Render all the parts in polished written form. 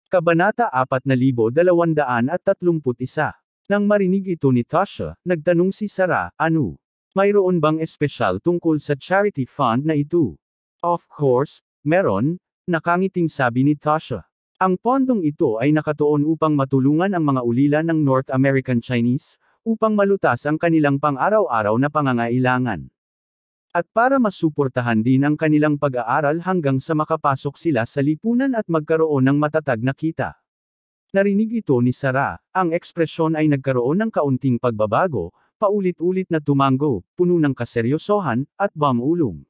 Kabanata 4231. Nang marinig ito ni Tasha, nagtanong si Sarah, ano? Mayroon bang espesyal tungkol sa charity fund na ito? Of course, meron, nakangiting sabi ni Tasha. Ang pondong ito ay nakatuon upang matulungan ang mga ulila ng North American Chinese, upang malutas ang kanilang pang-araw-araw na pangangailangan. At para masuportahan din ang kanilang pag-aaral hanggang sa makapasok sila sa lipunan at magkaroon ng matatag na kita. Narinig ito ni Sarah, ang ekspresyon ay nagkaroon ng kaunting pagbabago, paulit-ulit na tumango, puno ng kaseryosohan, at bamulong.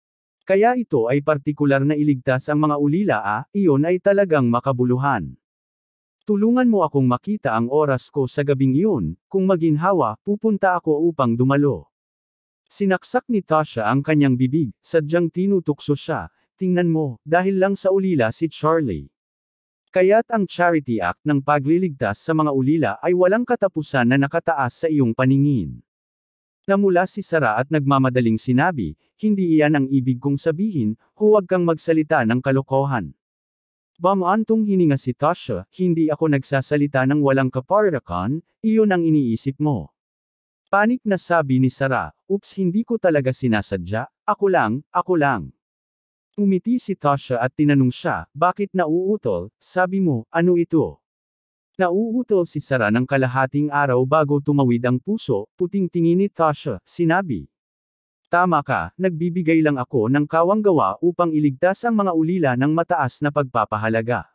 Kaya ito ay partikular na iligtas ang mga ulila iyon ay talagang makabuluhan. Tulungan mo akong makita ang oras ko sa gabing iyon, kung maginhawa, pupunta ako upang dumalo. Sinaksak ni Tasha ang kanyang bibig, sadyang tinutukso siya, tingnan mo, dahil lang sa ulila si Charlie. Kaya't ang charity act ng pagliligtas sa mga ulila ay walang katapusan na nakataas sa iyong paningin. Namula si Sarah at nagmamadaling sinabi, hindi iyan ang ibig kong sabihin, huwag kang magsalita ng kalokohan. Bamantong hininga si Tasha, hindi ako nagsasalita ng walang kaparakan, iyon ang iniisip mo. Panik na sabi ni Sarah, "Oops, hindi ko talaga sinasadya, ako lang. Umiti si Tasha at tinanong siya, bakit nauutol, sabi mo, ano ito? Nauutol si Sarah ng kalahating araw bago tumawid ang puso, puting tingin ni Tasha, sinabi. Tama ka, nagbibigay lang ako ng kawanggawa upang iligtas ang mga ulila ng mataas na pagpapahalaga.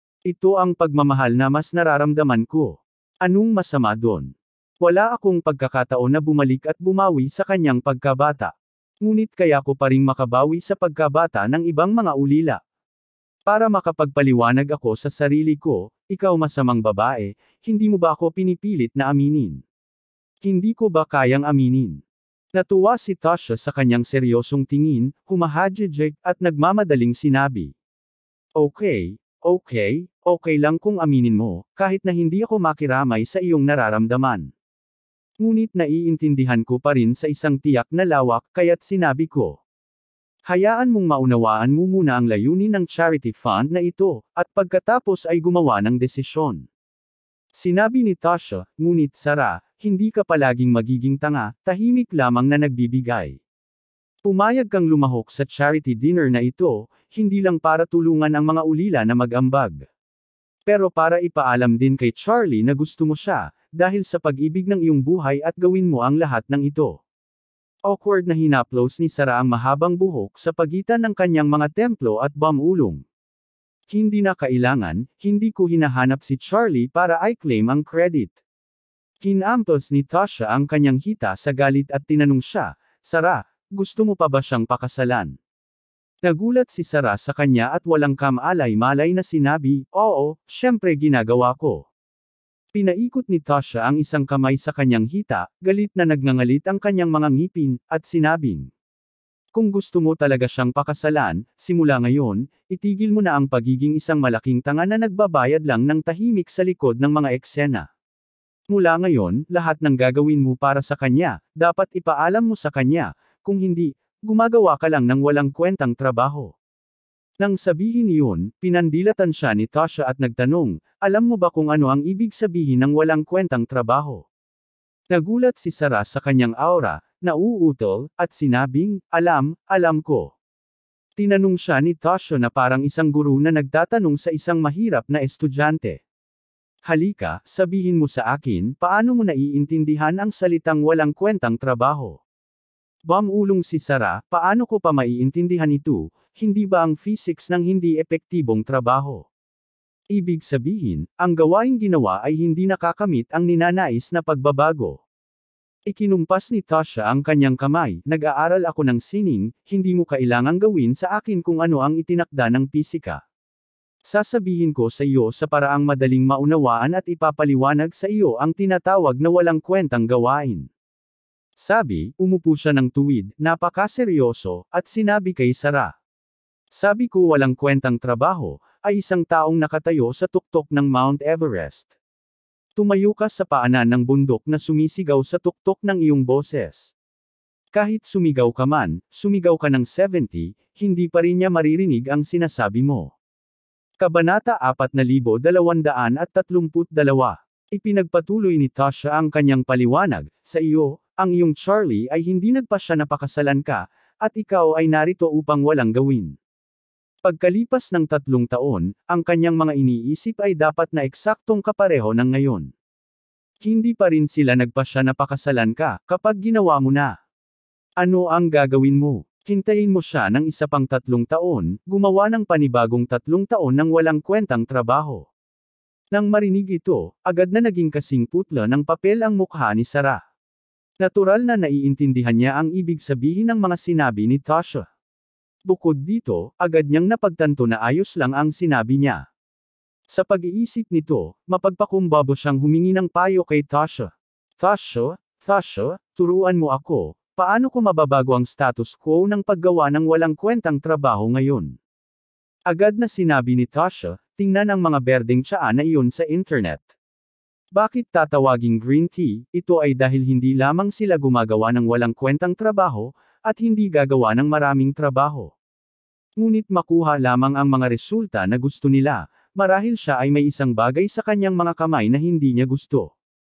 Ito ang pagmamahal na mas nararamdaman ko. Anong masama doon? Wala akong pagkakataon na bumalik at bumawi sa kanyang pagkabata. Ngunit kaya ko pa ring makabawi sa pagkabata ng ibang mga ulila. Para makapagpaliwanag ako sa sarili ko, ikaw masamang babae, hindi mo ba ako pinipilit na aminin? Hindi ko ba kayang aminin? Natuwa si Tasha sa kanyang seryosong tingin, humahadjejek, at nagmamadaling sinabi. Okay lang kung aminin mo, kahit na hindi ako makiramay sa iyong nararamdaman. Ngunit naiintindihan ko pa rin sa isang tiyak na lawak, kaya't sinabi ko. Hayaan mong maunawaan mo muna ang layunin ng charity fund na ito, at pagkatapos ay gumawa ng desisyon. Sinabi ni Tasha, ngunit Sarah, hindi ka palaging magiging tanga, tahimik lamang na nagbibigay. Pumayag kang lumahok sa charity dinner na ito, hindi lang para tulungan ang mga ulila na mag-ambag. Pero para ipaalam din kay Charlie na gusto mo siya, dahil sa pag-ibig ng iyong buhay at gawin mo ang lahat ng ito. Awkward na hinaplos ni Sarah ang mahabang buhok sa pagitan ng kanyang mga templo at bamulong. Hindi na kailangan, hindi ko hinahanap si Charlie para i-claim ang credit. Hinampos ni Tasha ang kanyang hita sa galit at tinanong siya, Sarah, gusto mo pa ba siyang pakasalan? Nagulat si Sarah sa kanya at walang kamalay-malay na sinabi, oo, syempre ginagawa ko. Pinaikot ni Tasha ang isang kamay sa kanyang hita, galit na nagngangalit ang kanyang mga ngipin, at sinabing. Kung gusto mo talaga siyang pakasalan, simula ngayon, itigil mo na ang pagiging isang malaking tanga na nagbabayad lang ng tahimik sa likod ng mga eksena. Mula ngayon, lahat ng gagawin mo para sa kanya, dapat ipaalam mo sa kanya, kung hindi, gumagawa ka lang ng walang kwentang trabaho. Nang sabihin iyon, pinandilatan siya ni Tasha at nagtanong, alam mo ba kung ano ang ibig sabihin ng walang kwentang trabaho? Nagulat si Sarah sa kanyang aura, nauutol, at sinabing, alam ko. Tinanong siya ni Tasha na parang isang guru na nagtatanong sa isang mahirap na estudyante. Halika, sabihin mo sa akin, paano mo naiintindihan ang salitang walang kwentang trabaho? Bamulong si Sarah, paano ko pa maiintindihan ito, hindi ba ang physics ng hindi epektibong trabaho? Ibig sabihin, ang gawaing ginawa ay hindi nakakamit ang ninanais na pagbabago. Ikinumpas ni Tasha ang kanyang kamay, nag-aaral ako ng sining, hindi mo kailangang gawin sa akin kung ano ang itinakda ng pisika. Sasabihin ko sa iyo sa paraang madaling maunawaan at ipapaliwanag sa iyo ang tinatawag na walang kwentang gawain. Sabi, umupo siya ng tuwid, napakaseryoso, at sinabi kay Sarah. Sabi ko walang kwentang trabaho, ay isang taong nakatayo sa tuktok ng Mount Everest. Tumayo ka sa paanan ng bundok na sumisigaw sa tuktok ng iyong boses. Kahit sumigaw ka man, sumigaw ka ng 70, hindi pa rin niya maririnig ang sinasabi mo. Kabanata 4232. Ipinagpatuloy ni Tasha ang kanyang paliwanag, sa iyo, ang iyong Charlie ay hindi nagpasya na pakasalan ka, at ikaw ay narito upang walang gawin. Pagkalipas ng 3 taon, ang kanyang mga iniisip ay dapat na eksaktong kapareho ng ngayon. Hindi pa rin sila nagpasya na pakasalan ka, kapag ginawa mo na. Ano ang gagawin mo? Hintayin mo siya ng isa pang 3 taon, gumawa ng panibagong 3 taon ng walang kwentang trabaho. Nang marinig ito, agad na naging kasing putla ng papel ang mukha ni Sarah. Natural na naiintindihan niya ang ibig sabihin ng mga sinabi ni Tasha. Bukod dito, agad niyang napagtanto na ayos lang ang sinabi niya. Sa pag-iisip nito, mapagpakumbaba siyang humingi ng payo kay Tasha. Tasha, turuan mo ako, paano ko mababago ang status quo ng paggawa ng walang kwentang trabaho ngayon? Agad na sinabi ni Tasha, tingnan ang mga berdeng tsaa na iyon sa internet. Bakit tatawaging green tea? Ito ay dahil hindi lamang sila gumagawa ng walang kwentang trabaho, at hindi gagawa ng maraming trabaho. Ngunit makuha lamang ang mga resulta na gusto nila, marahil siya ay may isang bagay sa kanyang mga kamay na hindi niya gusto.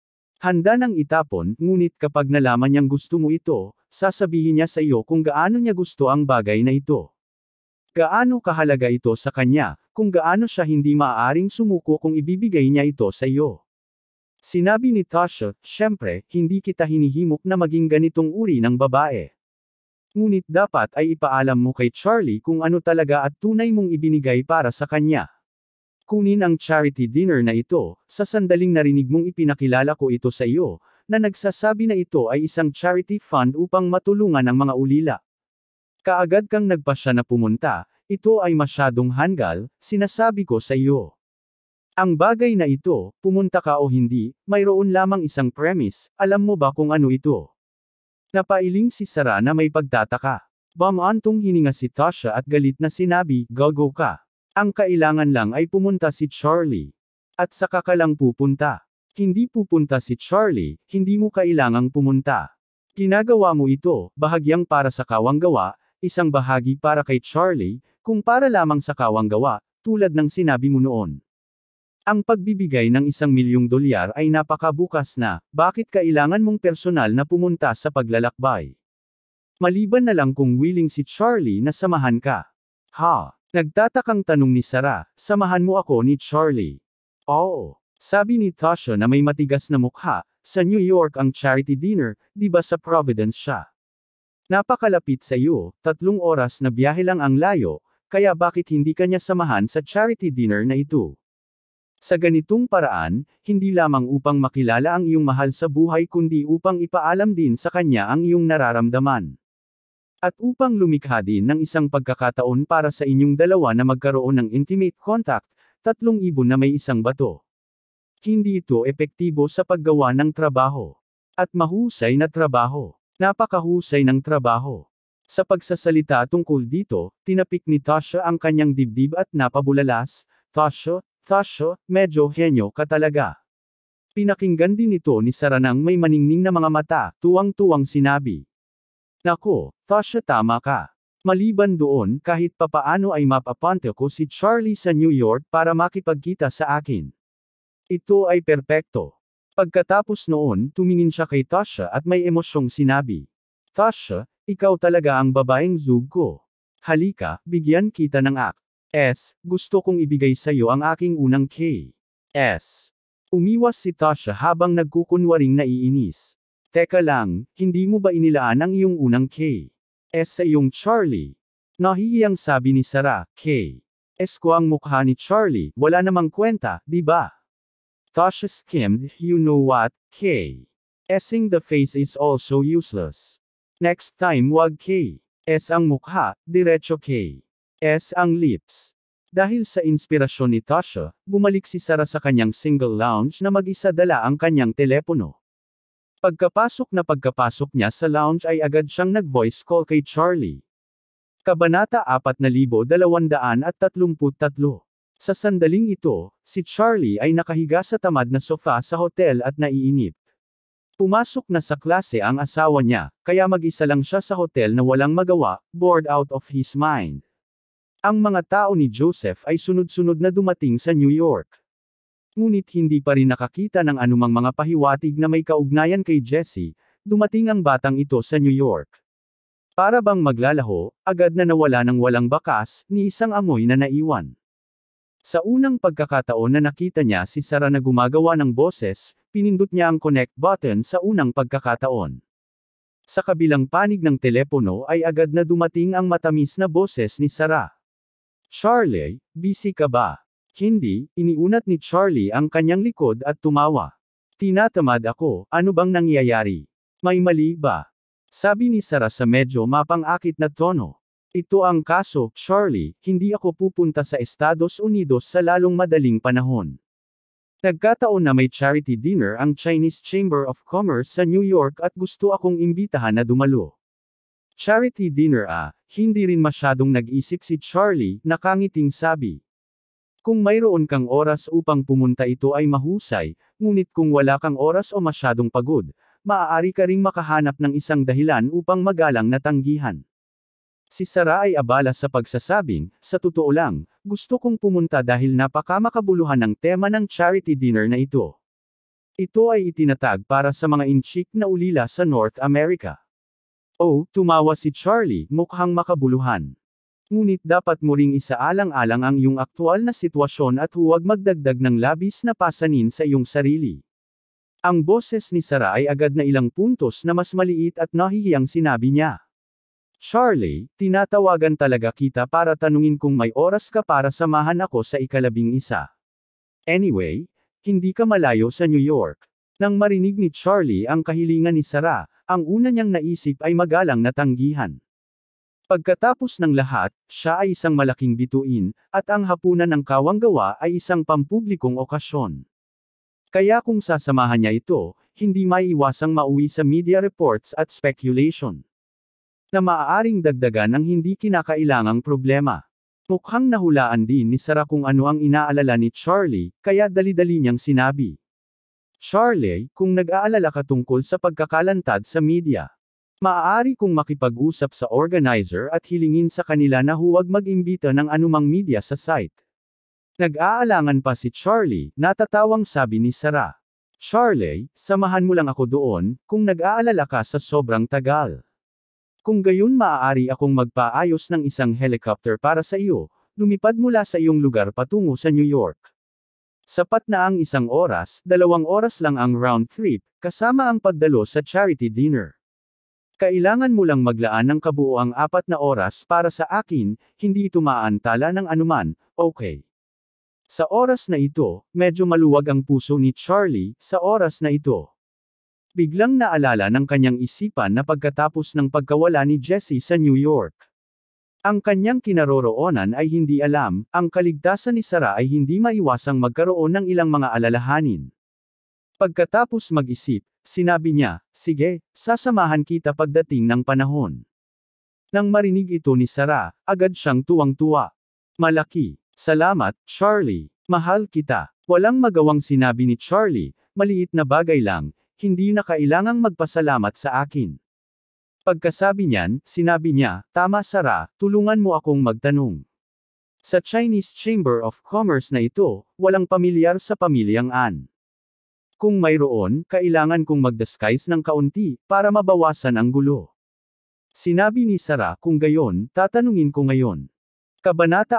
Handa nang itapon, ngunit kapag nalaman niyang gusto mo ito, sasabihin niya sa iyo kung gaano niya gusto ang bagay na ito. Gaano kahalaga ito sa kanya, kung gaano siya hindi maaaring sumuko kung ibibigay niya ito sa iyo. Sinabi ni Tasha, syempre, hindi kita hinihimok na maging ganitong uri ng babae. Ngunit dapat ay ipaalam mo kay Charlie kung ano talaga at tunay mong ibinigay para sa kanya. Kunin ang charity dinner na ito, sa sandaling narinig mong ipinakilala ko ito sa iyo, na nagsasabi na ito ay isang charity fund upang matulungan ang mga ulila. Kaagad kang nagpasya na pumunta, ito ay masyadong hanggal, sinasabi ko sa iyo. Ang bagay na ito, pumunta ka o hindi, mayroon lamang isang premise, alam mo ba kung ano ito? Napailing si Sarah na may pagtataka. Bamantong hininga si Tasha at galit na sinabi, gago ka. Ang kailangan lang ay pumunta si Charlie. At saka ka lang pupunta. Hindi pupunta si Charlie, hindi mo kailangang pumunta. Ginagawa mo ito, bahagyang para sa kawang gawa, isang bahagi para kay Charlie, kung para lamang sa kawang gawa, tulad ng sinabi mo noon. Ang pagbibigay ng $1,000,000 ay napakabukas na, bakit kailangan mong personal na pumunta sa paglalakbay? Maliban na lang kung willing si Charlie na samahan ka. Ha? Nagtatakang tanong ni Sarah, samahan mo ako ni Charlie. Oo. Sabi ni Tasha na may matigas na mukha, sa New York ang charity dinner, di ba sa Providence siya? Napakalapit sa iyo, 3 oras na biyahe lang ang layo, kaya bakit hindi kanya samahan sa charity dinner na ito? Sa ganitong paraan, hindi lamang upang makilala ang iyong mahal sa buhay kundi upang ipaalam din sa kanya ang iyong nararamdaman. At upang lumikha din ng isang pagkakataon para sa inyong dalawa na magkaroon ng intimate contact, 3 ibon na may isang bato. Hindi ito epektibo sa paggawa ng trabaho. At mahusay na trabaho. Napakahusay ng trabaho. Sa pagsasalita tungkol dito, tinapik ni Tasha ang kanyang dibdib at napabulalas, Tasha, medyo henyo ka talaga. Pinakinggan din ito ni Sarah nang may maningning na mga mata, tuwang-tuwang sinabi. Nako, Tasha tama ka. Maliban doon kahit papaano ay mapapante ko si Charlie sa New York para makipagkita sa akin. Ito ay perpekto. Pagkatapos noon, tumingin siya kay Tasha at may emosyong sinabi. Tasha, ikaw talaga ang babaeng zug ko. Halika, bigyan kita ng gusto kong ibigay sa iyo ang aking unang K.S. Umiwas si Tasha habang nagkukunwaring naiinis. Teka lang, hindi mo ba inilaan ang iyong unang K.S. sa iyong Charlie? Nahihiyang sabi ni Sarah, K.S. ko ang mukha ni Charlie, wala namang kwenta, di ba? Tasha skimmed, you know what, K.S.ing the face is also useless. Next time wag K.S. ang mukha, diretso K.S. ang lips. Dahil sa inspirasyon ni Tasha, bumalik si Sarah sa kanyang single lounge na mag-isa dala ang kanyang telepono. Pagkapasok niya sa lounge ay agad siyang nag-voice call kay Charlie. Kabanata 4233. Sa sandaling ito, si Charlie ay nakahiga sa tamad na sofa sa hotel at naiinip. Pumasok na sa klase ang asawa niya, kaya mag-isa lang siya sa hotel na walang magawa, bored out of his mind. Ang mga tao ni Joseph ay sunod-sunod na dumating sa New York. Ngunit hindi pa rin nakakita ng anumang mga pahiwatig na may kaugnayan kay Jessie, dumating ang batang ito sa New York. Para bang maglalaho, agad na nawala ng walang bakas, ni isang amoy na naiwan. Sa unang pagkakataon na nakita niya si Sarah na gumagawa ng boses, pinindot niya ang connect button sa unang pagkakataon. Sa kabilang panig ng telepono ay agad na dumating ang matamis na boses ni Sarah. "Charlie, busy ka ba?" Hindi, iniunat ni Charlie ang kanyang likod at tumawa. "Tinatamad ako, ano bang nangyayari? May mali ba?" Sabi ni Sarah sa medyo mapang-akit na tono. "Ito ang kaso, Charlie, hindi ako pupunta sa Estados Unidos sa lalong madaling panahon. Nagkataon na may charity dinner ang Chinese Chamber of Commerce sa New York at gusto akong imbitahan na dumalo." "Charity dinner Hindi rin masyadong nag-isip si Charlie, nakangiting sabi. "Kung mayroon kang oras upang pumunta ito ay mahusay, ngunit kung wala kang oras o masyadong pagod, maaari ka ring makahanap ng isang dahilan upang magalang na tanggihan." Si Sarah ay abala sa pagsasabing, "Sa totoo lang, gusto kong pumunta dahil napakamakabuluhan ng tema ng charity dinner na ito. Ito ay itinatag para sa mga inchik na ulila sa North America." "Oh," tumawa si Charlie, "mukhang makabuluhan. Ngunit dapat mo ring isaalang-alang ang iyong aktwal na sitwasyon at huwag magdagdag ng labis na pasanin sa iyong sarili." Ang boses ni Sarah ay agad na ilang puntos na mas maliit at nahihiyang sinabi niya. "Charlie, tinatawagan talaga kita para tanungin kung may oras ka para samahan ako sa ika-11. Anyway, hindi ka malayo sa New York." Nang marinig ni Charlie ang kahilingan ni Sarah, ang una niyang naisip ay magalang na tanggihan. Pagkatapos ng lahat, siya ay isang malaking bituin, at ang hapunan ng kawang-gawa ay isang pampublikong okasyon. Kaya kung sasamahan niya ito, hindi maiiwasang mauwi sa media reports at speculation na maaaring dagdagan ng hindi kinakailangang problema. Mukhang nahulaan din ni Sarah kung ano ang inaalala ni Charlie, kaya dali-dali niyang sinabi. "Charlie, kung nag-aalala ka tungkol sa pagkakalantad sa media, maaari kong makipag-usap sa organizer at hilingin sa kanila na huwag mag-imbita ng anumang media sa site." Nag-aalangan pa si Charlie, natatawang sabi ni Sarah. "Charlie, samahan mo lang ako doon, kung nag-aalala ka sa sobrang tagal. Kung gayon maaari akong magpaayos ng isang helicopter para sa iyo, lumipad mula sa iyong lugar patungo sa New York. Sapat na ang 1 oras, 2 oras lang ang round trip, kasama ang pagdalo sa charity dinner. Kailangan mo lang maglaan ng kabuoang 4 na oras para sa akin, hindi ito maaantala ng anuman, okay?" Sa oras na ito, medyo maluwag ang puso ni Charlie, sa oras na ito. Biglang naalala ng kanyang isipan na pagkatapos ng pagkawala ni Jessie sa New York. Ang kanyang kinaroroonan ay hindi alam, ang kaligtasan ni Sarah ay hindi maiwasang magkaroon ng ilang mga alalahanin. Pagkatapos mag-isip, sinabi niya, "Sige, sasamahan kita pagdating ng panahon." Nang marinig ito ni Sarah, agad siyang tuwang-tuwa. "Malaki. Salamat, Charlie. Mahal kita." Walang magawang sinabi ni Charlie, "Maliit na bagay lang, hindi na kailangang magpasalamat sa akin." Pagkasabi niyan, sinabi niya, "Tama Sarah, tulungan mo akong magtanong. Sa Chinese Chamber of Commerce na ito, walang pamilyar sa pamilyang An. Kung mayroon, kailangan kong mag-disguise ng kaunti, para mabawasan ang gulo." Sinabi ni Sarah, "Kung gayon, tatanungin ko ngayon." Kabanata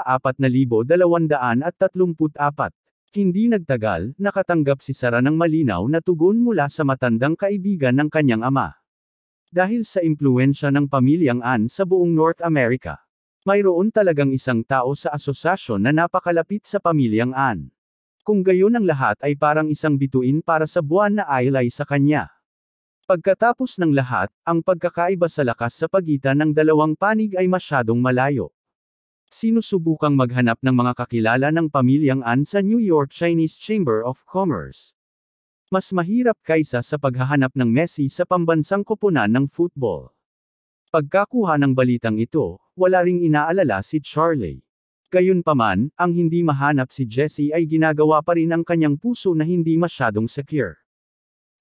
4234. Hindi nagtagal, nakatanggap si Sarah ng malinaw na tugon mula sa matandang kaibigan ng kanyang ama. Dahil sa impluwensya ng pamilyang An sa buong North America, mayroon talagang isang tao sa asosasyon na napakalapit sa pamilyang An. Kung gayon ang lahat ay parang isang bituin para sa buwan na aylay sa kanya. Pagkatapos ng lahat, ang pagkakaiba sa lakas sa pagitan ng dalawang panig ay masyadong malayo. Sinusubukang maghanap ng mga kakilala ng pamilyang An sa New York Chinese Chamber of Commerce. Mas mahirap kaysa sa paghahanap ng Messi sa pambansang koponan ng football. Pagkakuha ng balitang ito, wala ring inaalala si Charlie. Gayunpaman, ang hindi mahanap si Jessie ay ginagawa pa rin ang kanyang puso na hindi masyadong secure.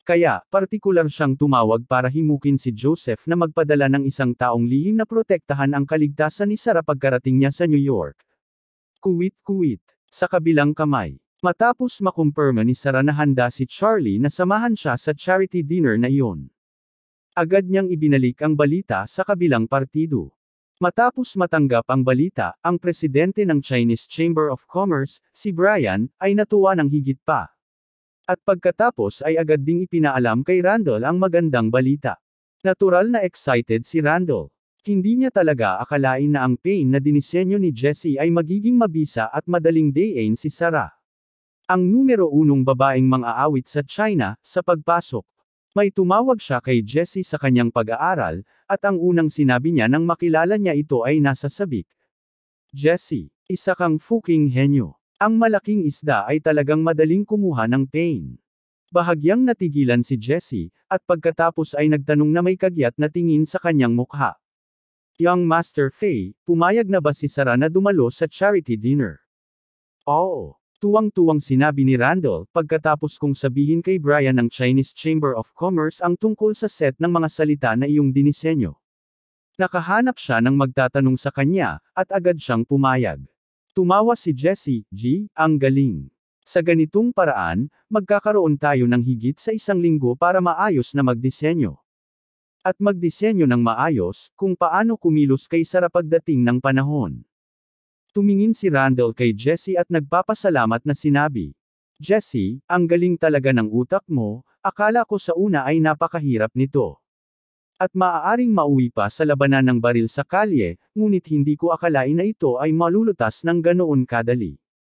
Kaya, partikular siyang tumawag para himukin si Joseph na magpadala ng isang taong lihim na protektahan ang kaligtasan ni Sarah pagkarating niya sa New York. Kuwit-kuwit. Sa kabilang kamay. Matapos makumpirma ni Sarah na handa si Charlie na samahan siya sa charity dinner na iyon. Agad niyang ibinalik ang balita sa kabilang partido. Matapos matanggap ang balita, ang presidente ng Chinese Chamber of Commerce, si Brian, ay natuwa ng higit pa. At pagkatapos ay agad ding ipinaalam kay Randall ang magandang balita. Natural na excited si Randall. Hindi niya talaga akalain na ang pain na dinisenyo ni Jessie ay magiging mabisa at madaling dayain si Sarah. Ang numero 1 babaeng mang-aawit sa China, sa pagpasok. May tumawag siya kay Jessie sa kanyang pag-aaral, at ang unang sinabi niya nang makilala niya ito ay nasa sabik. Jessie, isa kang fucking henyo. Ang malaking isda ay talagang madaling kumuha ng pain. Bahagyang natigilan si Jessie, at pagkatapos ay nagtanong na may kagyat na tingin sa kanyang mukha. Young Master Fei, pumayag na ba si Sarah na dumalo sa charity dinner? Oo. Tuwang-tuwang sinabi ni Randall, pagkatapos kong sabihin kay Brian ng Chinese Chamber of Commerce ang tungkol sa set ng mga salita na iyong dinisenyo. Nakahanap siya ng magtatanong sa kanya, at agad siyang pumayag. Tumawa si Jessie, ang galing. Sa ganitong paraan, magkakaroon tayo ng higit sa 1 linggo para maayos na magdisenyo. At magdisenyo ng maayos, kung paano kumilos kay Sarah pagdating ng panahon. Tumingin si Randall kay Jessie at nagpapasalamat na sinabi, Jessie, ang galing talaga ng utak mo, akala ko sa una ay napakahirap nito. At maaaring mauwi pa sa labanan ng baril sa kalye, ngunit hindi ko akalain na ito ay malulutas ng ganoon kadali.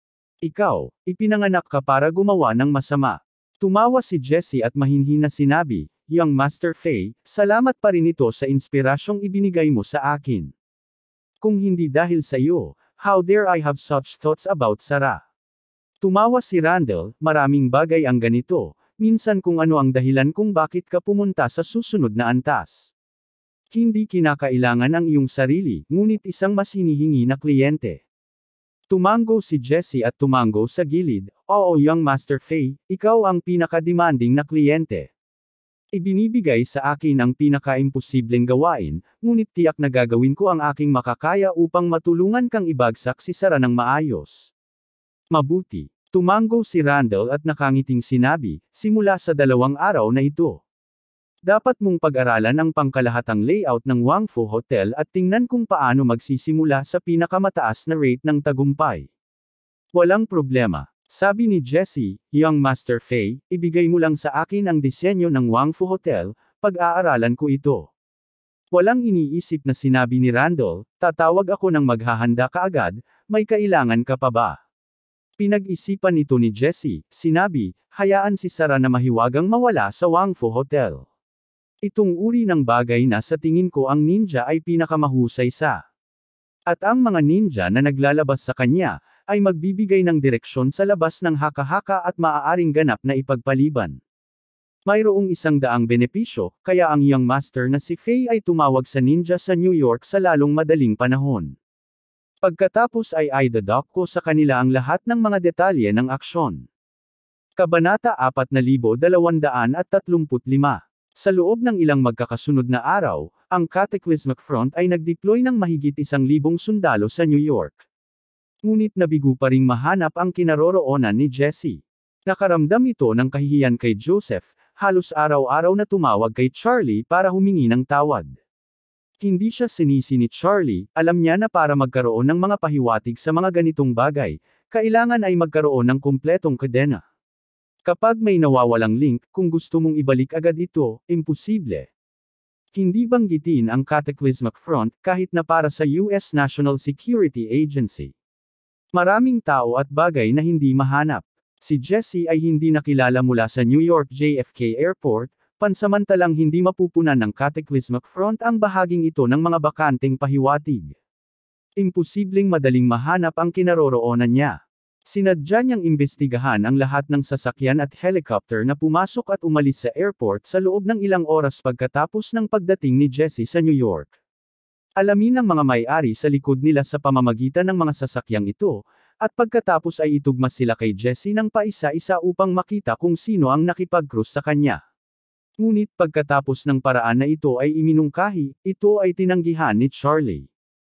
Ikaw, ipinanganak ka para gumawa ng masama. Tumawa si Jessie at mahinhin na sinabi, Young Master Fei, salamat pa rin ito sa inspirasyong ibinigay mo sa akin. Kung hindi dahil sa iyo, how dare I have such thoughts about Sarah? Tumawa si Randall, maraming bagay ang ganito. Minsan kung ano ang dahilan kung bakit ka pumunta sa susunod na antas. Hindi kinakailangan ang iyong sarili, ngunit isang mas hinihingi na kliyente. Tumango si Jessie at tumango sa gilid, Oo Young Master Fei, ikaw ang pinaka-demanding na kliyente. Ibinibigay sa akin ang pinaka-imposibleng gawain, ngunit tiyak na gagawin ko ang aking makakaya upang matulungan kang ibagsak si Sarah ng maayos. Mabuti. Tumango si Randall at nakangiting sinabi, simula sa 2 araw na ito. Dapat mong pag-aralan ang pangkalahatang layout ng Wangfu Hotel at tingnan kung paano magsisimula sa pinakamataas na rate ng tagumpay. Walang problema. Sabi ni Jessie, Young Master Fei, ibigay mo lang sa akin ang disenyo ng Wangfu Hotel, pag-aaralan ko ito. Walang iniisip na sinabi ni Randall, tatawag ako ng maghahanda kaagad, may kailangan ka pa ba? Pinag-isipan ito ni Jessie, sinabi, hayaan si Sarah na mahiwagang mawala sa Wangfu Hotel. Itong uri ng bagay na sa tingin ko ang ninja ay pinakamahusay sa. At ang mga ninja na naglalabas sa kanya, ay magbibigay ng direksyon sa labas ng haka-haka at maaaring ganap na ipagpaliban. Mayroong 100 benepisyo, kaya ang young master na si Fei ay tumawag sa ninja sa New York sa lalong madaling panahon. Pagkatapos ay idadok ko sa kanila ang lahat ng mga detalye ng aksyon. Kabanata 4235. Sa loob ng ilang magkakasunod na araw, ang Cataclysmic Front ay nag-deploy ng mahigit 1,000 sundalo sa New York. Ngunit nabigo pa ring mahanap ang kinaroroonan ni Jessie. Nakaramdam ito ng kahihiyan kay Joseph, halos araw-araw na tumawag kay Charlie para humingi ng tawad. Hindi siya sinisi ni Charlie, alam niya na para magkaroon ng mga pahiwatig sa mga ganitong bagay, kailangan ay magkaroon ng kumpletong kadena. Kapag may nawawalang link, kung gusto mong ibalik agad ito, imposible. Hindi banggitin ang Cataclysmic Front kahit na para sa US National Security Agency. Maraming tao at bagay na hindi mahanap. Si Jessie ay hindi nakilala mula sa New York JFK Airport, pansamantalang hindi mapupunan ng Cataclysmic Front ang bahaging ito ng mga bakanteng pahiwatig. Imposibleng madaling mahanap ang kinaroroonan niya. Sinadya niyang imbestigahan ang lahat ng sasakyan at helicopter na pumasok at umalis sa airport sa loob ng ilang oras pagkatapos ng pagdating ni Jessie sa New York. Alamin ng mga may-ari sa likod nila sa pamamagitan ng mga sasakyang ito, at pagkatapos ay itugma sila kay Jessie ng paisa-isa upang makita kung sino ang nakipag-cruise sa kanya. Ngunit pagkatapos ng paraan na ito ay iminungkahi, ito ay tinanggihan ni Charlie.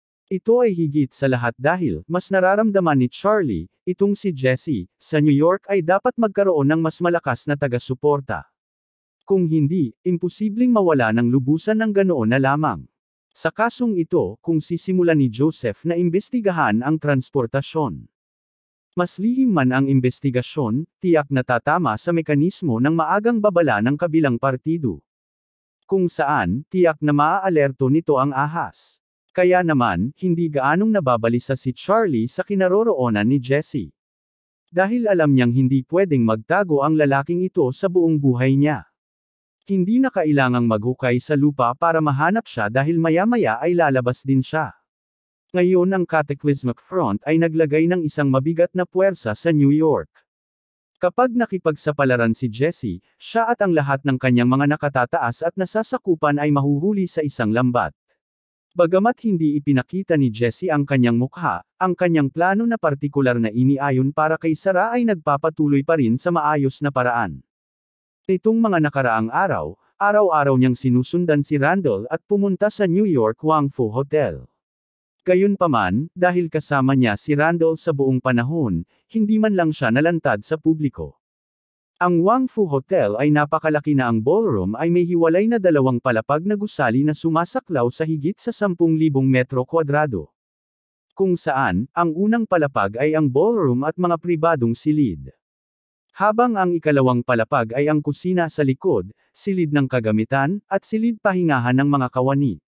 Ito ay higit sa lahat dahil, mas nararamdaman ni Charlie, itong si Jesse, sa New York ay dapat magkaroon ng mas malakas na taga-suporta. Kung hindi, imposibleng mawala ng lubusan ng ganoon na lamang. Sa kasong ito, kung sisimulan ni Joseph na imbestigahan ang transportasyon. Mas lihim man ang imbestigasyon, tiyak na tatama sa mekanismo ng maagang babala ng kabilang partido. Kung saan, tiyak na maaalerto nito ang ahas. Kaya naman, hindi gaanong nababalisa si Charlie sa kinaroroonan ni Jesse. Dahil alam niyang hindi pwedeng magtago ang lalaking ito sa buong buhay niya. Hindi na kailangang maghukay sa lupa para mahanap siya dahil maya-maya ay lalabas din siya. Ngayon ang Cataclysmic Front ay naglagay ng isang mabigat na puwersa sa New York. Kapag nakipagsapalaran si Jesse, siya at ang lahat ng kanyang mga nakatataas at nasasakupan ay mahuhuli sa isang lambat. Bagamat hindi ipinakita ni Jesse ang kanyang mukha, ang kanyang plano na partikular na iniayon para kay Sarah ay nagpapatuloy pa rin sa maayos na paraan. Nitong mga nakaraang araw, araw-araw niyang sinusundan si Randall at pumunta sa New York Wang Fu Hotel. Gayunpaman, dahil kasama niya si Randall sa buong panahon, hindi man lang siya nalantad sa publiko. Ang Wang Fu Hotel ay napakalaki na ang ballroom ay may hiwalay na 2 palapag na gusali na sumasaklaw sa higit sa 10,000 metro kwadrado. Kung saan, ang unang palapag ay ang ballroom at mga pribadong silid. Habang ang ikalawang palapag ay ang kusina sa likod, silid ng kagamitan, at silid pahingahan ng mga kawani.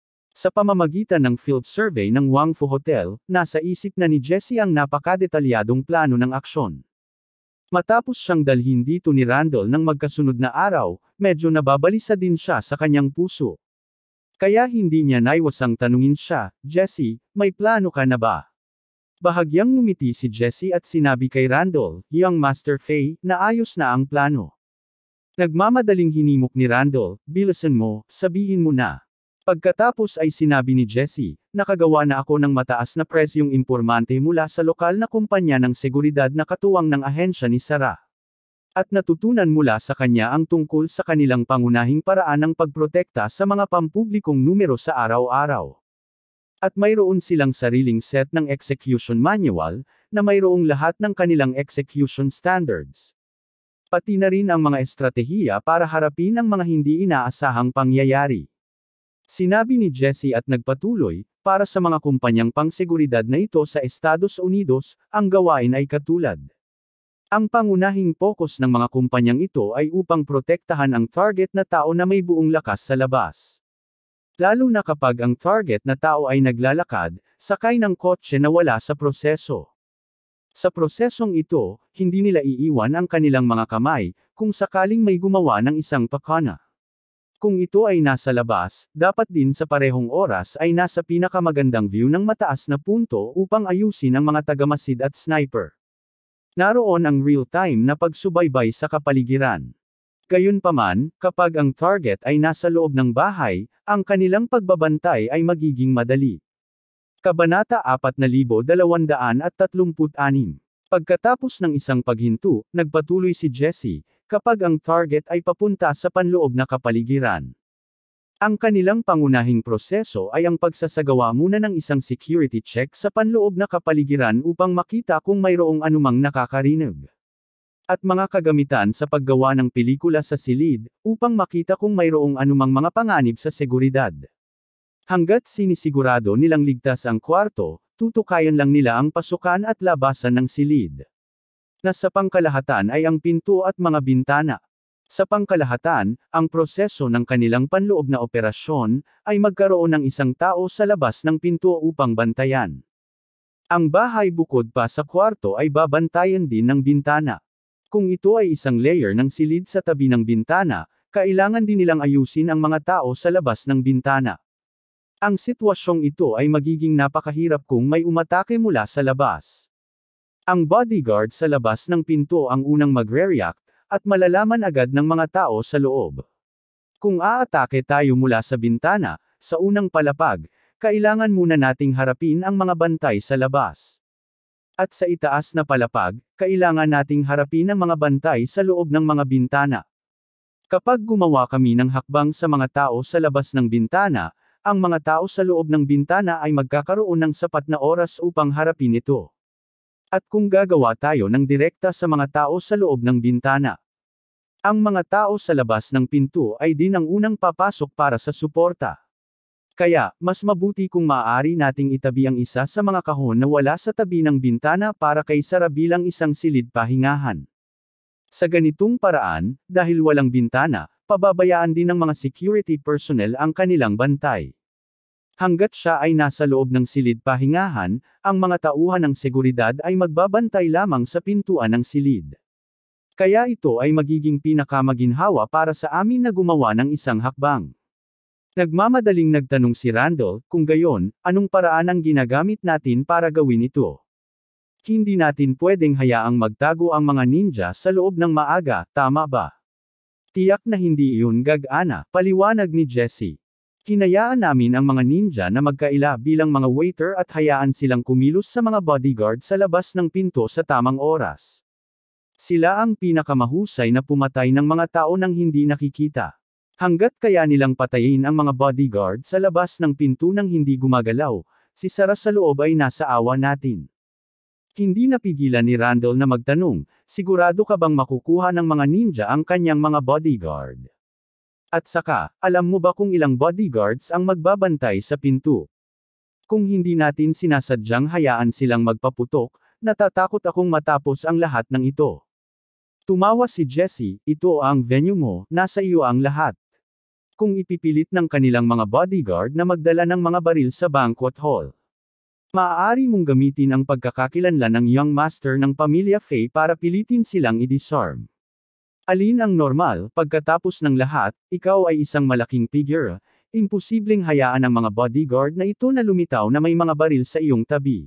Sa pamamagitan ng field survey ng Wang Fu Hotel, nasa isip na ni Jesse ang napakadetalyadong plano ng aksyon. Matapos siyang dalhin dito ni Randall ng magkasunod na araw, medyo nababalisa din siya sa kanyang puso. Kaya hindi niya naiwasang tanungin siya, Jesse, may plano ka na ba? Bahagyang ngumiti si Jesse at sinabi kay Randall, Young Master Fei, na ayos na ang plano. Nagmamadaling hinimok ni Randall, bilisan mo, sabihin mo na. Pagkatapos ay sinabi ni Jesse, nakagawa na ako ng mataas na presyong impormante mula sa lokal na kumpanya ng seguridad na katuwang ng ahensya ni Sarah. At natutunan mula sa kanya ang tungkol sa kanilang pangunahing paraan ng pagprotekta sa mga pampublikong numero sa araw-araw. At mayroon silang sariling set ng execution manual, na mayroong lahat ng kanilang execution standards. Pati na rin ang mga estratehiya para harapin ang mga hindi inaasahang pangyayari. Sinabi ni Jesse at nagpatuloy, para sa mga kumpanyang pangseguridad na ito sa Estados Unidos, ang gawain ay katulad. Ang pangunahing focus ng mga kumpanyang ito ay upang protektahan ang target na tao na may buong lakas sa labas. Lalo na kapag ang target na tao ay naglalakad, sakay ng kotse na wala sa proseso. Sa prosesong ito, hindi nila iiwan ang kanilang mga kamay, kung sakaling may gumawa ng isang pakana. Kung ito ay nasa labas, dapat din sa parehong oras ay nasa pinakamagandang view ng mataas na punto upang ayusin ang mga tagamasid at sniper. Naroon ang real-time na pagsubaybay sa kapaligiran. Gayunpaman, kapag ang target ay nasa loob ng bahay, ang kanilang pagbabantay ay magiging madali. Kabanata 4236. Pagkatapos ng isang paghinto, nagpatuloy si Jesse, kapag ang target ay papunta sa panloob na kapaligiran. Ang kanilang pangunahing proseso ay ang pagsasagawa muna ng isang security check sa panloob na kapaligiran upang makita kung mayroong anumang nakakarinig. At mga kagamitan sa paggawa ng pelikula sa silid, upang makita kung mayroong anumang mga panganib sa seguridad. Hanggat sinisigurado nilang ligtas ang kwarto, tutukayan lang nila ang pasukan at labasan ng silid. Nasa pangkalahatan ay ang pinto at mga bintana. Sa pangkalahatan, ang proseso ng kanilang panloob na operasyon, ay magkaroon ng isang tao sa labas ng pinto upang bantayan. Ang bahay bukod pa sa kwarto ay babantayan din ng bintana. Kung ito ay isang layer ng silid sa tabi ng bintana, kailangan din nilang ayusin ang mga tao sa labas ng bintana. Ang sitwasyong ito ay magiging napakahirap kung may umatake mula sa labas. Ang bodyguard sa labas ng pinto ang unang magre-react, at malalaman agad ng mga tao sa loob. Kung aatake tayo mula sa bintana, sa unang palapag, kailangan muna nating harapin ang mga bantay sa labas. At sa itaas na palapag, kailangan nating harapin ang mga bantay sa loob ng mga bintana. Kapag gumawa kami ng hakbang sa mga tao sa labas ng bintana, ang mga tao sa loob ng bintana ay magkakaroon ng sapat na oras upang harapin ito. At kung gagawa tayo ng direkta sa mga tao sa loob ng bintana, ang mga tao sa labas ng pinto ay din ang unang papasok para sa suporta. Kaya, mas mabuti kung maaari nating itabi ang isa sa mga kahon na wala sa tabi ng bintana para kay Sara bilang isang silid pahingahan. Sa ganitong paraan, dahil walang bintana, pababayaan din ng mga security personnel ang kanilang bantay. Hanggat siya ay nasa loob ng silid pahingahan, ang mga tauhan ng seguridad ay magbabantay lamang sa pintuan ng silid. Kaya ito ay magiging pinakamaginhawa para sa amin na gumawa ng isang hakbang. Nagmamadaling nagtanong si Randall, kung gayon, anong paraan ang ginagamit natin para gawin ito? Hindi natin pwedeng hayaang magtago ang mga ninja sa loob ng maaga, tama ba? Tiyak na hindi iyon gag-ana, paliwanag ni Jesse. Hinayaan namin ang mga ninja na magkaila bilang mga waiter at hayaan silang kumilos sa mga bodyguard sa labas ng pinto sa tamang oras. Sila ang pinakamahusay na pumatay ng mga tao nang hindi nakikita. Hanggat kaya nilang patayin ang mga bodyguard sa labas ng pinto nang hindi gumagalaw, si Sara sa loob ay nasa awa natin. Hindi napigilan ni Randall na magtanong, sigurado ka bang makukuha ng mga ninja ang kanyang mga bodyguard? At saka, alam mo ba kung ilang bodyguards ang magbabantay sa pinto? Kung hindi natin sinasadyang hayaan silang magpaputok, natatakot akong matapos ang lahat ng ito. Tumawa si Jesse, ito ang venue mo, nasa iyo ang lahat. Kung ipipilit ng kanilang mga bodyguard na magdala ng mga baril sa banquet hall, maaari mong gamitin ang pagkakakilanlan ng young master ng pamilya Faye para pilitin silang i-disarm. Alin ang normal, pagkatapos ng lahat, ikaw ay isang malaking figure, imposibleng hayaan ang mga bodyguard na ito na lumitaw na may mga baril sa iyong tabi.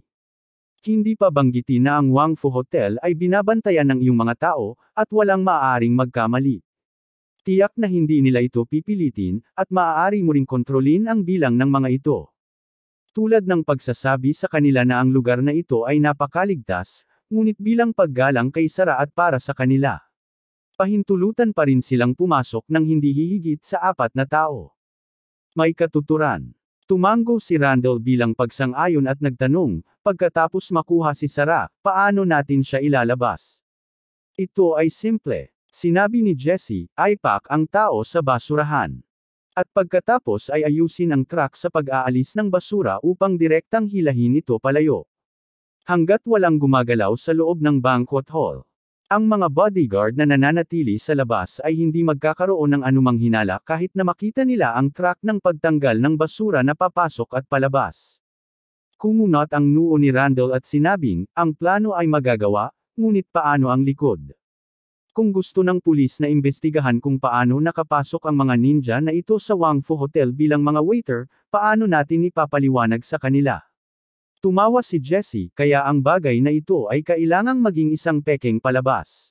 Hindi pa banggitin na ang Wang Fu Hotel ay binabantayan ng iyong mga tao, at walang maaaring magkamali. Tiyak na hindi nila ito pipilitin, at maaari mo ring kontrolin ang bilang ng mga ito. Tulad ng pagsasabi sa kanila na ang lugar na ito ay napakaligtas, ngunit bilang paggalang kay Sara at para sa kanila. Pahintulutan pa rin silang pumasok ng hindi hihigit sa 4 na tao. May katuturan. Tumango si Randall bilang pagsang-ayon at nagtanong, pagkatapos makuha si Sara, paano natin siya ilalabas? Ito ay simple. Sinabi ni Jesse, ipack ang tao sa basurahan. At pagkatapos ay ayusin ang truck sa pag-aalis ng basura upang direktang hilahin ito palayo. Hanggat walang gumagalaw sa loob ng banquet hall, ang mga bodyguard na nananatili sa labas ay hindi magkakaroon ng anumang hinala kahit na makita nila ang truck ng pagtanggal ng basura na papasok at palabas. Kumunot ang noo ni Randall at sinabing, ang plano ay magagawa, ngunit paano ang likod? Kung gusto ng pulis na imbestigahan kung paano nakapasok ang mga ninja na ito sa Wang Fu Hotel bilang mga waiter, paano natin ipapaliwanag sa kanila? Tumawa si Jesse, kaya ang bagay na ito ay kailangang maging isang pekeng palabas.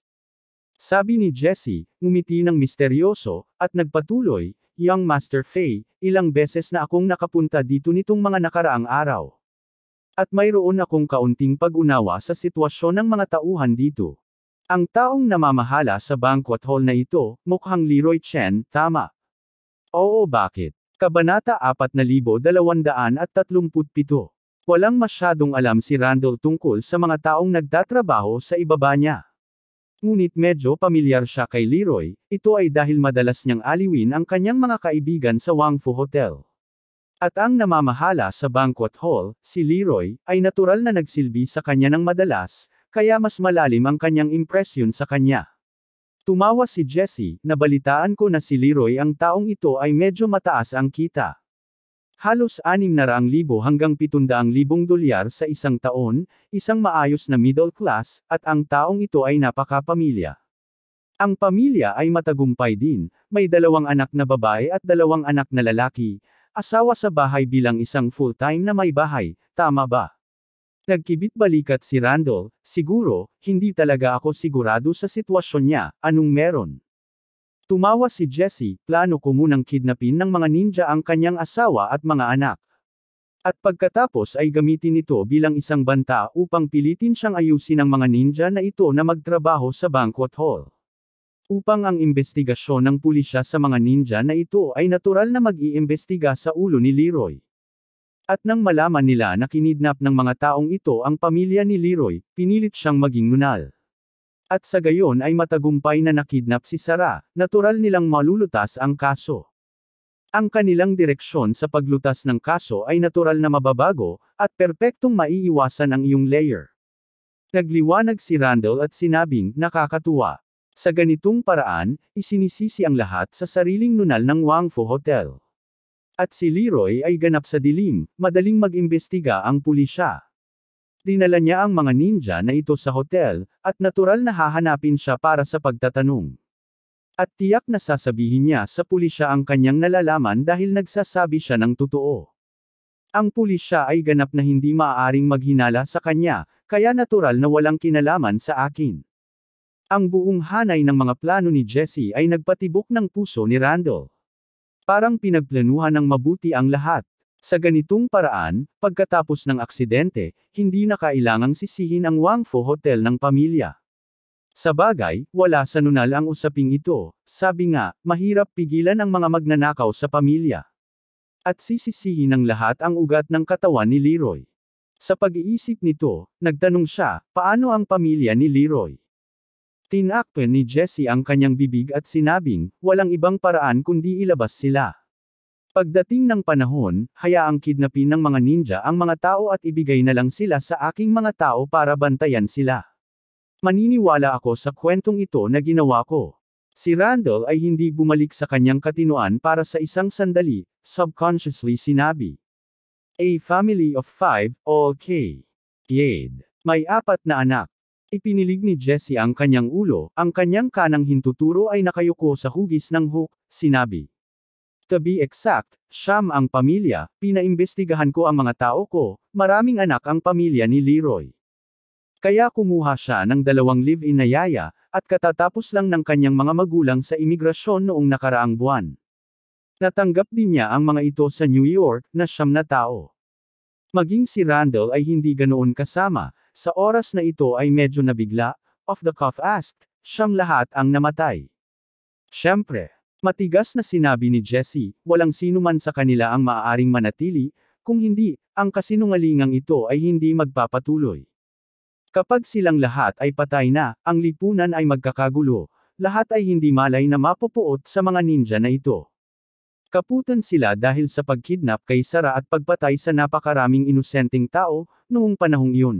Sabi ni Jesse, ngumiti ng misteryoso, at nagpatuloy, Young Master Faye, ilang beses na akong nakapunta dito nitong mga nakaraang araw. At mayroon akong kaunting pag-unawa sa sitwasyon ng mga tauhan dito. Ang taong namamahala sa banquet hall na ito, mukhang Leroy Chen, tama? Oo, bakit? Kabanata 4237. Walang masyadong alam si Randall tungkol sa mga taong nagtatrabaho sa ibaba niya. Ngunit medyo pamilyar siya kay Leroy, ito ay dahil madalas niyang aliwin ang kanyang mga kaibigan sa Wang Fu Hotel. At ang namamahala sa banquet hall, si Leroy, ay natural na nagsilbi sa kanya ng madalas, kaya mas malalim ang kanyang impresyon sa kanya. Tumawa si Jesse, nabalitaan ko na si Leroy ang taong ito ay medyo mataas ang kita. Halos 600,000 hanggang 700,000 dolyar sa isang taon, isang maayos na middle class, at ang taong ito ay napakapamilya. Ang pamilya ay matagumpay din, may 2 anak na babae at 2 anak na lalaki, asawa sa bahay bilang isang full-time na may bahay, tama ba? Nagkibit-balikat si Randall, siguro, hindi talaga ako sigurado sa sitwasyon niya, anong meron? Tumawa si Jesse, plano ko munang kidnapin ng mga ninja ang kanyang asawa at mga anak. At pagkatapos ay gamitin ito bilang isang banta upang pilitin siyang ayusin ang mga ninja na ito na magtrabaho sa banquet hall. Upang ang investigasyon ng pulisya sa mga ninja na ito ay natural na mag-iimbestiga sa ulo ni Leroy. At nang malaman nila na kinidnap ng mga taong ito ang pamilya ni Leroy, pinilit siyang maging nunal. At sa gayon ay matagumpay na nakidnap si Sarah, natural nilang malulutas ang kaso. Ang kanilang direksyon sa paglutas ng kaso ay natural na mababago, at perpektong maiiwasan ang iyong layer. Nagliwanag si Randall at sinabing, nakakatuwa. Sa ganitong paraan, isinisisi ang lahat sa sariling nunal ng Wangfu Hotel. At si Leroy ay ganap sa dilim, madaling mag-imbestiga ang pulisya. Dinala niya ang mga ninja na ito sa hotel, at natural na hahanapin siya para sa pagtatanong. At tiyak na sasabihin niya sa pulisya ang kanyang nalalaman dahil nagsasabi siya ng totoo. Ang pulisya ay ganap na hindi maaaring maghinala sa kanya, kaya natural na walang kinalaman sa akin. Ang buong hanay ng mga plano ni Jesse ay nagpatibok ng puso ni Randall. Parang pinagplanuhan ng mabuti ang lahat. Sa ganitong paraan, pagkatapos ng aksidente, hindi na kailangang sisihin ang Wangfu Hotel ng pamilya. Sa bagay, wala sa nunal ang usaping ito, sabi nga, mahirap pigilan ang mga magnanakaw sa pamilya. At sisisihin ng lahat ang ugat ng katawan ni Leroy. Sa pag-iisip nito, nagtanong siya, paano ang pamilya ni Leroy? Tinakpan ni Jesse ang kanyang bibig at sinabing, walang ibang paraan kundi ilabas sila. Pagdating ng panahon, hayaang kidnapin ng mga ninja ang mga tao at ibigay na lang sila sa aking mga tao para bantayan sila. Maniniwala ako sa kwentong ito na ginawa ko. Si Randall ay hindi bumalik sa kanyang katinoan para sa isang sandali, subconsciously sinabi. A family of 5, all K. Yade. May 4 na anak. Ipinilig ni Jesse ang kanyang ulo, ang kanyang kanang hintuturo ay nakayuko sa hugis ng hook, sinabi. To be exact, 9 ang pamilya, pinaimbestigahan ko ang mga tao ko, maraming anak ang pamilya ni Leroy. Kaya kumuha siya ng 2 live-in na yaya, at katatapos lang ng kanyang mga magulang sa imigrasyon noong nakaraang buwan. Natanggap din niya ang mga ito sa New York, na 9 na tao. Maging si Randall ay hindi ganoon kasama, sa oras na ito ay medyo nabigla, off the cuff asked, 9 lahat ang namatay. Siyempre, matigas na sinabi ni Jesse, walang sino man sa kanila ang maaaring manatili, kung hindi, ang kasinungalingang ito ay hindi magpapatuloy. Kapag silang lahat ay patay na, ang lipunan ay magkakagulo, lahat ay hindi malay na mapupuot sa mga ninja na ito. Kaputan sila dahil sa pagkidnap kay Sarah at pagpatay sa napakaraming inosenteng tao, noong panahong iyon.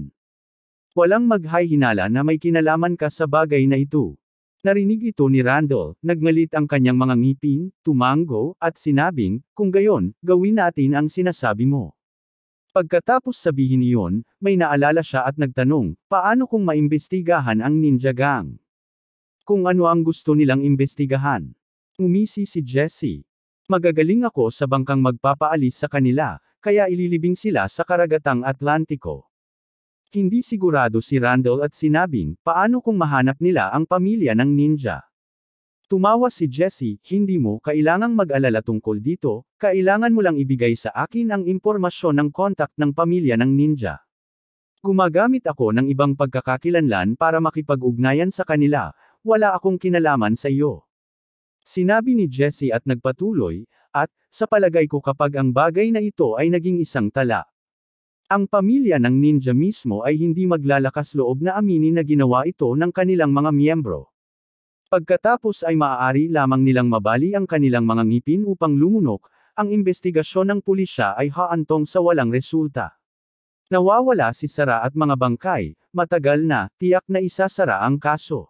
Walang maghay-hinala na may kinalaman ka sa bagay na ito. Narinig ito ni Randall, nagngalit ang kanyang mga ngipin, tumango, at sinabing, kung gayon, gawin natin ang sinasabi mo. Pagkatapos sabihin iyon, may naalala siya at nagtanong, paano kung maimbestigahan ang ninja gang? Kung ano ang gusto nilang imbestigahan? Umisi si Jesse. Magagaling ako sa bangkang magpapaalis sa kanila, kaya ililibing sila sa karagatang Atlantiko. Hindi sigurado si Randall at sinabing, paano kung mahanap nila ang pamilya ng ninja? Tumawa si Jesse, hindi mo kailangang mag-alala tungkol dito, kailangan mo lang ibigay sa akin ang impormasyon ng kontak ng pamilya ng ninja. Gumagamit ako ng ibang pagkakakilanlan para makipag-ugnayan sa kanila, wala akong kinalaman sa iyo. Sinabi ni Jesse at nagpatuloy, at, sa palagay ko kapag ang bagay na ito ay naging isang tala. Ang pamilya ng ninja mismo ay hindi maglalakas loob na aminin na ginawa ito ng kanilang mga miyembro. Pagkatapos ay maaari lamang nilang mabali ang kanilang mga ngipin upang lumunok, ang investigasyon ng pulisya ay haantong sa walang resulta. Nawawala si Sarah at mga bangkay, matagal na, tiyak na isasara ang kaso.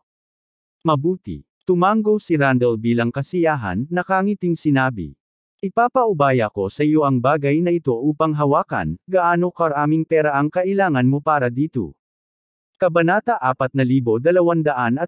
Mabuti. Tumango si Randall bilang kasiyahan, nakangiting sinabi. Ipapaubaya ko sa iyo ang bagay na ito upang hawakan, gaano karaming pera ang kailangan mo para dito. Kabanata 4238.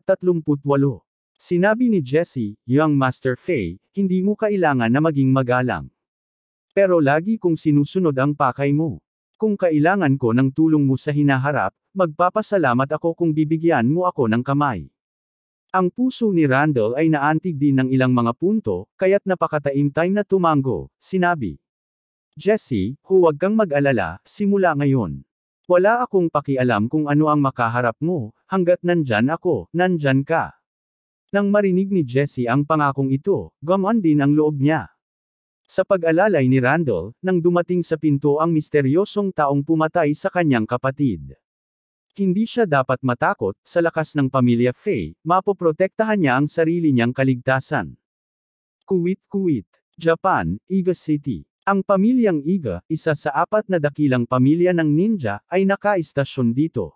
Sinabi ni Jesse, Young Master Fei, hindi mo kailangan na maging magalang. Pero lagi kong sinusunod ang pakay mo. Kung kailangan ko ng tulong mo sa hinaharap, magpapasalamat ako kung bibigyan mo ako ng kamay. Ang puso ni Randall ay naantig din ng ilang mga punto, kaya't napakataimtay na tumango, sinabi. Jesse, huwag kang mag-alala, simula ngayon. Wala akong pakialam kung ano ang makaharap mo, hanggat nandyan ako, nandyan ka. Nang marinig ni Jesse ang pangakong ito, gumaan din ang loob niya. Sa pag-alalay ni Randall, nang dumating sa pinto ang misteryosong taong pumatay sa kanyang kapatid. Hindi siya dapat matakot, sa lakas ng pamilya Faye, mapoprotektahan niya ang sarili niyang kaligtasan. Kuwait, Japan, Iga City. Ang pamilyang Iga, isa sa 4 na dakilang pamilya ng ninja, ay nakaistasyon dito.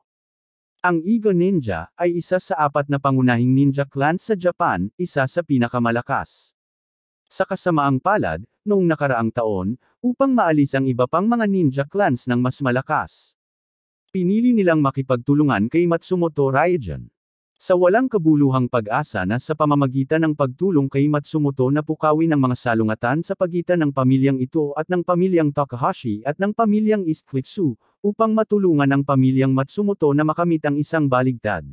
Ang Iga Ninja, ay isa sa 4 na pangunahing ninja clans sa Japan, isa sa pinakamalakas. Sa kasamaang palad, noong nakaraang taon, upang maalis ang iba pang mga ninja clans ng mas malakas. Pinili nilang makipagtulungan kay Matsumoto Raijin. Sa walang kabuluhang pag-asa na sa pamamagitan ng pagtulong kay Matsumoto na pukawin ang mga salungatan sa pagitan ng pamilyang ito at ng pamilyang Takahashi at ng pamilyang Istkritsu, upang matulungan ang pamilyang Matsumoto na makamit ang isang baligtad.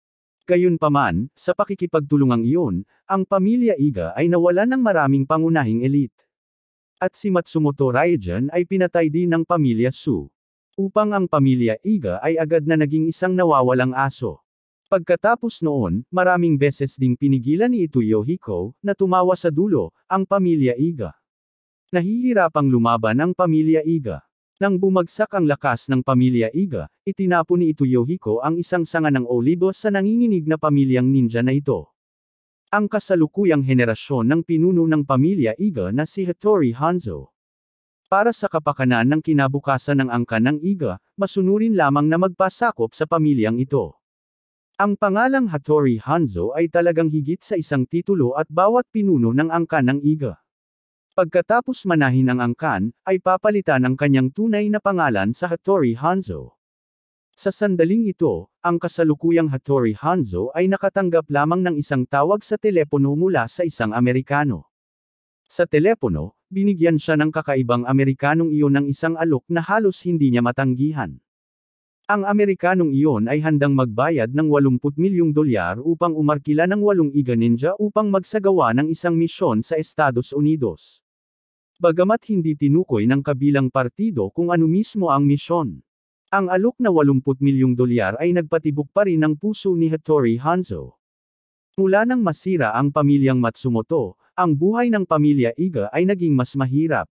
Gayunpaman, sa pakikipagtulungang iyon, ang pamilya Iga ay nawalan ng maraming pangunahing elite. At si Matsumoto Raijin ay pinatay din ng pamilya Su. Upang ang pamilya Iga ay agad na naging isang nawawalang aso. Pagkatapos noon, maraming beses ding pinigilan ni Yohiko, na tumawa sa dulo, ang pamilya Iga. Nahihirapang lumaban ang pamilya Iga. Nang bumagsak ang lakas ng pamilya Iga, itinapon ni Yohiko ang isang sanga ng olibo sa nanginginig na pamilyang ninja na ito. Ang kasalukuyang henerasyon ng pinuno ng pamilya Iga na si Hattori Hanzo. Para sa kapakanan ng kinabukasan ng angkan ng Iga, masunurin lamang na magpasakop sa pamilyang ito. Ang pangalang Hattori Hanzo ay talagang higit sa isang titulo at bawat pinuno ng angkan ng Iga. Pagkatapos manahin ang angkan, ay papalitan ang kanyang tunay na pangalan sa Hattori Hanzo. Sa sandaling ito, ang kasalukuyang Hattori Hanzo ay nakatanggap lamang ng isang tawag sa telepono mula sa isang Amerikano. Sa telepono, binigyan siya ng kakaibang Amerikanong iyon ng isang alok na halos hindi niya matanggihan. Ang Amerikanong iyon ay handang magbayad ng $80 milyong upang umarkila ng 8 Iga Ninja upang magsagawa ng isang misyon sa Estados Unidos. Bagamat hindi tinukoy ng kabilang partido kung ano mismo ang misyon. Ang alok na $80 milyong ay nagpatibok pa rin ng puso ni Hattori Hanzo. Mula nang masira ang pamilyang Matsumoto, ang buhay ng pamilya Iga ay naging mas mahirap.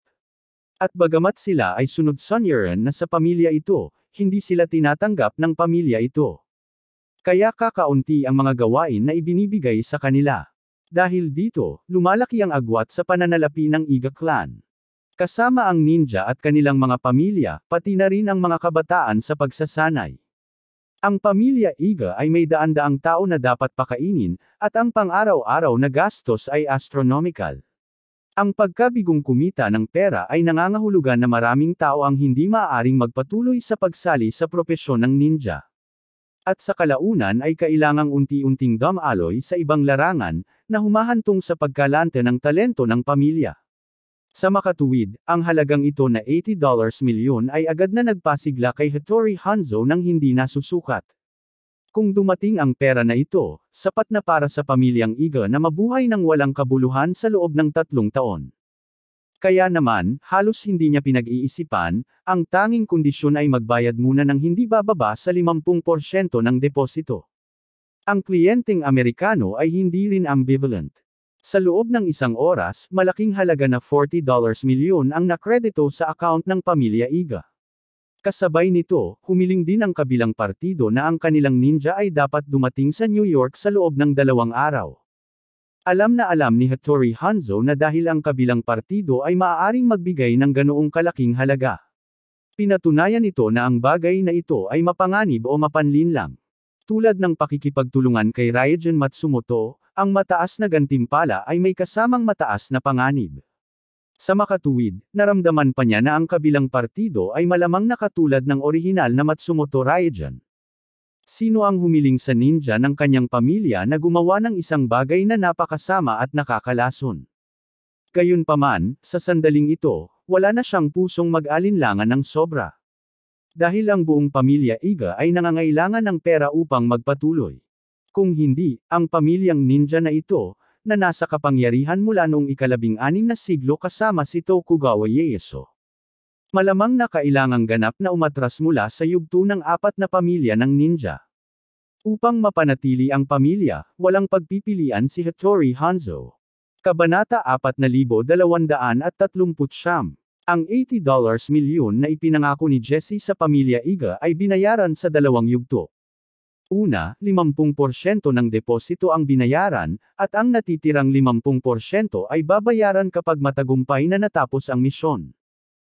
At bagamat sila ay sunod-sunyaran na sa pamilya ito, hindi sila tinatanggap ng pamilya ito. Kaya kakaunti ang mga gawain na ibinibigay sa kanila. Dahil dito, lumalaki ang agwat sa pananalapi ng Iga clan. Kasama ang ninja at kanilang mga pamilya, pati na rin ang mga kabataan sa pagsasanay. Ang pamilya Iga ay may daan-daang tao na dapat pakainin, at ang pang-araw-araw na gastos ay astronomical. Ang pagkabigong kumita ng pera ay nangangahulugan na maraming tao ang hindi maaaring magpatuloy sa pagsali sa propesyon ng ninja. At sa kalaunan ay kailangang unti-unting dumaloy sa ibang larangan, na humahantong sa pagkalante ng talento ng pamilya. Sa makatuwid, ang halagang ito na $80 milyon ay agad na nagpasigla kay Hattori Hanzo nang hindi nasusukat. Kung dumating ang pera na ito, sapat na para sa pamilyang Iga na mabuhay ng walang kabuluhan sa loob ng 3 taon. Kaya naman, halos hindi niya pinag-iisipan, ang tanging kondisyon ay magbayad muna ng hindi bababa sa 50% ng deposito. Ang kliyenteng Amerikano ay hindi rin ambivalent. Sa loob ng 1 oras, malaking halaga na $40 milyon ang nakredito sa account ng pamilya Iga. Kasabay nito, humiling din ang kabilang partido na ang kanilang ninja ay dapat dumating sa New York sa loob ng 2 araw. Alam na alam ni Hattori Hanzo na dahil ang kabilang partido ay maaaring magbigay ng ganoong kalaking halaga. Pinatunayan nito na ang bagay na ito ay mapanganib o mapanlinlang. Tulad ng pakikipagtulungan kay Raijin Matsumoto, ang mataas na gantimpala ay may kasamang mataas na panganib. Sa makatuwid, naramdaman pa niya na ang kabilang partido ay malamang na katulad ng orihinal na Matsumoto Raijin. Sino ang humiling sa ninja ng kanyang pamilya na gumawa ng isang bagay na napakasama at nakakalason? Gayunpaman, sa sandaling ito, wala na siyang pusong mag-alinlangan ng sobra. Dahil ang buong pamilya Iga ay nangangailangan ng pera upang magpatuloy. Kung hindi, ang pamilyang ninja na ito, na nasa kapangyarihan mula noong ika-16 na siglo kasama si Tokugawa Ieyasu. Malamang na kailangang ganap na umatras mula sa yugto ng 4 na pamilya ng ninja. Upang mapanatili ang pamilya, walang pagpipilian si Hattori Hanzo. Kabanata 4239. Ang $80 milyon na ipinangako ni Jesse sa pamilya Iga ay binayaran sa dalawang yugto. Una, 50% ng deposito ang binayaran, at ang natitirang 50% ay babayaran kapag matagumpay na natapos ang misyon.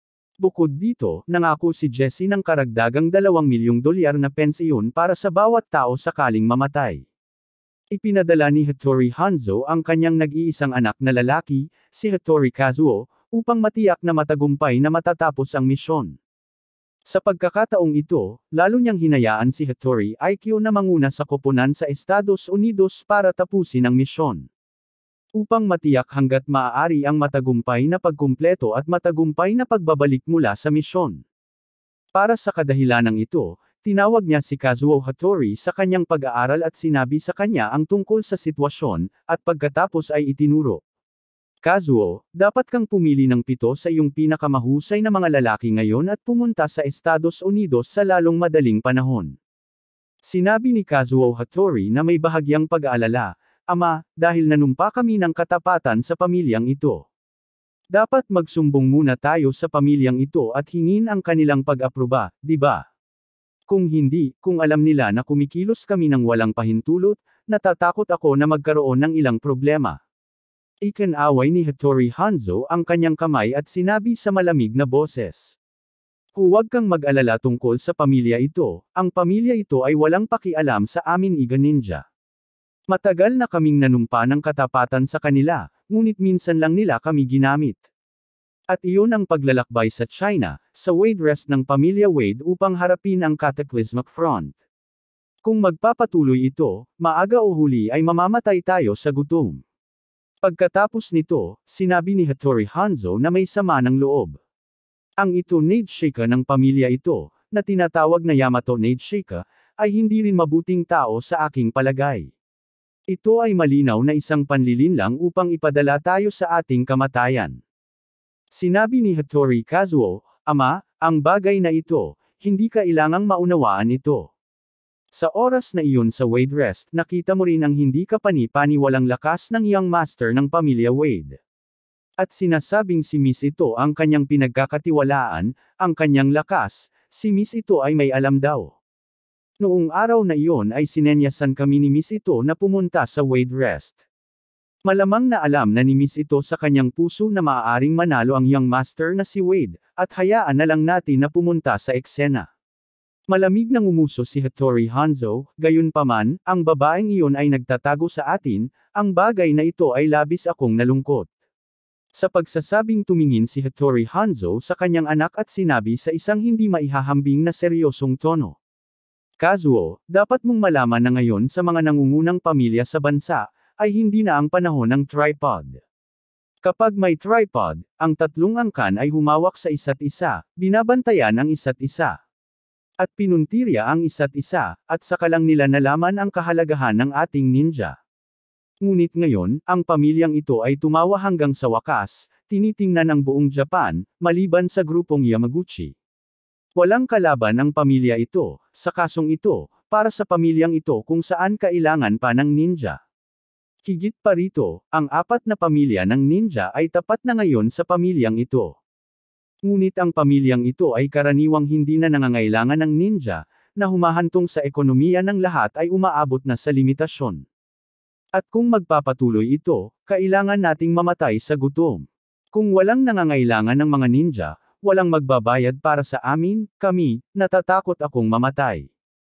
Bukod dito, nangako si Jesse ng karagdagang $2 milyong na pensiyon para sa bawat tao sakaling mamatay. Ipinadala ni Hattori Hanzo ang kanyang nag-iisang anak na lalaki, si Hattori Kazuo, upang matiyak na matagumpay na matatapos ang misyon. Sa pagkakataong ito, lalo niyang hinayaan si Hattori Aikyo na manguna sa koponan sa Estados Unidos para tapusin ang misyon. Upang matiyak hanggat maaari ang matagumpay na pagkumpleto at matagumpay na pagbabalik mula sa misyon. Para sa kadahilanang ito, tinawag niya si Kazuo Hattori sa kanyang pag-aaral at sinabi sa kanya ang tungkol sa sitwasyon, at pagkatapos ay itinuro. Kazuo, dapat kang pumili ng 7 sa iyong pinakamahusay na mga lalaki ngayon at pumunta sa Estados Unidos sa lalong madaling panahon. Sinabi ni Kazuo Hattori na may bahagyang pag-aalala, Ama, dahil nanumpa kami ng katapatan sa pamilyang ito. Dapat magsumbong muna tayo sa pamilyang ito at hingin ang kanilang pag-aproba, di ba? Kung hindi, kung alam nila na kumikilos kami ng walang pahintulot, natatakot ako na magkaroon ng ilang problema. Ikinaway ni Hattori Hanzo ang kanyang kamay at sinabi sa malamig na boses. Huwag kang mag-alala tungkol sa pamilya ito, ang pamilya ito ay walang pakialam sa amin Iga Ninja. Matagal na kaming nanumpa ng katapatan sa kanila, ngunit minsan lang nila kami ginamit. At iyon ang paglalakbay sa China, sa Wade Rest ng pamilya Wade upang harapin ang Cataclysmic Front. Kung magpapatuloy ito, maaga o huli ay mamamatay tayo sa gutom. Pagkatapos nito, sinabi ni Hattori Hanzo na may sama ng loob. Ang ito Nadeshika ng pamilya ito, na tinatawag na Yamato Nadeshika, ay hindi rin mabuting tao sa aking palagay. Ito ay malinaw na isang panlilinlang upang ipadala tayo sa ating kamatayan. Sinabi ni Hattori Kazuo, Ama, ang bagay na ito, hindi kailangang maunawaan ito. Sa oras na iyon sa Wade Rest, nakita mo rin ang hindi kapani-paniwalang lakas ng young master ng pamilya Wade. At sinasabing si Miss ito ang kanyang pinagkakatiwalaan, ang kanyang lakas, si Miss ito ay may alam daw. Noong araw na iyon ay sinenyasan kami ni Miss ito na pumunta sa Wade Rest. Malamang na alam na ni Miss ito sa kanyang puso na maaaring manalo ang young master na si Wade, at hayaan na lang natin na pumunta sa eksena. Malamig nang umuso si Hattori Hanzo, gayunpaman, ang babaeng iyon ay nagtatago sa atin, ang bagay na ito ay labis akong nalungkot. Sa pagsasabing tumingin si Hattori Hanzo sa kanyang anak at sinabi sa isang hindi maihahambing na seryosong tono. Kazuo, dapat mong malaman na ngayon sa mga nangungunang pamilya sa bansa, ay hindi na ang panahon ng tripod. Kapag may tripod, ang tatlong angkan ay humawak sa isa't isa, binabantayan ang isa't isa. At pinuntirya ang isa't isa, at saka lang nila nalaman ang kahalagahan ng ating ninja. Ngunit ngayon, ang pamilyang ito ay tumawa hanggang sa wakas, tinitingnan ang buong Japan, maliban sa grupong Yamaguchi. Walang kalaban ang pamilya ito, sa kasong ito, para sa pamilyang ito kung saan kailangan pa ng ninja. Higit pa rito, ang 4 na pamilya ng ninja ay tapat na ngayon sa pamilyang ito. Ngunit ang pamilyang ito ay karaniwang hindi na nangangailangan ng ninja, na humahantong sa ekonomiya ng lahat ay umaabot na sa limitasyon. At kung magpapatuloy ito, kailangan nating mamatay sa gutom. Kung walang nangangailangan ng mga ninja, walang magbabayad para sa amin, kami, natatakot akong mamatay.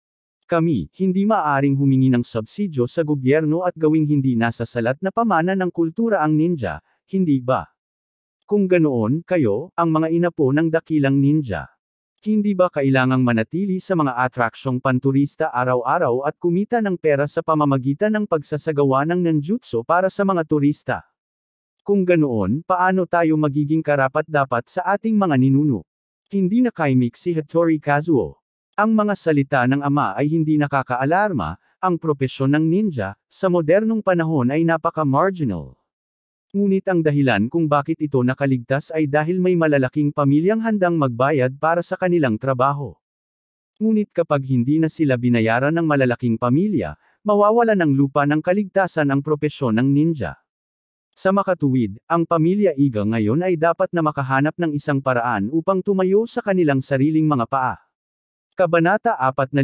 Kami, hindi maaaring humingi ng subsidyo sa gobyerno at gawing hindi nasasalat na pamana ng kultura ang ninja, hindi ba? Kung ganoon, kayo, ang mga inapo ng dakilang ninja. Hindi ba kailangang manatili sa mga atraksyong panturista araw-araw at kumita ng pera sa pamamagitan ng pagsasagawa ng ninjutsu para sa mga turista? Kung ganoon, paano tayo magiging karapat-dapat sa ating mga ninuno? Hindi nakaimik si Hattori Kazuo. Ang mga salita ng ama ay hindi nakakaalarma, ang propesyon ng ninja, sa modernong panahon ay napaka-marginal. Ngunit ang dahilan kung bakit ito nakaligtas ay dahil may malalaking pamilyang handang magbayad para sa kanilang trabaho. Ngunit kapag hindi na sila binayaran ng malalaking pamilya, mawawala ng lupa ng kaligtasan ang propesyon ng ninja. Sa makatuwid, ang pamilya Iga ngayon ay dapat na makahanap ng isang paraan upang tumayo sa kanilang sariling mga paa. Kabanata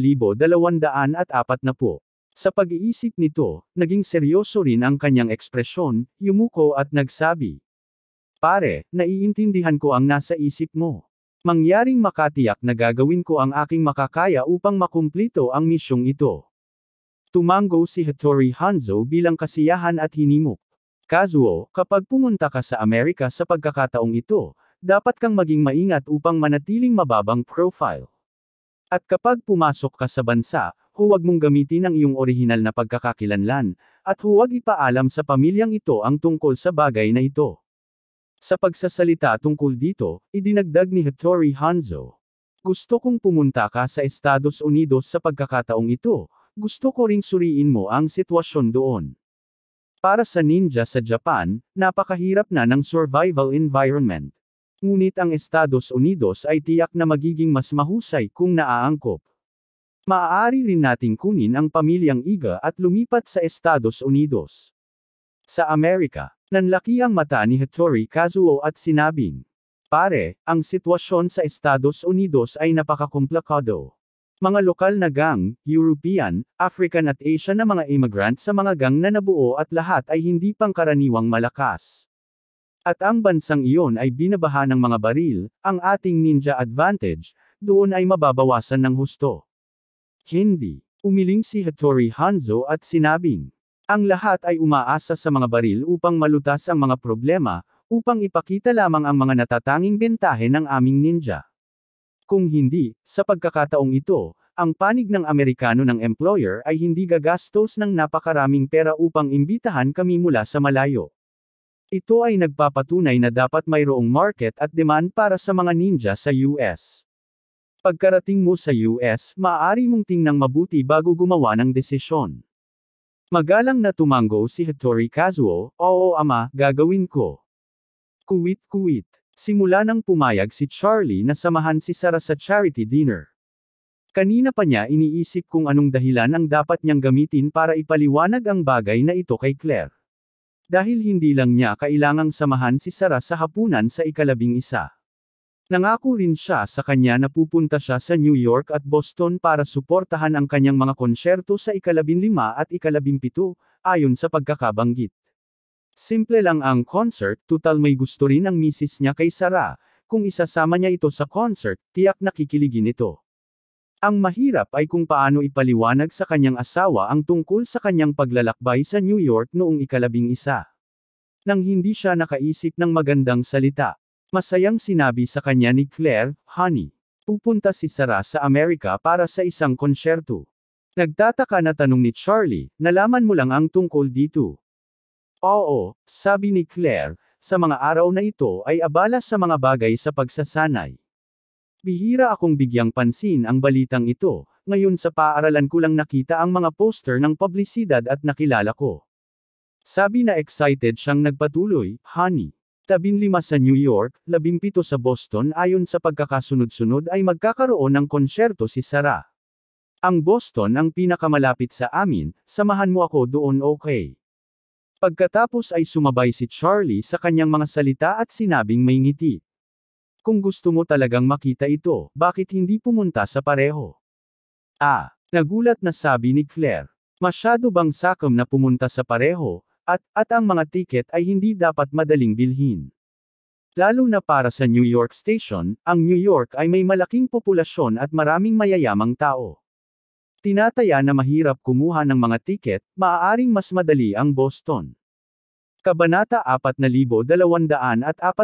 4240. Sa pag-iisip nito, naging seryoso rin ang kanyang ekspresyon, yumuko at nagsabi. Pare, naiintindihan ko ang nasa isip mo. Mangyaring makatiyak na gagawin ko ang aking makakaya upang makumplito ang misyong ito. Tumango si Hattori Hanzo bilang kasiyahan at hinimok. Kazuo, kapag pumunta ka sa Amerika sa pagkakataong ito, dapat kang maging maingat upang manatiling mababang profile. At kapag pumasok ka sa bansa, huwag mong gamitin ang iyong orihinal na pagkakakilanlan, at huwag ipaalam sa pamilyang ito ang tungkol sa bagay na ito. Sa pagsasalita tungkol dito, idinagdag ni Hattori Hanzo. Gusto kong pumunta ka sa Estados Unidos sa pagkakataong ito, gusto ko ring suriin mo ang sitwasyon doon. Para sa ninja sa Japan, napakahirap na ng survival environment. Ngunit ang Estados Unidos ay tiyak na magiging mas mahusay kung naaangkop. Maaari rin nating kunin ang pamilyang Iga at lumipat sa Estados Unidos. Sa Amerika, nanlaki ang mata ni Hattori Kazuo at sinabing, Pare, ang sitwasyon sa Estados Unidos ay napakakomplikado. Mga lokal na gang, European, African at Asian na mga immigrant sa mga gang na nabuo at lahat ay hindi pangkaraniwang malakas. At ang bansang iyon ay binabaha ng mga baril, ang ating ninja advantage, doon ay mababawasan ng husto. Hindi. Umiling si Hattori Hanzo at sinabing, ang lahat ay umaasa sa mga baril upang malutas ang mga problema, upang ipakita lamang ang mga natatanging bentahe ng aming ninja. Kung hindi, sa pagkakataong ito, ang panig ng Amerikano ng employer ay hindi gagastos ng napakaraming pera upang imbitahan kami mula sa malayo. Ito ay nagpapatunay na dapat mayroong market at demand para sa mga ninja sa US. Pagkarating mo sa US, maaari mong tingnang mabuti bago gumawa ng desisyon. Magalang na tumango si Hattori Kazuo, oo ama, gagawin ko. Kuwit-kuwit. Simula nang pumayag si Charlie na samahan si Sarah sa charity dinner. Kanina pa niya iniisip kung anong dahilan ang dapat niyang gamitin para ipaliwanag ang bagay na ito kay Claire. Dahil hindi lang niya kailangang samahan si Sarah sa hapunan sa ika-11. Nangako rin siya sa kanya na pupunta siya sa New York at Boston para suportahan ang kanyang mga konsyerto sa ika-15 at ika-17, ayon sa pagkakabanggit. Simple lang ang concert, tutal may gusto rin ang misis niya kay Sarah, kung isasama niya ito sa concert, tiyak nakikiligin ito. Ang mahirap ay kung paano ipaliwanag sa kanyang asawa ang tungkol sa kanyang paglalakbay sa New York noong ika-11. Nang hindi siya nakaisip ng magandang salita. Masayang sinabi sa kanya ni Claire, Honey, pupunta si Sarah sa Amerika para sa isang konsyerto. Nagtataka na tanong ni Charlie, nalaman mo lang ang tungkol dito. Oo, sabi ni Claire, sa mga araw na ito ay abala sa mga bagay sa pagsasanay. Bihira akong bigyang pansin ang balitang ito, ngayon sa paaralan ko lang nakita ang mga poster ng publisidad at nakilala ko. Sabi na excited siyang nagpatuloy, Honey. 15 sa New York, 17 sa Boston ayon sa pagkakasunod-sunod ay magkakaroon ng konsyerto si Sarah. Ang Boston ang pinakamalapit sa amin, samahan mo ako doon okay. Pagkatapos ay sumabay si Charlie sa kanyang mga salita at sinabing may ngiti. Kung gusto mo talagang makita ito, bakit hindi pumunta sa pareho? Nagulat na sabi ni Claire. Masyado bang sakom na pumunta sa pareho, at ang mga tiket ay hindi dapat madaling bilhin. Lalo na para sa New York Station, ang New York ay may malaking populasyon at maraming mayayamang tao. Tinataya na mahirap kumuha ng mga tiket, maaaring mas madali ang Boston. Kabanata 4241.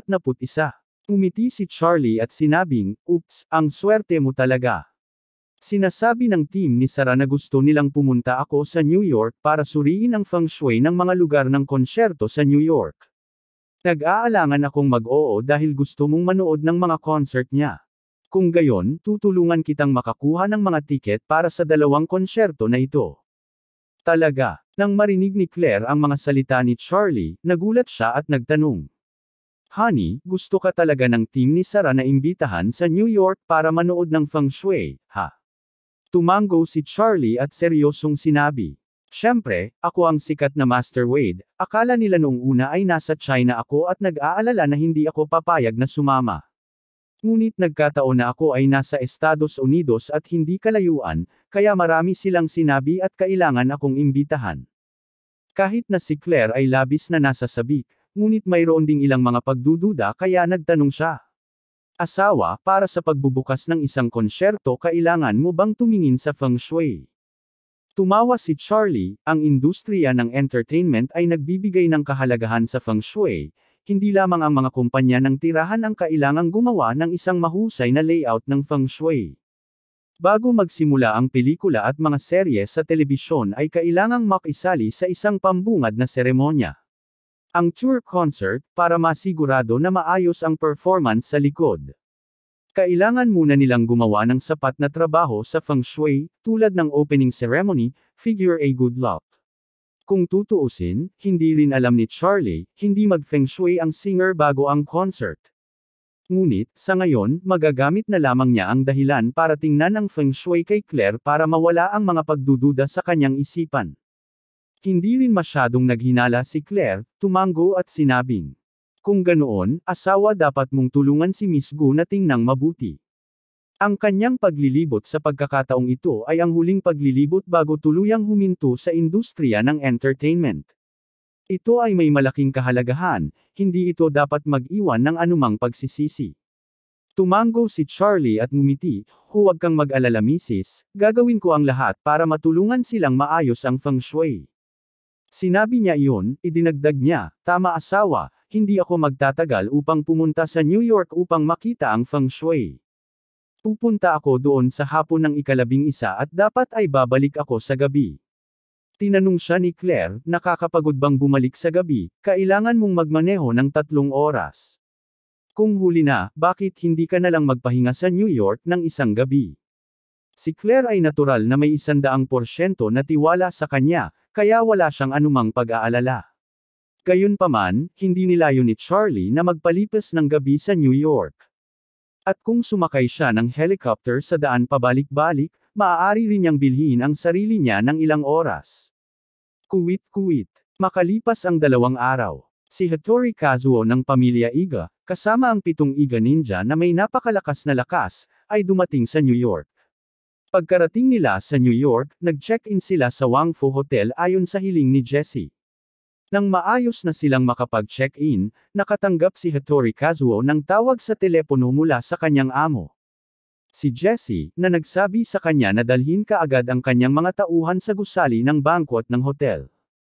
Umiti si Charlie at sinabing, Oops, ang swerte mo talaga. Sinasabi ng team ni Sarah na gusto nilang pumunta ako sa New York para suriin ang feng shui ng mga lugar ng konsyerto sa New York. Nag-aalangan akong mag-oo dahil gusto mong manood ng mga concert niya. Kung gayon, tutulungan kitang makakuha ng mga tiket para sa 2 konsyerto na ito. Talaga. Nang marinig ni Claire ang mga salita ni Charlie, nagulat siya at nagtanong. Honey, gusto ka talaga ng team ni Sarah na imbitahan sa New York para manood ng feng shui, ha? Tumango si Charlie at seryosong sinabi. Siyempre, ako ang sikat na Master Wade, akala nila noong una ay nasa China ako at nag-aalala na hindi ako papayag na sumama. Ngunit nagkataon na ako ay nasa Estados Unidos at hindi kalayuan, kaya marami silang sinabi at kailangan akong imbitahan. Kahit na si Claire ay labis na nasa sabik, ngunit mayroon ding ilang mga pagdududa kaya nagtanong siya. Asawa, para sa pagbubukas ng isang konsyerto kailangan mo bang tumingin sa feng shui? Tumawa si Charlie, ang industriya ng entertainment ay nagbibigay ng kahalagahan sa feng shui, hindi lamang ang mga kumpanya ng tirahan ang kailangang gumawa ng isang mahusay na layout ng feng shui. Bago magsimula ang pelikula at mga serye sa telebisyon ay kailangang makisali sa isang pambungad na seremonya. Ang tour concert, para masigurado na maayos ang performance sa likod. Kailangan muna nilang gumawa ng sapat na trabaho sa feng shui, tulad ng opening ceremony, figure a good luck. Kung tutuusin, hindi rin alam ni Charlie, hindi mag-feng shui ang singer bago ang concert. Ngunit, sa ngayon, magagamit na lamang niya ang dahilan para tingnan ang feng shui kay Claire para mawala ang mga pagdududa sa kanyang isipan. Hindi rin masyadong naghinala si Claire, tumango at sinabing. Kung ganoon, asawa dapat mong tulungan si Miss Gu na tingnang mabuti. Ang kanyang paglilibot sa pagkakataong ito ay ang huling paglilibot bago tuluyang huminto sa industriya ng entertainment. Ito ay may malaking kahalagahan, hindi ito dapat mag-iwan ng anumang pagsisisi. Tumango si Charlie at ngumiti, huwag kang mag-alala Mrs., gagawin ko ang lahat para matulungan silang maayos ang feng shui. Sinabi niya iyon, idinagdag niya, tama asawa, hindi ako magtatagal upang pumunta sa New York upang makita ang feng shui. Pupunta ako doon sa hapon ng ika-11 at dapat ay babalik ako sa gabi. Tinanong siya ni Claire, nakakapagod bang bumalik sa gabi, kailangan mong magmaneho ng 3 oras. Kung huli na, bakit hindi ka nalang magpahinga sa New York ng isang gabi? Si Claire ay natural na may 100% na tiwala sa kanya, kaya wala siyang anumang pag-aalala. Gayunpaman, hindi nilayo ni Charlie na magpalipas ng gabi sa New York. At kung sumakay siya ng helicopter sa daan pabalik-balik, maaari rin niyang bilhin ang sarili niya ng ilang oras. Kuwit-kuwit. Makalipas ang 2 araw. Si Hattori Kazuo ng pamilya Iga, kasama ang 7 Iga ninja na may napakalakas na lakas, ay dumating sa New York. Pagkarating nila sa New York, nag-check-in sila sa Wangfu Hotel ayon sa hiling ni Jessie. Nang maayos na silang makapag-check-in, nakatanggap si Hattori Kazuo ng tawag sa telepono mula sa kanyang amo. Si Jessie, na nagsabi sa kanya na dalhin kaagad ang kanyang mga tauhan sa gusali ng banquet ng hotel.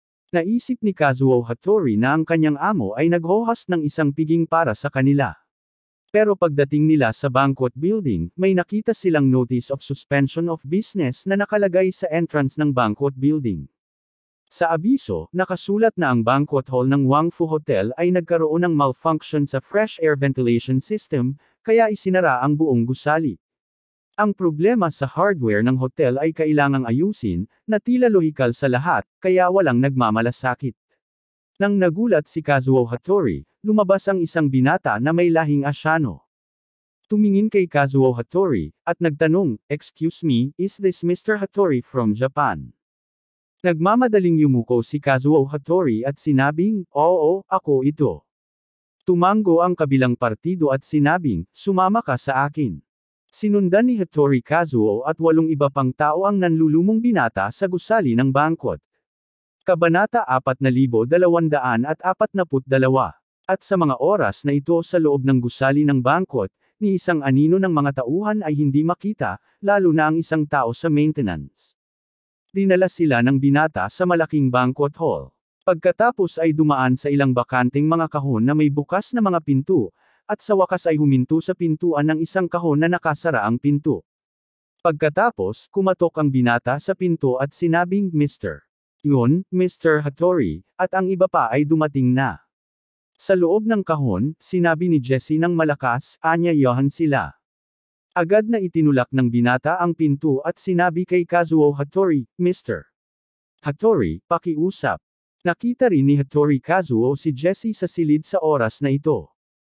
Naisip ni Kazuo Hattori na ang kanyang amo ay naghohas ng isang piging para sa kanila. Pero pagdating nila sa banquet building, may nakita silang notice of suspension of business na nakalagay sa entrance ng banquet building. Sa abiso, nakasulat na ang banquet hall ng Wangfu Hotel ay nagkaroon ng malfunction sa fresh air ventilation system, kaya isinara ang buong gusali. Ang problema sa hardware ng hotel ay kailangang ayusin, na tila lohikal sa lahat, kaya walang nagmamalasakit. Nang nagulat si Kazuo Hattori, lumabas ang isang binata na may lahing Asyano. Tumingin kay Kazuo Hattori, at nagtanong, "Excuse me, is this Mr. Hattori from Japan?" Nagmamadaling yumuko si Kazuo Hattori at sinabing, "Oo, ako ito." Tumango ang kabilang partido at sinabing, "Sumama ka sa akin." Sinundan ni Hattori Kazuo at 8 iba pang tao ang nanlulumong binata sa gusali ng banquet. Kabanata 4242. At sa mga oras na ito sa loob ng gusali ng banquet, ni isang anino ng mga tauhan ay hindi makita, lalo na ang isang tao sa maintenance. Dinala sila ng binata sa malaking banquet hall. Pagkatapos ay dumaan sa ilang bakanting mga kahon na may bukas na mga pinto, at sa wakas ay huminto sa pintuan ng isang kahon na nakasara ang pinto. Pagkatapos, kumatok ang binata sa pinto at sinabing, "Mr. Yun, Mr. Hattori, at ang iba pa ay dumating na." Sa loob ng kahon, sinabi ni Jessie ng malakas, "Aanyayahan sila." Agad na itinulak ng binata ang pinto at sinabi kay Kazuo Hattori, "Mr. Hattori, pakiusap." Nakita rin ni Hattori Kazuo si Jessie sa silid sa oras na ito.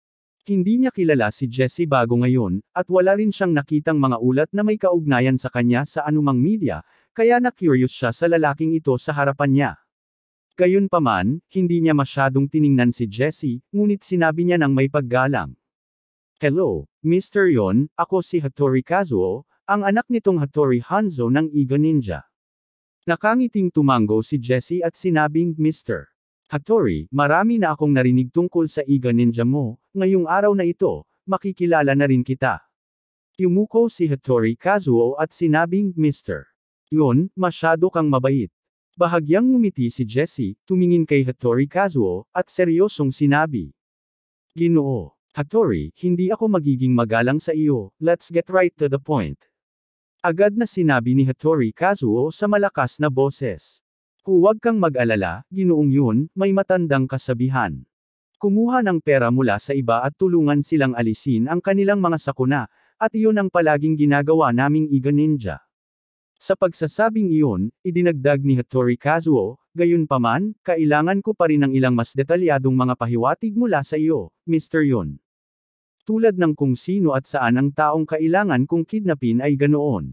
Hindi niya kilala si Jessie bago ngayon, at wala rin siyang nakitang mga ulat na may kaugnayan sa kanya sa anumang media, kaya na-curious siya sa lalaking ito sa harapan niya. Gayunpaman, hindi niya masyadong tiningnan si Jessie, ngunit sinabi niya ng may paggalang. Hello, Mr. Yon, ako si Hattori Kazuo, ang anak nitong Hattori Hanzo ng Iga Ninja. Nakangiting tumango si Jessie at sinabing, Mr. Hattori, marami na akong narinig tungkol sa Iga Ninja mo, ngayong araw na ito, makikilala na rin kita. Yumuko si Hattori Kazuo at sinabing, Mr. Yon, masyado kang mabait. Bahagyang ngumiti si Jessie, tumingin kay Hattori Kazuo, at seryosong sinabi. Ginoo, Hattori, hindi ako magiging magalang sa iyo, let's get right to the point. Agad na sinabi ni Hattori Kazuo sa malakas na boses. Huwag kang mag-alala, Ginoong Yun, may matandang kasabihan. Kumuha ng pera mula sa iba at tulungan silang alisin ang kanilang mga sakuna, at iyon ang palaging ginagawa naming Iga Ninja. Sa pagsasabing iyon, idinagdag ni Hattori Kazuo, gayunpaman, kailangan ko pa rin ng ilang mas detalyadong mga pahiwatig mula sa iyo, Mr. Yun. Tulad ng kung sino at saan ang taong kailangan kong kidnapin ay ganoon.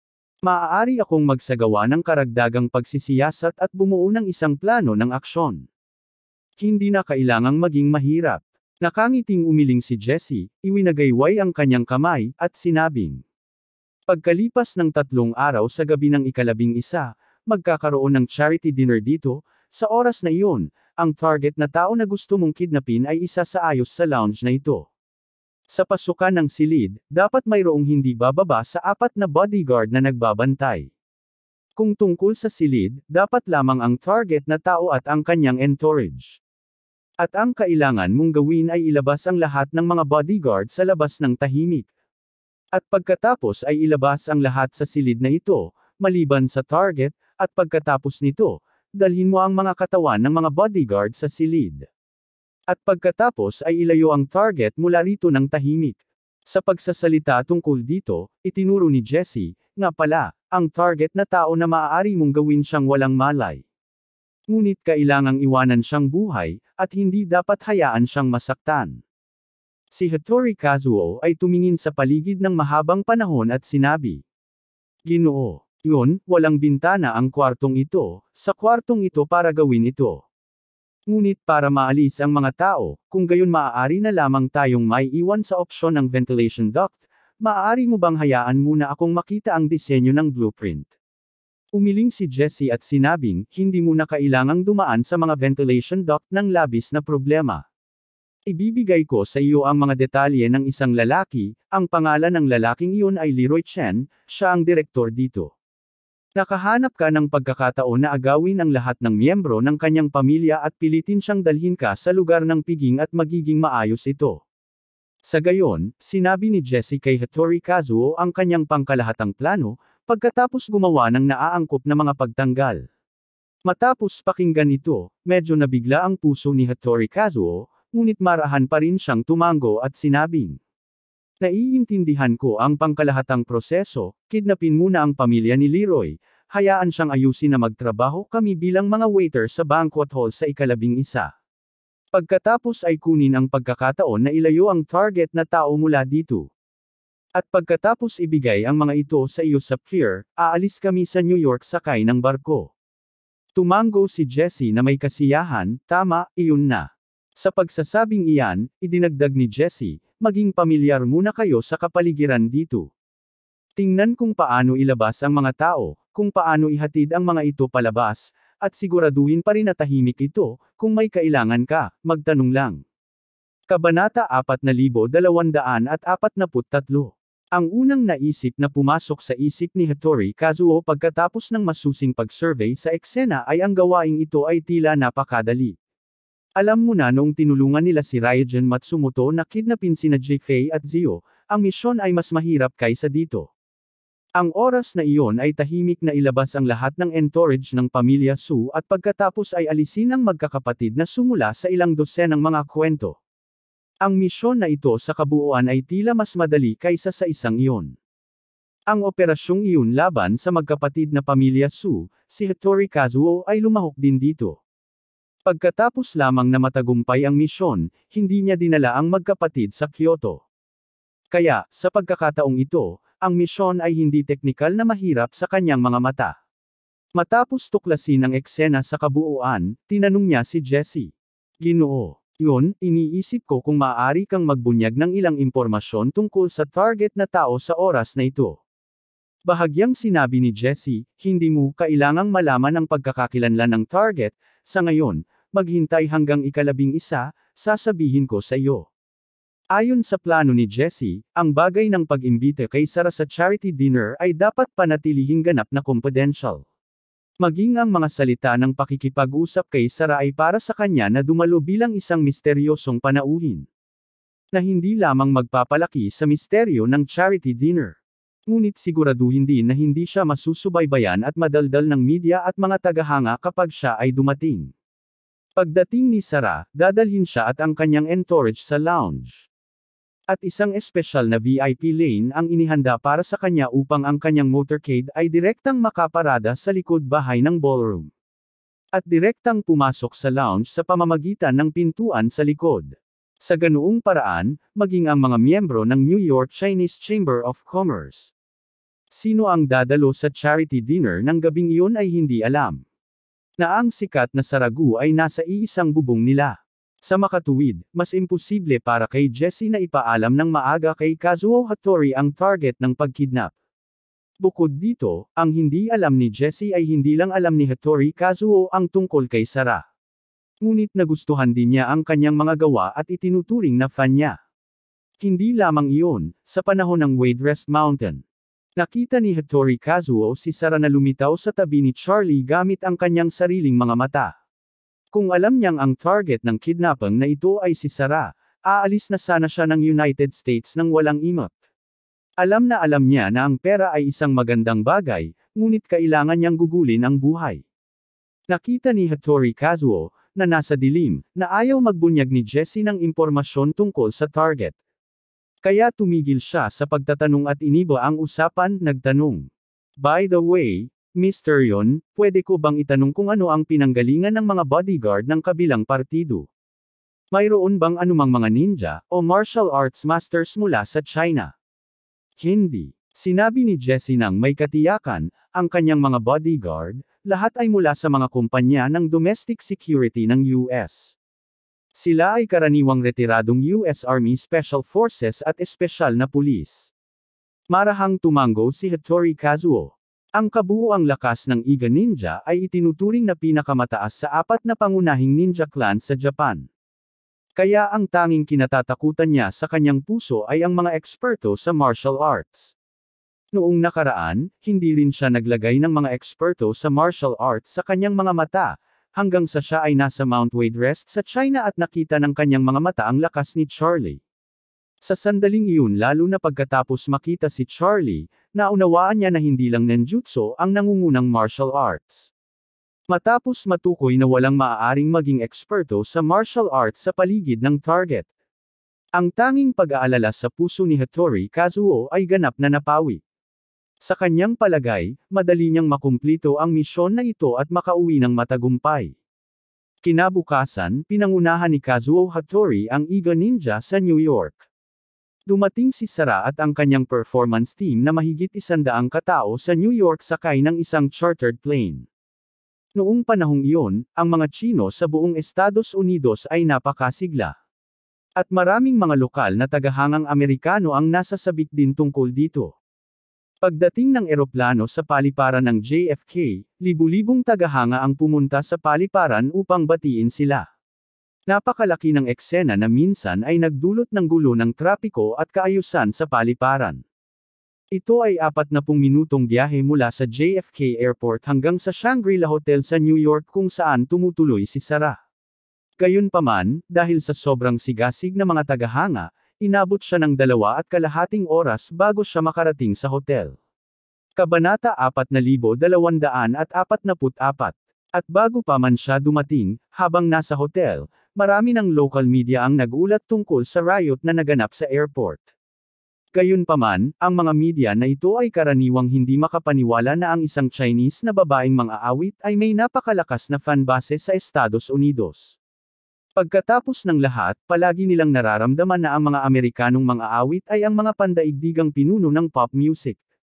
Maaari akong magsagawa ng karagdagang pagsisiyasat at bumuo ng isang plano ng aksyon. Hindi na kailangang maging mahirap. Nakangiting umiling si Jessie, iwinagayway ang kanyang kamay, at sinabing. Pagkalipas ng 3 araw sa gabi ng ika-11, magkakaroon ng charity dinner dito, sa oras na iyon, ang target na tao na gusto mong kidnapin ay isa sa ayos sa lounge na ito. Sa pasukan ng silid, dapat mayroong hindi bababa sa 4 na bodyguard na nagbabantay. Kung tungkol sa silid, dapat lamang ang target na tao at ang kanyang entourage. At ang kailangan mong gawin ay ilabas ang lahat ng mga bodyguard sa labas ng tahimik. At pagkatapos ay ilabas ang lahat sa silid na ito, maliban sa target, at pagkatapos nito, dalhin mo ang mga katawan ng mga bodyguard sa silid. At pagkatapos ay ilayo ang target mula rito ng tahimik. Sa pagsasalita tungkol dito, itinuro ni Jessie, nga pala, ang target na tao na maaari mong gawin siyang walang malay. Ngunit kailangang iwanan siyang buhay, at hindi dapat hayaan siyang masaktan. Si Hattori Kazuo ay tumingin sa paligid ng mahabang panahon at sinabi. Ginoo, yun, walang bintana ang kwartong ito, sa kwartong ito para gawin ito. Ngunit para maalis ang mga tao, kung gayon maaari na lamang tayong may iwan sa opsyon ng ventilation duct, maaari mo bang hayaan muna akong makita ang disenyo ng blueprint? Umiling si Jessie at sinabing, hindi mo na kailangang dumaan sa mga ventilation duct ng labis na problema. Ibibigay ko sa iyo ang mga detalye ng isang lalaki, ang pangalan ng lalaking iyon ay Leroy Chen, siya ang direktor dito. Nakahanap ka ng pagkakataon na agawin ang lahat ng miyembro ng kanyang pamilya at pilitin siyang dalhin ka sa lugar ng piging at magiging maayos ito. Sa gayon, sinabi ni Jessie kay Hattori Kazuo ang kanyang pangkalahatang plano, pagkatapos gumawa ng naaangkop na mga pagtanggal. Matapos pakinggan ito, medyo nabigla ang puso ni Hattori Kazuo, ngunit marahan pa rin siyang tumango at sinabing. Naiintindihan ko ang pangkalahatang proseso, kidnapin muna ang pamilya ni Leroy, hayaan siyang ayusin na magtrabaho kami bilang mga waiter sa banquet hall sa ika-11. Pagkatapos ay kunin ang pagkakataon na ilayo ang target na tao mula dito. At pagkatapos ibigay ang mga ito sa iyo sa pier, aalis kami sa New York sakay ng barko. Tumango si Jessie na may kasiyahan, tama, iyon na. Sa pagsasabing iyan, idinagdag ni Jessie, maging pamilyar muna kayo sa kapaligiran dito. Tingnan kung paano ilabas ang mga tao, kung paano ihatid ang mga ito palabas, at siguraduhin pa rin na tahimik ito, kung may kailangan ka, magtanong lang. Kabanata 4243. Ang unang naisip na pumasok sa isip ni Hattori Kazuo pagkatapos ng masusing pag-survey sa eksena ay ang gawaing ito ay tila napakadali. Alam mo na noong tinulungan nila si Ryogen Matsumoto na kidnapin sina Jifei at Zio, ang misyon ay mas mahirap kaysa dito. Ang oras na iyon ay tahimik na ilabas ang lahat ng entourage ng pamilya Su at pagkatapos ay alisin ang magkakapatid na sumula sa ilang dosenang mga kwento. Ang misyon na ito sa kabuuan ay tila mas madali kaysa sa isang iyon. Ang operasyong iyon laban sa magkapatid na pamilya Su, si Hattori Kazuo ay lumahok din dito. Pagkatapos lamang na matagumpay ang misyon, hindi niya dinala ang magkapatid sa Kyoto. Kaya, sa pagkakataong ito, ang misyon ay hindi teknikal na mahirap sa kanyang mga mata. Matapos tuklasin ang eksena sa kabuuan, tinanong niya si Jessie. Ginoo, yun, iniisip ko kung maaari kang magbunyag ng ilang impormasyon tungkol sa target na tao sa oras na ito. Bahagyang sinabi ni Jessie, hindi mo kailangang malaman ang pagkakakilanlan ng target, sa ngayon, maghintay hanggang ika-11, sasabihin ko sa iyo. Ayon sa plano ni Jessie, ang bagay ng pag-imbita kay Sarah sa charity dinner ay dapat panatilihing ganap na confidential. Maging ang mga salita ng pakikipag-usap kay Sarah ay para sa kanya na dumalo bilang isang misteryosong panauhin. Na hindi lamang magpapalaki sa misteryo ng charity dinner. Ngunit siguraduhin din na hindi siya masusubaybayan at madaldal ng media at mga tagahanga kapag siya ay dumating. Pagdating ni Sarah, dadalhin siya at ang kanyang entourage sa lounge. At isang espesyal na VIP lane ang inihanda para sa kanya upang ang kanyang motorcade ay direktang makaparada sa likod bahay ng ballroom. At direktang pumasok sa lounge sa pamamagitan ng pintuan sa likod. Sa ganoong paraan, maging ang mga miyembro ng New York Chinese Chamber of Commerce. Sino ang dadalo sa charity dinner ng gabing iyon ay hindi alam. Na ang sikat na Saragu ay nasa iisang bubong nila. Sa makatuwid, mas imposible para kay Jessie na ipaalam ng maaga kay Kazuo Hattori ang target ng pagkidnap. Bukod dito, ang hindi alam ni Jessie ay hindi lang alam ni Hattori Kazuo ang tungkol kay Sarah. Ngunit nagustuhan din niya ang kanyang mga gawa at itinuturing na fan niya. Hindi lamang iyon, sa panahon ng Wade Rest Mountain. Nakita ni Hattori Kazuo si Sarah na lumitaw sa tabi ni Charlie gamit ang kanyang sariling mga mata. Kung alam niyang ang target ng kidnapping na ito ay si Sarah, aalis na sana siya ng United States nang walang imot. Alam na alam niya na ang pera ay isang magandang bagay, ngunit kailangan niyang gugulin ang buhay. Nakita ni Hattori Kazuo, na nasa dilim, na ayaw magbunyag ni Jessie ng impormasyon tungkol sa target. Kaya tumigil siya sa pagtatanong at iniba ang usapan, nagtanong. By the way, Mr. Yon, pwede ko bang itanong kung ano ang pinanggalingan ng mga bodyguard ng kabilang partido? Mayroon bang anumang mga ninja, o martial arts masters mula sa China? Hindi. Sinabi ni Jessie nang may katiyakan, ang kanyang mga bodyguard, lahat ay mula sa mga kumpanya ng domestic security ng US. Sila ay karaniwang retiradong US Army Special Forces at espesyal na pulis. Marahang tumango si Hattori Kazuo. Ang kabuuang lakas ng Iga Ninja ay itinuturing na pinakamataas sa 4 na pangunahing ninja clan sa Japan. Kaya ang tanging kinatatakutan niya sa kanyang puso ay ang mga eksperto sa martial arts. Noong nakaraan, hindi rin siya naglagay ng mga eksperto sa martial arts sa kanyang mga mata, hanggang sa siya ay nasa Mount Wade Rest sa China at nakita ng kanyang mga mata ang lakas ni Charlie. Sa sandaling iyon lalo na pagkatapos makita si Charlie, naunawaan niya na hindi lang ninjutsu ang nangungunang martial arts. Matapos matukoy na walang maaaring maging eksperto sa martial arts sa paligid ng target. Ang tanging pag-aalala sa puso ni Hattori Kazuo ay ganap na napawi. Sa kanyang palagay, madali niyang makumplito ang misyon na ito at makauwi ng matagumpay. Kinabukasan, pinangunahan ni Kazuo Hattori ang Iga Ninja sa New York. Dumating si Sarah at ang kanyang performance team na mahigit 100 katao sa New York sakay ng isang chartered plane. Noong panahong iyon, ang mga Tsino sa buong Estados Unidos ay napakasigla. At maraming mga lokal na tagahangang Amerikano ang nasasabik din tungkol dito. Pagdating ng eroplano sa paliparan ng JFK, libu-libong tagahanga ang pumunta sa paliparan upang batiin sila. Napakalaki ng eksena na minsan ay nagdulot ng gulo ng trapiko at kaayusan sa paliparan. Ito ay 40 minutong biyahe mula sa JFK Airport hanggang sa Shangri-La Hotel sa New York kung saan tumutuloy si Sarah. Gayunpaman, dahil sa sobrang sigasig na mga tagahanga, inabot siya ng 2.5 oras bago siya makarating sa hotel. Kabanata 4244. At bago pa man siya dumating, habang nasa hotel, marami ng local media ang nagulat tungkol sa riot na naganap sa airport. Gayunpaman, ang mga media na ito ay karaniwang hindi makapaniwala na ang isang Chinese na babaeng mang-aawit ay may napakalakas na fanbase sa Estados Unidos. Pagkatapos ng lahat, palagi nilang nararamdaman na ang mga Amerikanong mang-aawit ay ang mga pandaigdigang pinuno ng pop music.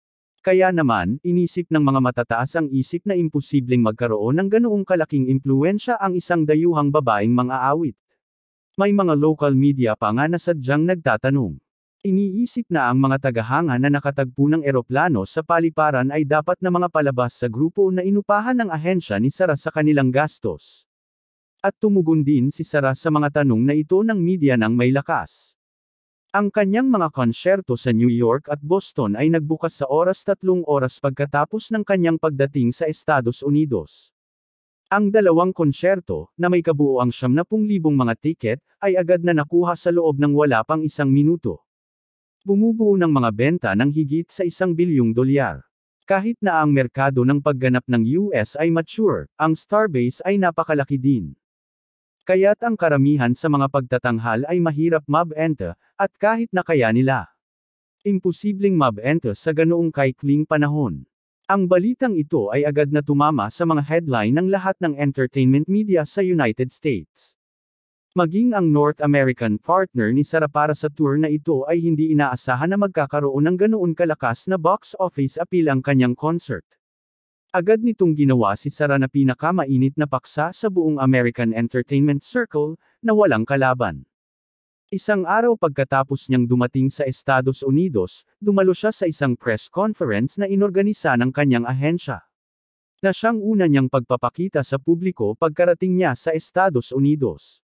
Kaya naman, inisip ng mga matataas ang isip na imposibleng magkaroon ng ganoong kalaking impluwensya ang isang dayuhang babaeng mang-aawit. May mga local media pa nga na sadyang nagtatanong. Iniisip na ang mga tagahanga na nakatagpo ng eroplano sa paliparan ay dapat na mga palabas sa grupo na inupahan ng ahensya ni Sarah sa kanilang gastos. At tumugon din si Sarah sa mga tanong na ito ng media ng may lakas. Ang kanyang mga konsyerto sa New York at Boston ay nagbukas sa 3 oras pagkatapos ng kanyang pagdating sa Estados Unidos. Ang dalawang konsyerto, na may kabuoang 70,000 mga tiket, ay agad na nakuha sa loob ng wala pang 1 minuto. Bumubuo ng mga benta ng higit sa $1 bilyong. Kahit na ang merkado ng pagganap ng US ay mature, ang starbase ay napakalaki din. Kaya't ang karamihan sa mga pagtatanghal ay mahirap mabenta, at kahit na kaya nila, imposibleng mabenta sa ganoong kaikling panahon. Ang balitang ito ay agad na tumama sa mga headline ng lahat ng entertainment media sa United States. Maging ang North American partner ni Sarah para sa tour na ito ay hindi inaasahan na magkakaroon ng ganoon kalakas na box office appeal ang kanyang concert. Agad nitong ginawa si Sarah na pinakamainit na paksa sa buong American entertainment circle, na walang kalaban. Isang araw pagkatapos niyang dumating sa Estados Unidos, dumalo siya sa isang press conference na inorganisa ng kanyang ahensya. Na siyang una niyang pagpapakita sa publiko pagkarating niya sa Estados Unidos.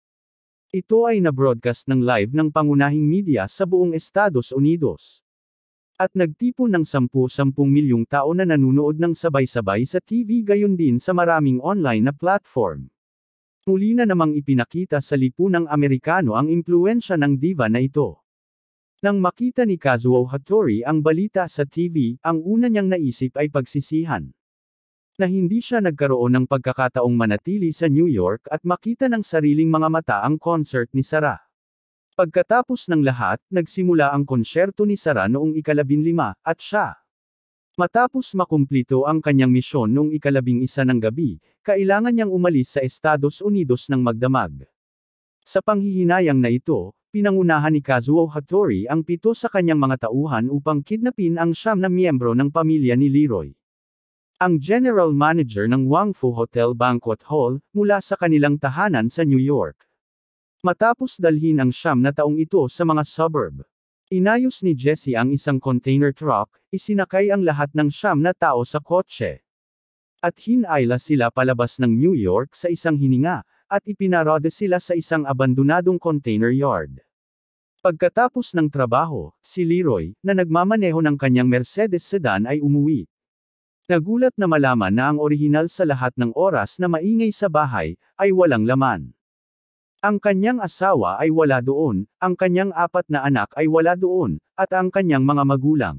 Ito ay na-broadcast ng live ng pangunahing media sa buong Estados Unidos. At nagtipon ng 10 milyong tao na nanunood ng sabay-sabay sa TV gayon din sa maraming online na platform. Muli na namang ipinakita sa lipunang Amerikano ang impluwensya ng diva na ito. Nang makita ni Kazuo Hattori ang balita sa TV, ang una niyang naisip ay pagsisihan. Na hindi siya nagkaroon ng pagkakataong manatili sa New York at makita ng sariling mga mata ang concert ni Sarah. Pagkatapos ng lahat, nagsimula ang konsyerto ni Sarah noong ika-15, at siya. Matapos makumplito ang kanyang misyon noong ika-11 ng gabi, kailangan niyang umalis sa Estados Unidos ng magdamag. Sa panghihinayang na ito, pinangunahan ni Kazuo Hattori ang 7 sa kanyang mga tauhan upang kidnapin ang 9 na miyembro ng pamilya ni Leroy. Ang general manager ng Wangfu Hotel Banquet Hall, mula sa kanilang tahanan sa New York. Matapos dalhin ang 9 na taong ito sa mga suburb. Inayos ni Jesse ang isang container truck, isinakay ang lahat ng 9 na tao sa kotse. At hinayla sila palabas ng New York sa isang hininga, at ipinarode sila sa isang abandonadong container yard. Pagkatapos ng trabaho, si Leroy, na nagmamaneho ng kanyang Mercedes sedan ay umuwi. Nagulat na malaman na ang orihinal sa lahat ng oras na maingay sa bahay, ay walang laman. Ang kanyang asawa ay wala doon, ang kanyang 4 na anak ay wala doon, at ang kanyang mga magulang.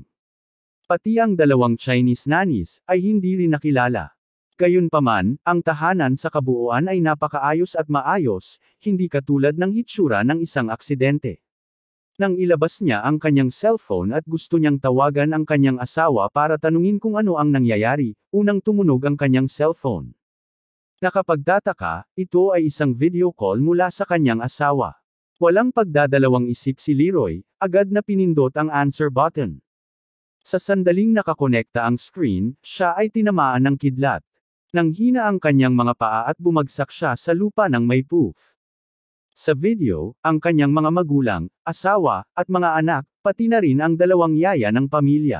Pati ang 2 Chinese nannies, ay hindi rin nakilala. Gayunpaman, ang tahanan sa kabuuan ay napakaayos at maayos, hindi katulad ng hitsura ng isang aksidente. Nang ilabas niya ang kanyang cellphone at gusto niyang tawagan ang kanyang asawa para tanungin kung ano ang nangyayari, unang tumunog ang kanyang cellphone. Nakapagtataka, ito ay isang video call mula sa kanyang asawa. Walang pagdadalawang isip si Leroy, agad na pinindot ang answer button. Sa sandaling nakakonekta ang screen, siya ay tinamaan ng kidlat. Nang hina ang kanyang mga paa at bumagsak siya sa lupa ng may poof. Sa video, ang kanyang mga magulang, asawa, at mga anak, pati na rin ang 2 yaya ng pamilya.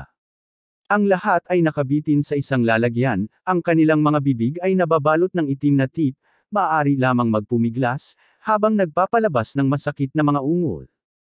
Ang lahat ay nakabitin sa isang lalagyan, ang kanilang mga bibig ay nababalot ng itim na tip, maaari lamang magpumiglas, habang nagpapalabas ng masakit na mga ungol.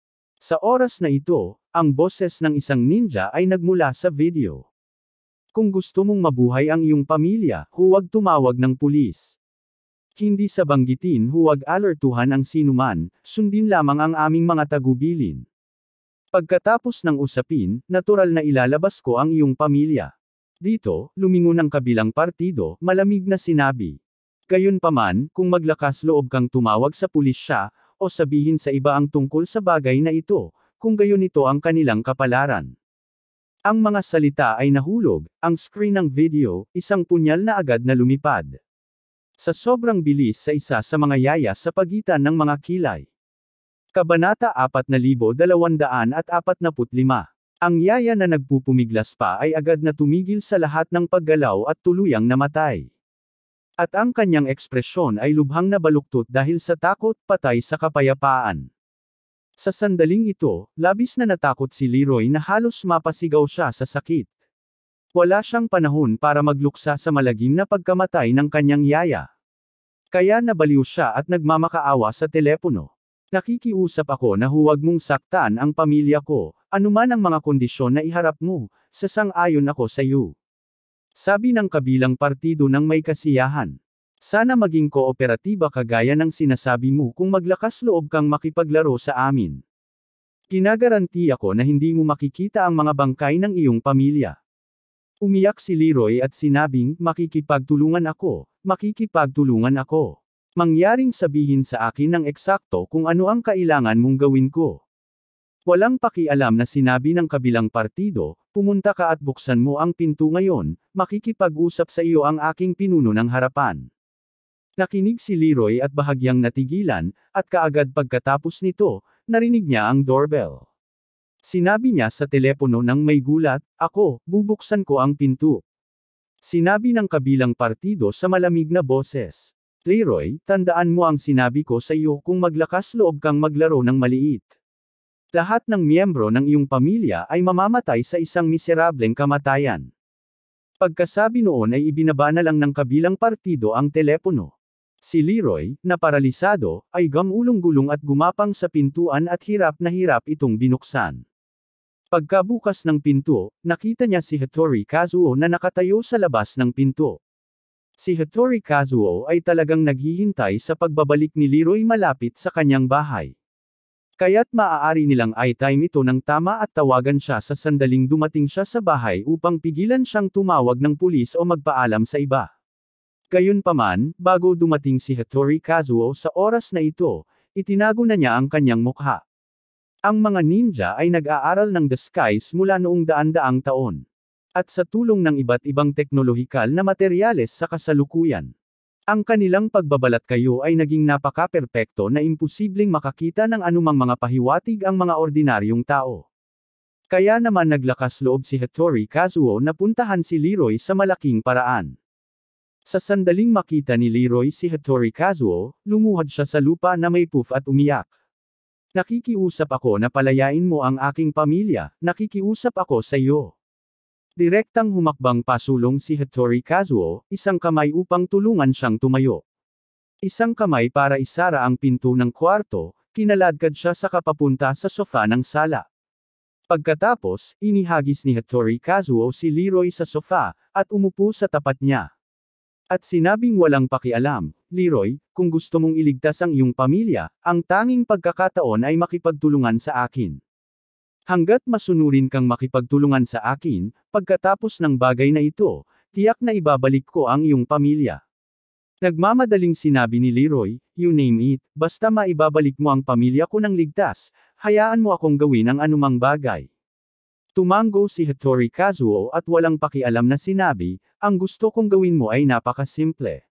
Sa oras na ito, ang boses ng isang ninja ay nagmula sa video. Kung gusto mong mabuhay ang iyong pamilya, huwag tumawag ng pulis. Hindi sa banggitin huwag alertuhan ang sinuman, sundin lamang ang aming mga tagubilin. Pagkatapos ng usapin, natural na ilalabas ko ang iyong pamilya. Dito, lumingon ang kabilang partido, malamig na sinabi. Gayunpaman, kung maglakas loob kang tumawag sa pulisya, o sabihin sa iba ang tungkol sa bagay na ito, kung gayon ito ang kanilang kapalaran. Ang mga salita ay nahulog, ang screen ng video, isang punyal na agad na lumipad. Sa sobrang bilis sa isa sa mga yaya sa pagitan ng mga kilay. Kabanata 4245. Ang yaya na nagpupumiglas pa ay agad na tumigil sa lahat ng paggalaw at tuluyang namatay. At ang kanyang ekspresyon ay lubhang nabaluktot dahil sa takot, patay sa kapayapaan. Sa sandaling ito, labis na natakot si Leroy na halos mapasigaw siya sa sakit. Wala siyang panahon para magluksa sa malagim na pagkamatay ng kanyang yaya. Kaya nabaliw siya at nagmamakaawa sa telepono. Nakikiusap ako na huwag mong saktan ang pamilya ko, anuman ang mga kondisyon na iharap mo, sasang-ayon ako sa iyo. Sabi ng kabilang partido ng may kasiyahan. Sana maging kooperatiba kagaya ng sinasabi mo kung maglakas loob kang makipaglaro sa amin. Ginagaranti ako na hindi mo makikita ang mga bangkay ng iyong pamilya. Umiyak si Leroy at sinabing, makikipagtulungan ako, makikipagtulungan ako. Mangyaring sabihin sa akin ng eksakto kung ano ang kailangan mong gawin ko. Walang pakialam na sinabi ng kabilang partido, pumunta ka at buksan mo ang pinto ngayon, makikipag-usap sa iyo ang aking pinuno ng harapan. Nakinig si Leroy at bahagyang natigilan, at kaagad pagkatapos nito, narinig niya ang doorbell. Sinabi niya sa telepono ng may gulat, ako, bubuksan ko ang pinto. Sinabi ng kabilang partido sa malamig na boses. Leroy, tandaan mo ang sinabi ko sa iyo kung maglakas loob kang maglaro ng maliit. Lahat ng miyembro ng iyong pamilya ay mamamatay sa isang miserableng kamatayan. Pagkasabi noon ay ibinaba na lang ng kabilang partido ang telepono. Si Leroy, na paralisado, ay gamulong-gulong at gumapang sa pintuan at hirap na hirap itong binuksan. Pagkabukas ng pinto, nakita niya si Hattori Kazuo na nakatayo sa labas ng pinto. Si Hattori Kazuo ay talagang naghihintay sa pagbabalik ni Leroy malapit sa kanyang bahay. Kaya't maaari nilang i-time ito ng tama at tawagan siya sa sandaling dumating siya sa bahay upang pigilan siyang tumawag ng pulis o magpaalam sa iba. Gayunpaman, bago dumating si Hattori Kazuo sa oras na ito, itinago na niya ang kanyang mukha. Ang mga ninja ay nag-aaral ng disguise mula noong daan-daang taon. At sa tulong ng iba't ibang teknolohikal na materyales sa kasalukuyan. Ang kanilang pagbabalat kayo ay naging napaka-perpekto na imposibleng makakita ng anumang mga pahiwatig ang mga ordinaryong tao. Kaya naman naglakas loob si Hattori Kazuo na puntahan si Leroy sa malaking paraan. Sa sandaling makita ni Leroy si Hattori Kazuo, lumuhod siya sa lupa na may puff at umiyak. Nakikiusap ako na palayain mo ang aking pamilya, nakikiusap ako sa iyo. Direktang humakbang pasulong si Hattori Kazuo, isang kamay upang tulungan siyang tumayo. Isang kamay para isara ang pinto ng kwarto, kinaladkad siya sa kapapunta sa sofa ng sala. Pagkatapos, inihagis ni Hattori Kazuo si Leroy sa sofa, at umupo sa tapat niya. At sinabing walang pakialam, Leroy, kung gusto mong iligtas ang iyong pamilya, ang tanging pagkakataon ay makipagtulungan sa akin. Hanggat masunurin kang makipagtulungan sa akin, pagkatapos ng bagay na ito, tiyak na ibabalik ko ang iyong pamilya. Nagmamadaling sinabi ni Leroy, you name it, basta maibabalik mo ang pamilya ko ng ligtas, hayaan mo akong gawin ang anumang bagay. Tumango si Hattori Kazuo at walang pakialam na sinabi, ang gusto kong gawin mo ay napakasimple.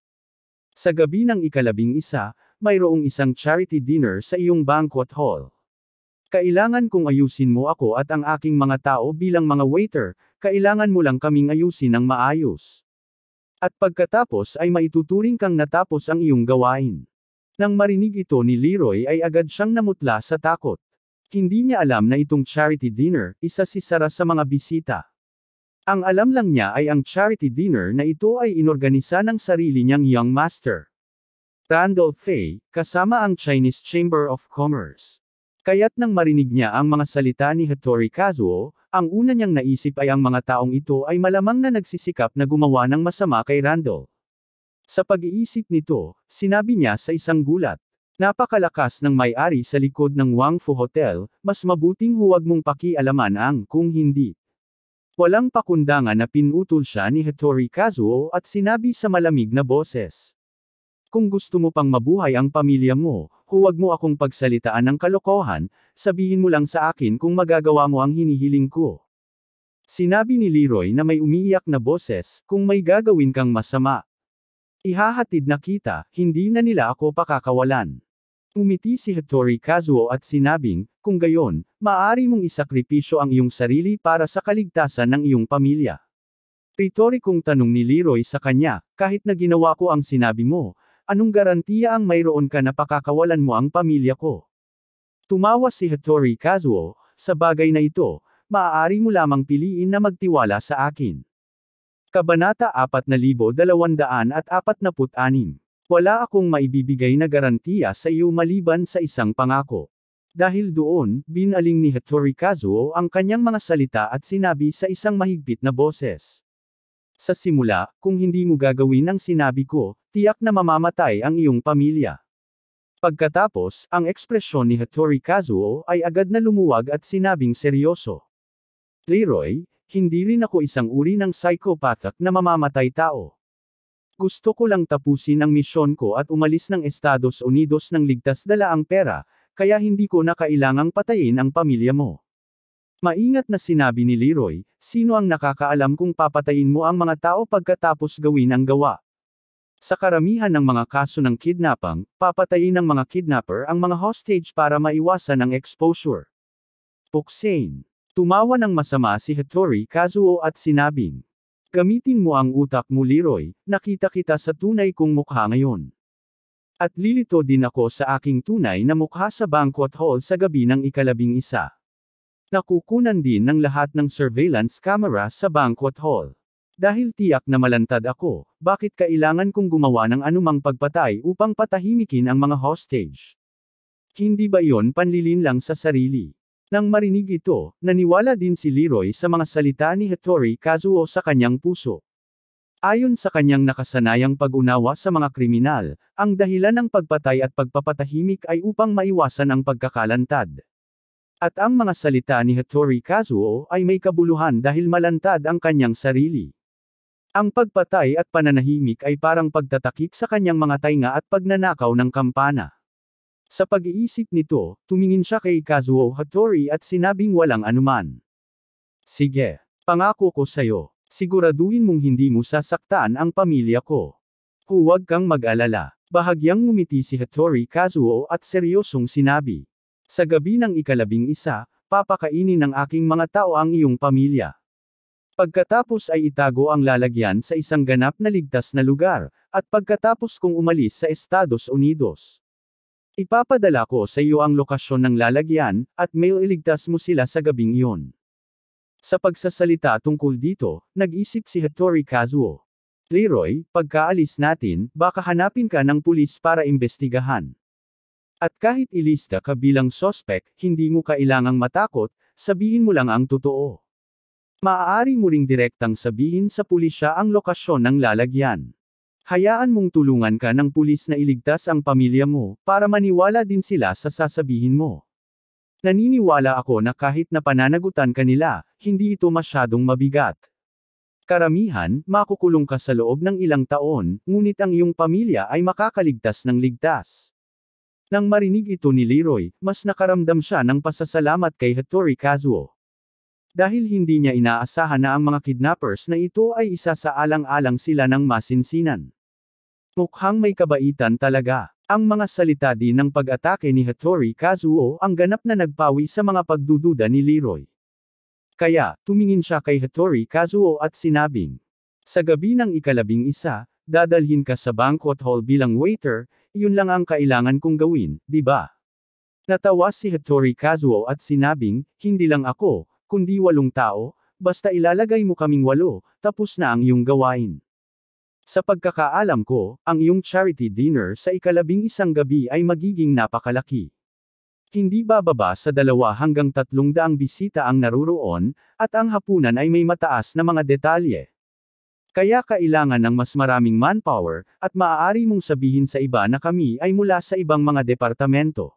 Sa gabi ng ika-11, mayroong isang charity dinner sa iyong banquet hall. Kailangan kong ayusin mo ako at ang aking mga tao bilang mga waiter, kailangan mo lang kaming ayusin ng maayos. At pagkatapos ay maituturing kang natapos ang iyong gawain. Nang marinig ito ni Leroy ay agad siyang namutla sa takot. Hindi niya alam na itong charity dinner, isa si Sara sa mga bisita. Ang alam lang niya ay ang charity dinner na ito ay inorganisa ng sarili niyang young master, Randall Fay, kasama ang Chinese Chamber of Commerce. Kaya't nang marinig niya ang mga salita ni Hattori Kazuo, ang una niyang naisip ay ang mga taong ito ay malamang na nagsisikap na gumawa ng masama kay Randall. Sa pag-iisip nito, sinabi niya sa isang gulat, napakalakas ng may-ari sa likod ng Wangfu Hotel, mas mabuting huwag mong pakialaman ang kung hindi. Walang pakundangan na pinutol siya ni Hattori Kazuo at sinabi sa malamig na boses. Kung gusto mo pang mabuhay ang pamilya mo, huwag mo akong pagsalitaan ng kalokohan, sabihin mo lang sa akin kung magagawa mo ang hinihiling ko. Sinabi ni Leroy na may umiiyak na boses, kung may gagawin kang masama. Ihahatid na kita, hindi na nila ako pakakawalan. Umiti si Hattori Kazuo at sinabing, kung gayon, maaari mong isakripisyo ang iyong sarili para sa kaligtasan ng iyong pamilya. Retorikong tanong ni Leroy sa kanya, kahit na ginawa ko ang sinabi mo, anong garantiya ang mayroon ka na pakakawalan mo ang pamilya ko? Tumawa si Hattori Kazuo, sa bagay na ito, maaari mo lamang piliin na magtiwala sa akin. Kabanata 4246. Wala akong maibibigay na garantiya sa iyo maliban sa isang pangako. Dahil doon, binaling ni Hattori Kazuo ang kanyang mga salita at sinabi sa isang mahigpit na boses. Sa simula, kung hindi mo gagawin ang sinabi ko, tiyak na mamamatay ang iyong pamilya. Pagkatapos, ang ekspresyon ni Hattori Kazuo ay agad na lumuwag at sinabing seryoso. Leroy, hindi rin ako isang uri ng psychopathic na mamamatay tao. Gusto ko lang tapusin ang misyon ko at umalis ng Estados Unidos ng ligtas dala ang pera, kaya hindi ko na kailangang patayin ang pamilya mo. Maingat na sinabi ni Leroy, sino ang nakakaalam kung papatayin mo ang mga tao pagkatapos gawin ang gawa? Sa karamihan ng mga kaso ng kidnapping, papatayin ng mga kidnapper ang mga hostage para maiwasan ang exposure. Puksane. Tumawa ng masama si Hattori Kazuo at sinabing, gamitin mo ang utak mo Leroy, nakita kita sa tunay kong mukha ngayon. At lilito din ako sa aking tunay na mukha sa banquet hall sa gabi ng ika-11. Nakukunan din ng lahat ng surveillance camera sa banquet hall. Dahil tiyak na malantad ako, bakit kailangan kong gumawa ng anumang pagpatay upang patahimikin ang mga hostage? Hindi ba iyon panlilin lang sa sarili? Nang marinig ito, naniwala din si Leroy sa mga salita ni Hattori Kazuo sa kanyang puso. Ayon sa kanyang nakasanayang pag-unawa sa mga kriminal, ang dahilan ng pagpatay at pagpapatahimik ay upang maiwasan ang pagkakalantad. At ang mga salita ni Hattori Kazuo ay may kabuluhan dahil malantad ang kanyang sarili. Ang pagpatay at pananahimik ay parang pagtatakip sa kanyang mga tainga at pagnanakaw ng kampana. Sa pag-iisip nito, tumingin siya kay Kazuo Hattori at sinabing walang anuman. Sige, pangako ko sa'yo, siguraduhin mong hindi mo sasaktan ang pamilya ko. Huwag kang mag-alala. Bahagyang ngumiti si Hattori Kazuo at seryosong sinabi. Sa gabi ng ika-11, papakainin ng aking mga tao ang iyong pamilya. Pagkatapos ay itago ang lalagyan sa isang ganap na ligtas na lugar, at pagkatapos kong umalis sa Estados Unidos. Ipapadala ko sa iyo ang lokasyon ng lalagyan, at mailigtas mo sila sa gabing iyon. Sa pagsasalita tungkol dito, nag-isip si Hattori Kazuo. Leroy, pagkaalis natin, baka hanapin ka ng pulis para imbestigahan. At kahit ilista ka bilang sospek, hindi mo kailangang matakot, sabihin mo lang ang totoo. Maaari mo ring direktang sabihin sa pulisya ang lokasyon ng lalagyan. Hayaan mong tulungan ka ng pulis na iligtas ang pamilya mo, para maniwala din sila sa sasabihin mo. Naniniwala ako na kahit na pananagutan ka nila, hindi ito masyadong mabigat. Karamihan, makukulong ka sa loob ng ilang taon, ngunit ang iyong pamilya ay makakaligtas ng ligtas. Nang marinig ito ni Leroy, mas nakaramdam siya ng pasasalamat kay Hattori Kazuo. Dahil hindi niya inaasahan na ang mga kidnappers na ito ay isa sa alang-alang sila ng masinsinan. Mukhang may kabaitan talaga. Ang mga salita din ng pag-atake ni Hattori Kazuo ang ganap na nagpawi sa mga pagdududa ni Leroy. Kaya, tumingin siya kay Hattori Kazuo at sinabing, sa gabi ng ika-11, dadalhin ka sa banquet hall bilang waiter, iyon lang ang kailangan kong gawin, di ba? Natawa si Hattori Kazuo at sinabing, hindi lang ako, kundi 8 tao, basta ilalagay mo kaming 8, tapos na ang iyong gawain. Sa pagkakaalam ko, ang iyong charity dinner sa ika-11 gabi ay magiging napakalaki. Hindi bababa sa 2 hanggang 300 bisita ang naruroon, at ang hapunan ay may mataas na mga detalye. Kaya kailangan ng mas maraming manpower, at maaari mong sabihin sa iba na kami ay mula sa ibang mga departamento.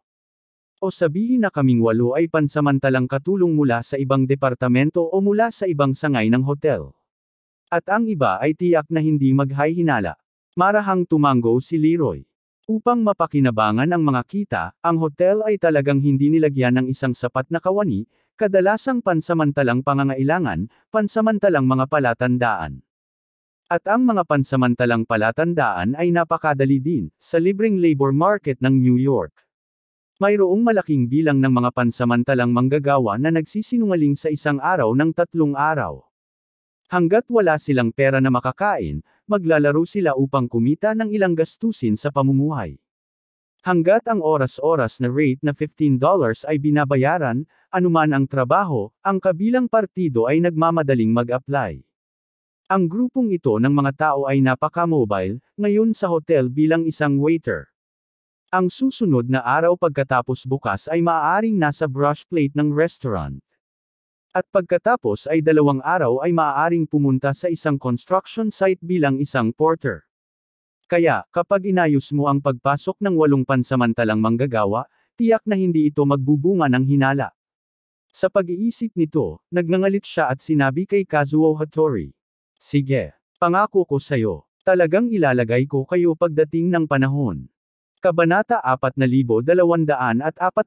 O sabihin na kaming 8 ay pansamantalang katulong mula sa ibang departamento o mula sa ibang sangay ng hotel. At ang iba ay tiyak na hindi maghahinala. Marahang tumango si Leroy. Upang mapakinabangan ang mga kita, ang hotel ay talagang hindi nilagyan ng isang sapat na kawani, kadalasang pansamantalang pangangailangan, pansamantalang mga palatandaan. At ang mga pansamantalang palatandaan ay napakadali din, sa libreng labor market ng New York. Mayroong malaking bilang ng mga pansamantalang manggagawa na nagsisinungaling sa isang araw ng 3 araw. Hanggat wala silang pera na makakain, maglalaro sila upang kumita ng ilang gastusin sa pamumuhay. Hanggat ang oras-oras na rate na $15 ay binabayaran, anuman ang trabaho, ang kabilang partido ay nagmamadaling mag-apply. Ang grupong ito ng mga tao ay napaka-mobile, ngayon sa hotel bilang isang waiter. Ang susunod na araw pagkatapos bukas ay maaaring nasa brush plate ng restaurant. At pagkatapos ay 2 araw ay maaaring pumunta sa isang construction site bilang isang porter. Kaya, kapag inayos mo ang pagpasok ng 8 pansamantalang manggagawa, tiyak na hindi ito magbubunga ng hinala. Sa pag-iisip nito, nagngangalit siya at sinabi kay Kazuo Hattori. Sige, pangako ko sayo, talagang ilalagay ko kayo pagdating ng panahon. Kabanata 4247.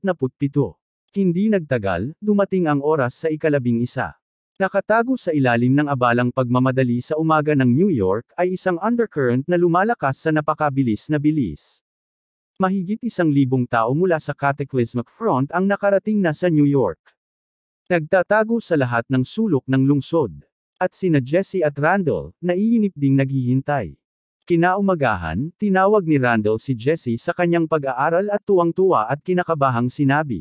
Hindi nagtagal, dumating ang oras sa ika-11. Nakatago sa ilalim ng abalang pagmamadali sa umaga ng New York ay isang undercurrent na lumalakas sa napakabilis na bilis. Mahigit 1,000 tao mula sa Cataclysmic Front ang nakarating na sa New York. Nagtatago sa lahat ng sulok ng lungsod. At sina Jesse at Randall, naiinip ding naghihintay. Kinaumagahan, tinawag ni Randall si Jesse sa kanyang pag-aaral at tuwang-tuwa at kinakabahang sinabi.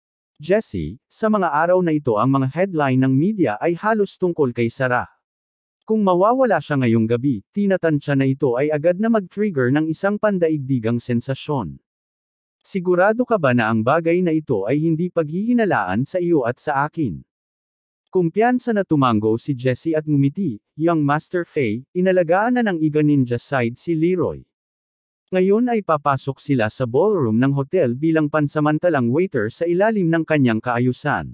Jesse, sa mga araw na ito ang mga headline ng media ay halos tungkol kay Sarah. Kung mawawala siya ngayong gabi, tinatansya na ito ay agad na mag-trigger ng isang pandaigdigang sensasyon. Sigurado ka ba na ang bagay na ito ay hindi paghihinalaan sa iyo at sa akin? Kumpiyansa na tumango si Jesse at ngumiti, young Master Fei, inalagaan na ng Iga Ninja side si Leroy. Ngayon ay papasok sila sa ballroom ng hotel bilang pansamantalang waiter sa ilalim ng kanyang kaayusan.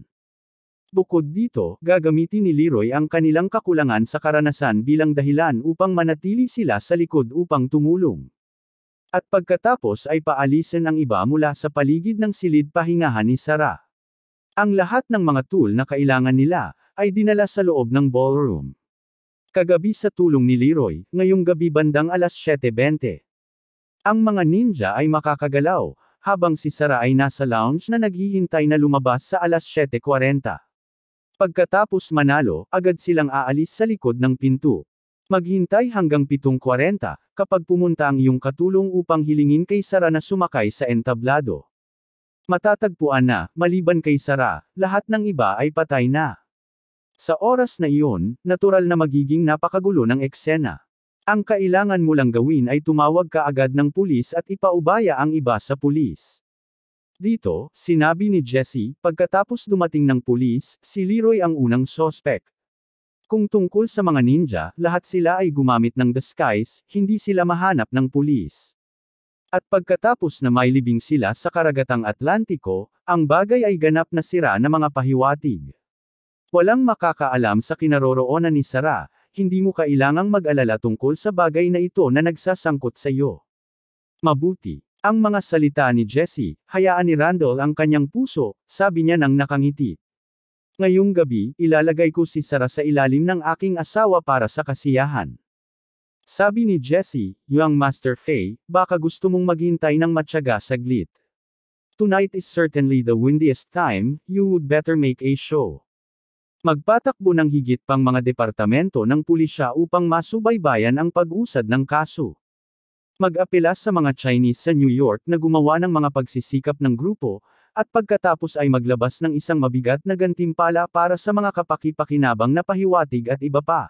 Bukod dito, gagamitin ni Leroy ang kanilang kakulangan sa karanasan bilang dahilan upang manatili sila sa likod upang tumulong. At pagkatapos ay paalisin ang iba mula sa paligid ng silid pahingahan ni Sarah. Ang lahat ng mga tool na kailangan nila, ay dinala sa loob ng ballroom. Kagabi sa tulong ni Leroy, ngayong gabi bandang alas 7:20. Ang mga ninja ay makakagalaw, habang si Sarah ay nasa lounge na naghihintay na lumabas sa alas 7:40. Pagkatapos manalo, agad silang aalis sa likod ng pinto. Maghintay hanggang 7:40, kapag pumunta ang iyong katulong upang hilingin kay Sarah na sumakay sa entablado. Matatagpuan na, maliban kay Sarah, lahat ng iba ay patay na. Sa oras na iyon, natural na magiging napakagulo ng eksena. Ang kailangan mo lang gawin ay tumawag ka agad ng pulis at ipaubaya ang iba sa pulis. Dito, sinabi ni Jesse, pagkatapos dumating ng pulis, si Leroy ang unang sospek. Kung tungkol sa mga ninja, lahat sila ay gumamit ng disguise, hindi sila mahanap ng pulis. At pagkatapos na mailibing sila sa karagatang Atlantiko, ang bagay ay ganap na sira na mga pahiwatig. Walang makakaalam sa kinaroroonan ni Sarah, hindi mo kailangang mag-alala tungkol sa bagay na ito na nagsasangkot sa iyo. Mabuti. Ang mga salita ni Jesse, hayaan ni Randall ang kanyang puso, sabi niya nang nakangiti. Ngayong gabi, ilalagay ko si Sarah sa ilalim ng aking asawa para sa kasiyahan. Sabi ni Jesse, young Master Fei, baka gusto mong maghintay ng matyaga saglit. Tonight is certainly the windiest time, you would better make a show. Magpatakbo ng higit pang mga departamento ng pulisya upang masubaybayan ang pag-usad ng kaso. Mag-apela sa mga Chinese sa New York na gumawa ng mga pagsisikap ng grupo, at pagkatapos ay maglabas ng isang mabigat na gantimpala para sa mga kapaki-pakinabang na pahiwatig at iba pa.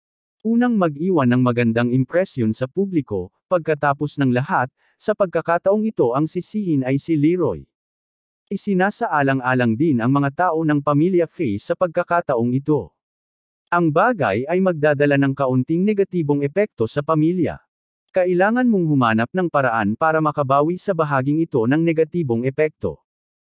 Unang mag-iwan ng magandang impresyon sa publiko, pagkatapos ng lahat, sa pagkakataong ito ang sisihin ay si Leroy. Isinasaalang-alang din ang mga tao ng pamilya Fei sa pagkakataong ito. Ang bagay ay magdadala ng kaunting negatibong epekto sa pamilya. Kailangan mong humanap ng paraan para makabawi sa bahaging ito ng negatibong epekto.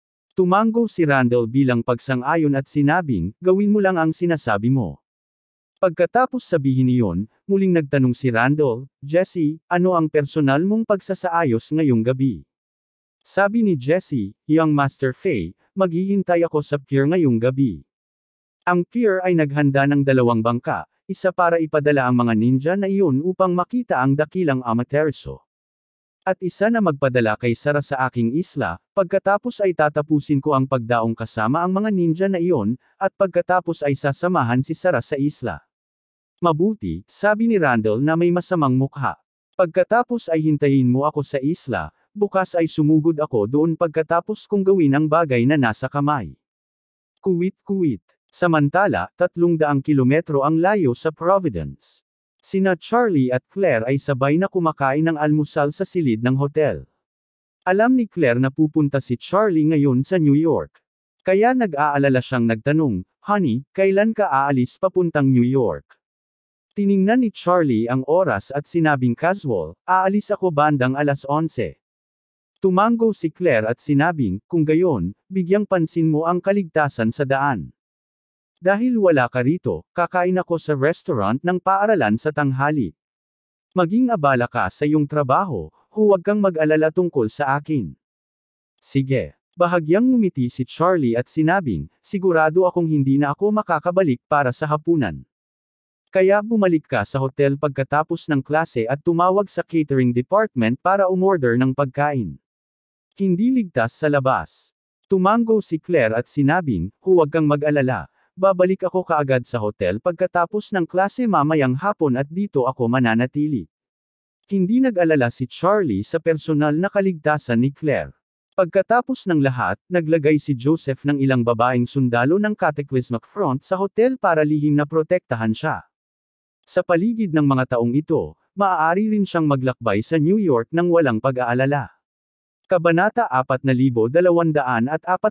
Tumango si Randall bilang pagsang-ayon at sinabing, gawin mo lang ang sinasabi mo. Pagkatapos sabihin iyon, muling nagtanong si Randall, Jesse, ano ang personal mong pagsasaayos ngayong gabi? Sabi ni Jesse, Young Master Fei, maghihintay ako sa pier ngayong gabi. Ang pier ay naghanda ng 2 bangka, isa para ipadala ang mga ninja na iyon upang makita ang dakilang Amaterasu. At isa na magpadala kay Sara sa aking isla, pagkatapos ay tatapusin ko ang pagdaong kasama ang mga ninja na iyon, at pagkatapos ay sasamahan si Sara sa isla. Mabuti, sabi ni Randall na may masamang mukha. Pagkatapos ay hintayin mo ako sa isla, bukas ay sumugod ako doon pagkatapos kong gawin ang bagay na nasa kamay. Kuwit-kuwit. Samantala, 300 kilometro ang layo sa Providence. Sina Charlie at Claire ay sabay na kumakain ng almusal sa silid ng hotel. Alam ni Claire na pupunta si Charlie ngayon sa New York. Kaya nag-aalala siyang nagtanong, Honey, kailan ka aalis papuntang New York? Tiningnan ni Charlie ang oras at sinabing casual, aalis ako bandang 11:00. Tumango si Claire at sinabing, kung gayon, bigyang pansin mo ang kaligtasan sa daan. Dahil wala ka rito, kakain ako sa restaurant ng paaralan sa tanghali. Maging abala ka sa iyong trabaho, huwag kang mag-alala tungkol sa akin. Sige. Bahagyang ngumiti si Charlie at sinabing, sigurado akong hindi na ako makakabalik para sa hapunan. Kaya bumalik ka sa hotel pagkatapos ng klase at tumawag sa catering department para umorder ng pagkain. Hindi ligtas sa labas. Tumango si Claire at sinabing, huwag kang mag-alala. Babalik ako kaagad sa hotel pagkatapos ng klase mamayang hapon at dito ako mananatili. Hindi nag-alala si Charlie sa personal na kaligtasan ni Claire. Pagkatapos ng lahat, naglagay si Joseph ng ilang babaeng sundalo ng Cataclysmic Front sa hotel para lihim na protektahan siya. Sa paligid ng mga taong ito, maaari rin siyang maglakbay sa New York nang walang pag-aalala. Kabanata 4248.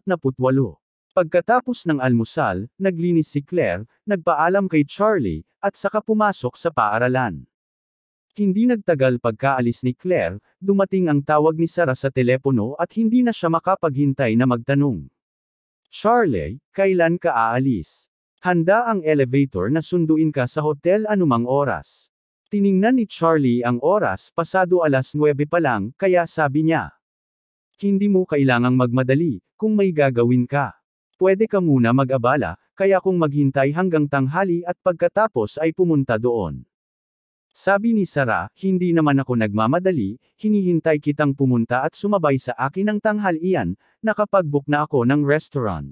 Pagkatapos ng almusal, naglinis si Claire, nagpaalam kay Charlie, at saka pumasok sa paaralan. Hindi nagtagal pagkaalis ni Claire, dumating ang tawag ni Sara sa telepono at hindi na siya makapaghintay na magtanong. Charlie, kailan ka aalis? Handa ang elevator na sunduin ka sa hotel anumang oras. Tiningnan ni Charlie ang oras, pasado 9:00 pa lang, kaya sabi niya. Hindi mo kailangang magmadali, kung may gagawin ka. Pwede ka muna mag-abala, kaya kung maghintay hanggang tanghali at pagkatapos ay pumunta doon. Sabi ni Sara, hindi naman ako nagmamadali, hinihintay kitang pumunta at sumabay sa akin ng tanghalian, nakapag-book na ako ng restaurant.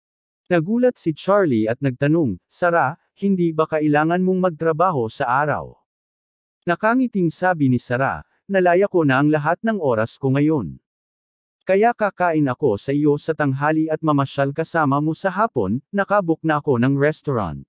Nagulat si Charlie at nagtanong, Sara, hindi ba kailangan mong magtrabaho sa araw? Nakangiting sabi ni Sara, nalaya ko na ang lahat ng oras ko ngayon. Kaya kakain ako sa iyo sa tanghali at mamasyal kasama mo sa hapon, nakabook na ako ng restaurant.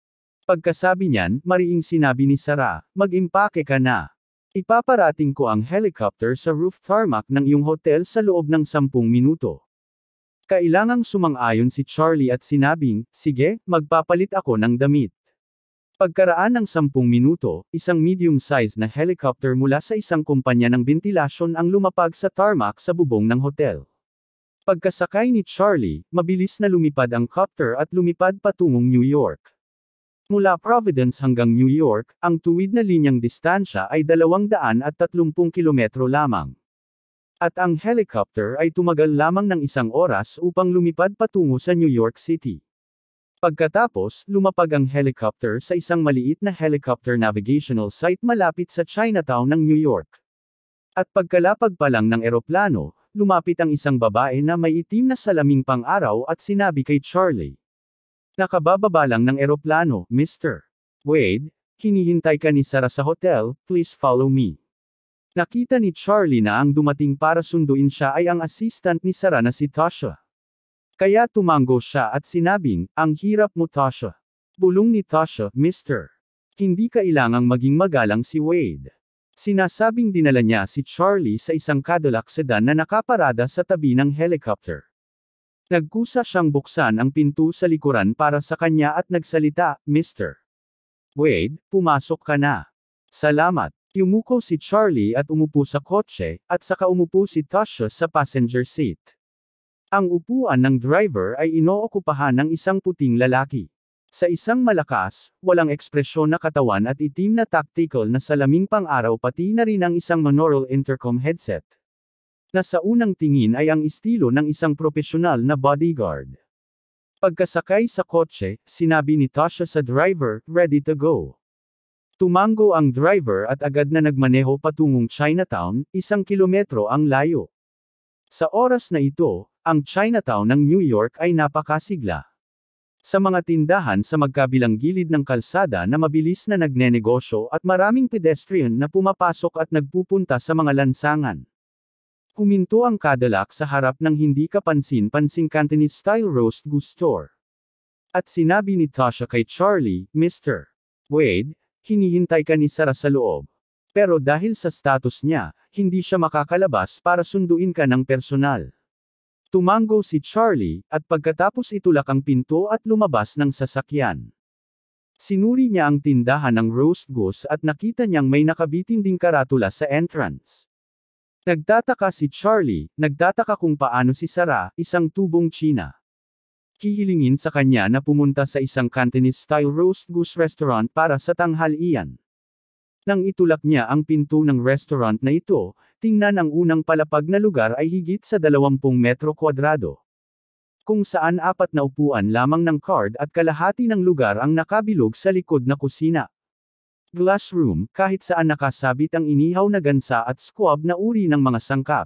Pagkasabi niyan, mariing sinabi ni Sara, mag-impake ka na. Ipaparating ko ang helicopter sa roof tarmac ng iyong hotel sa loob ng 10 minuto. Kailangang sumang-ayon si Charlie at sinabing, sige, magpapalit ako ng damit. Pagkaraan ng 10 minuto, isang medium-sized na helicopter mula sa isang kumpanya ng bentilasyon ang lumapag sa tarmac sa bubong ng hotel. Pagkasakay ni Charlie, mabilis na lumipad ang copter at lumipad patungong New York. Mula Providence hanggang New York, ang tuwid na linyang distansya ay 230 kilometro lamang. At ang helicopter ay tumagal lamang ng 1 oras upang lumipad patungo sa New York City. Pagkatapos, lumapag ang helicopter sa isang maliit na helicopter navigational site malapit sa Chinatown ng New York. At pagkalapag pa lang ng eroplano, lumapit ang isang babae na may itim na salaming pang-araw at sinabi kay Charlie. Nakabababa lang ng eroplano, Mr. Wade, hinihintay ka ni Sara sa hotel, please follow me. Nakita ni Charlie na ang dumating para sunduin siya ay ang assistant ni Sara na si Tasha. Kaya tumango siya at sinabing, ang hirap mo Tasha. Bulong ni Tasha, Mr. Hindi kailangang maging magalang si Wade. Sinasabing dinala niya si Charlie sa isang Cadillac sedan na nakaparada sa tabi ng helicopter. Nagkusa siyang buksan ang pinto sa likuran para sa kanya at nagsalita, Mr. Wade, pumasok ka na. Salamat. Yumuko si Charlie at umupo sa kotse, at saka umupo si Tasha sa passenger seat. Ang upuan ng driver ay inookupahan ng isang puting lalaki. Sa isang malakas, walang ekspresyon na katawan at itim na tactical na salaming pang-araw pati na rin ang isang monaural intercom headset. Na sa unang tingin ay ang estilo ng isang propesyonal na bodyguard. Pagkasakay sa kotse, sinabi ni Tasha sa driver, "Ready to go." Tumango ang driver at agad na nagmaneho patungong Chinatown, 1 kilometro ang layo. Sa oras na ito, ang Chinatown ng New York ay napakasigla. Sa mga tindahan sa magkabilang gilid ng kalsada na mabilis na nagnenegosyo at maraming pedestrian na pumapasok at nagpupunta sa mga lansangan. Huminto ang Cadillac sa harap ng hindi kapansin-pansing Cantonese-style roast goose store. At sinabi ni Tasha kay Charlie, "Mr. Wade, hinihintay ka ni Sarah sa loob. Pero dahil sa status niya, hindi siya makakalabas para sunduin ka ng personal." Tumango si Charlie, at pagkatapos itulak ang pinto at lumabas ng sasakyan. Sinuri niya ang tindahan ng roast goose at nakita niyang may nakabitin ding karatula sa entrance. Nagtataka si Charlie, nagtataka kung paano si Sarah, isang tubong Tsina, hihilingin sa kanya na pumunta sa isang Cantonese-style roast goose restaurant para sa tanghalian. Nang itulak niya ang pinto ng restaurant na ito, tingnan ang unang palapag na lugar ay higit sa 20 metro kwadrado. Kung saan 4 na upuan lamang ng card at kalahati ng lugar ang nakabilog sa likod na kusina. Glass room, kahit saan nakasabit ang inihaw na gansa at squab na uri ng mga sangkap.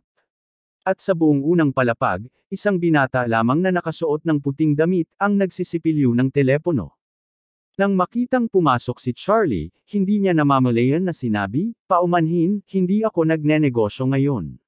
At sa buong unang palapag, isang binata lamang na nakasuot ng puting damit ang nagsisipilyo ng telepono. Nang makitang pumasok si Charlie, hindi niya namamalayan na sinabi, "Paumanhin, hindi ako nagnenegosyo ngayon."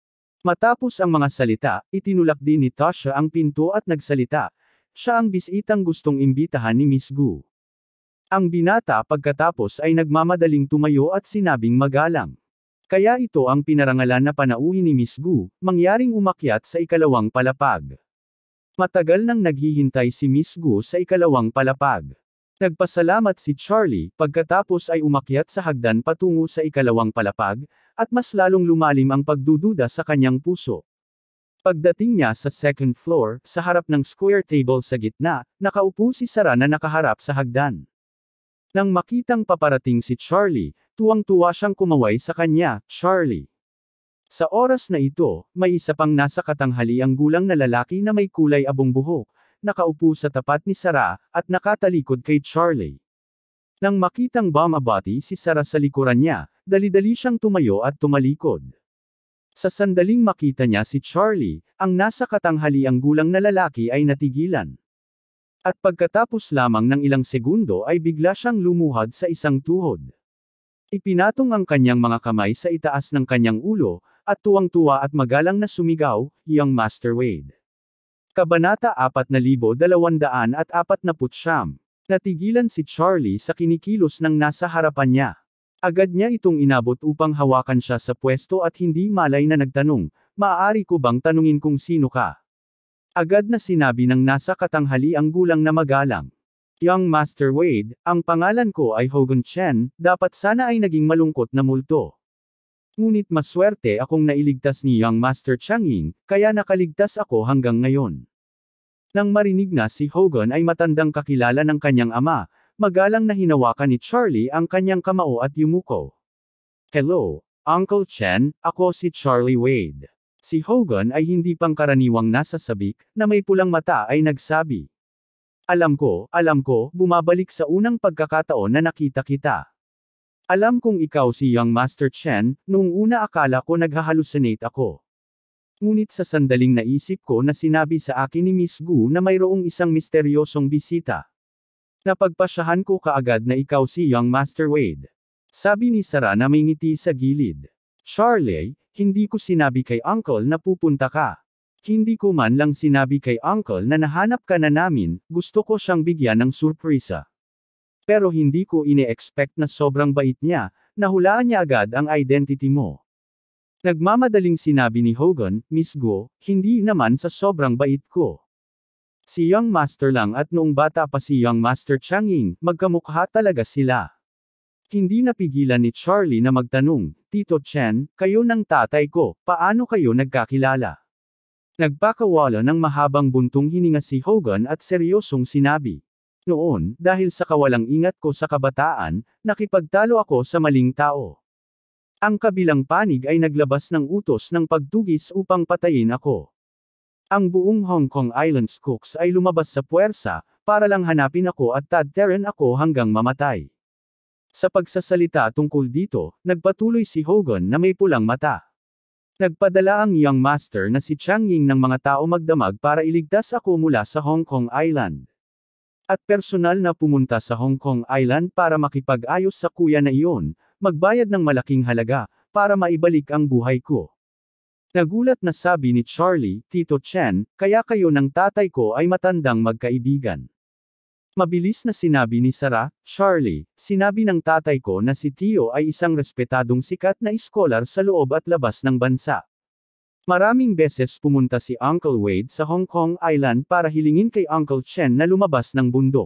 Matapos ang mga salita, itinulak din ni Tasha ang pinto at nagsalita, siya ang bisitang gustong imbitahan ni Miss Gu. Ang binata pagkatapos ay nagmamadaling tumayo at sinabing magalang. Kaya ito ang pinarangalan na panauhin ni Miss Gu, mangyaring umakyat sa ikalawang palapag. Matagal nang naghihintay si Miss Gu sa ikalawang palapag. Nagpasalamat si Charlie, pagkatapos ay umakyat sa hagdan patungo sa ikalawang palapag, at mas lalong lumalim ang pagdududa sa kanyang puso. Pagdating niya sa second floor, sa harap ng square table sa gitna, nakaupo si Sarah na nakaharap sa hagdan. Nang makitang paparating si Charlie, tuwang-tuwa siyang kumaway sa kanya, "Charlie." Sa oras na ito, may isa pang nasa katanghaliang gulang na lalaki na may kulay abong buhok, nakaupo sa tapat ni Sarah, at nakatalikod kay Charlie. Nang makitang bumabati si Sarah sa likuran niya, dali-dali siyang tumayo at tumalikod. Sa sandaling makita niya si Charlie, ang nasa katanghaliang gulang na lalaki ay natigilan. At pagkatapos lamang ng ilang segundo ay bigla siyang lumuhad sa isang tuhod. Ipinatong ang kanyang mga kamay sa itaas ng kanyang ulo, at tuwang-tuwa at magalang na sumigaw, "Young Master Wade." Kabanata 4249. Natigilan si Charlie sa kinikilos ng nasa harapan niya. Agad niya itong inabot upang hawakan siya sa pwesto at hindi malay na nagtanong, "Maaari ko bang tanungin kung sino ka?" Agad na sinabi ng nasa katanghaliang gulang na magalang, "Young Master Wade, ang pangalan ko ay Hogan Chen, dapat sana ay naging malungkot na multo. Ngunit maswerte akong nailigtas ni Young Master Changing, kaya nakaligtas ako hanggang ngayon." Nang marinig na si Hogan ay matandang kakilala ng kanyang ama, magalang na hinawakan ni Charlie ang kanyang kamao at yumuko. "Hello, Uncle Chen, ako si Charlie Wade." Si Hogan ay hindi pangkaraniwang nasa sabik, na may pulang mata ay nagsabi, alam ko, bumabalik sa unang pagkakataon na nakita kita. Alam kong ikaw si Young Master Chen, noong una akala ko naghahalusinate ako. Ngunit sa sandaling naisip ko na sinabi sa akin ni Miss Gu na mayroong isang misteryosong bisita. Napagpasyahan ko kaagad na ikaw si Young Master Wade. Sabi ni Sarah na may ngiti sa gilid. Charlie, hindi ko sinabi kay Uncle na pupunta ka. Hindi ko man lang sinabi kay Uncle na nahanap ka na namin, gusto ko siyang bigyan ng surpresa. Pero hindi ko ine-expect na sobrang bait niya, nahulaan niya agad ang identity mo. Nagmamadaling sinabi ni Hogan, Miss Go, hindi naman sa sobrang bait ko. Si Young Master lang at noong bata pa si Young Master Changing, magkamukha talaga sila. Hindi napigilan ni Charlie na magtanong, Tito Chen, kayo ng tatay ko, paano kayo nagkakilala? Nagpakawala ng mahabang buntong hininga si Hogan at seryosong sinabi. Noon, dahil sa kawalang ingat ko sa kabataan, nakipagtalo ako sa maling tao. Ang kabilang panig ay naglabas ng utos ng pagtugis upang patayin ako. Ang buong Hong Kong Islands Cooks ay lumabas sa puwersa, para lang hanapin ako at tadtarin ako hanggang mamatay. Sa pagsasalita tungkol dito, nagpatuloy si Hogan na may pulang mata. Nagpadala ang young master na si Chang Ying ng mga tao magdamag para iligtas ako mula sa Hong Kong Island. At personal na pumunta sa Hong Kong Island para makipag-ayos sa kuya na iyon, magbayad ng malaking halaga, para maibalik ang buhay ko. Nagulat na sabi ni Charlie, Tito Chen, kaya kayo ng tatay ko ay matandang magkaibigan. Mabilis na sinabi ni Sarah, Charlie, sinabi ng tatay ko na si Tio ay isang respetadong sikat na iskolar sa loob at labas ng bansa. Maraming beses pumunta si Uncle Wade sa Hong Kong Island para hilingin kay Uncle Chen na lumabas ng bundok.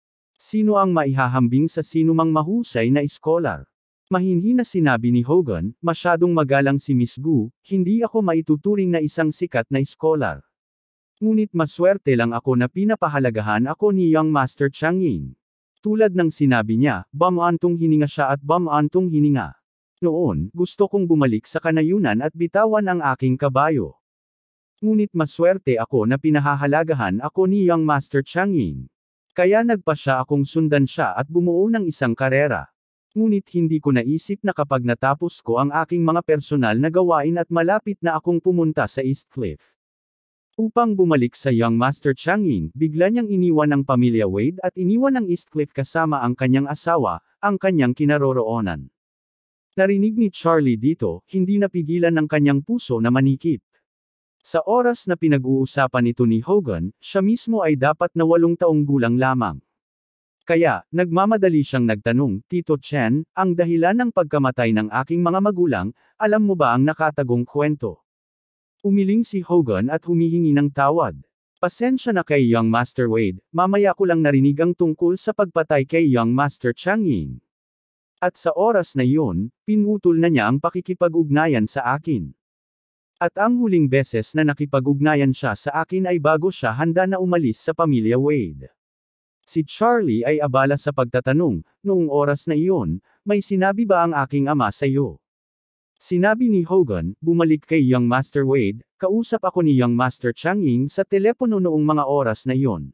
Sino ang maihahambing sa sinumang mahusay na iskolar? Mahinhin na sinabi ni Hogan, masyadong magalang si Miss Gu, hindi ako maituturing na isang sikat na iskolar. Ngunit maswerte lang ako na pinapahalagahan ako ni young Master Chang Ying. Tulad ng sinabi niya, bamantong hininga siya at bamantong hininga. Noon, gusto kong bumalik sa kanayunan at bitawan ang aking kabayo. Ngunit maswerte ako na pinahahalagahan ako ni young Master Chang Ying. Kaya nagpa siya akong sundan siya at bumuo ng isang karera. Ngunit hindi ko naisip na kapag natapos ko ang aking mga personal na gawain at malapit na akong pumunta sa East Cliff. Upang bumalik sa young Master Chang Ying, bigla niyang iniwan ang pamilya Wade at iniwan ang East Cliff kasama ang kanyang asawa, ang kanyang kinaroroonan. Narinig ni Charlie dito, hindi napigilan ng kanyang puso na manikip. Sa oras na pinag-uusapan ito ni Hogan, siya mismo ay dapat na 8 taong gulang lamang. Kaya, nagmamadali siyang nagtanong, Tito Chen, ang dahilan ng pagkamatay ng aking mga magulang, alam mo ba ang nakatagong kwento? Umiling si Hogan at humihingi ng tawad. Pasensya na kay young Master Wade, mamaya ko lang narinig ang tungkol sa pagpatay kay young Master Chang Ying. At sa oras na iyon, pinutol na niya ang pakikipag-ugnayan sa akin. At ang huling beses na nakipag-ugnayan siya sa akin ay bago siya handa na umalis sa pamilya Wade. Si Charlie ay abala sa pagtatanong, noong oras na iyon, may sinabi ba ang aking ama sa iyo? Sinabi ni Hogan, bumalik kay young Master Wade, kausap ako ni young Master Chang Ying sa telepono noong mga oras na iyon.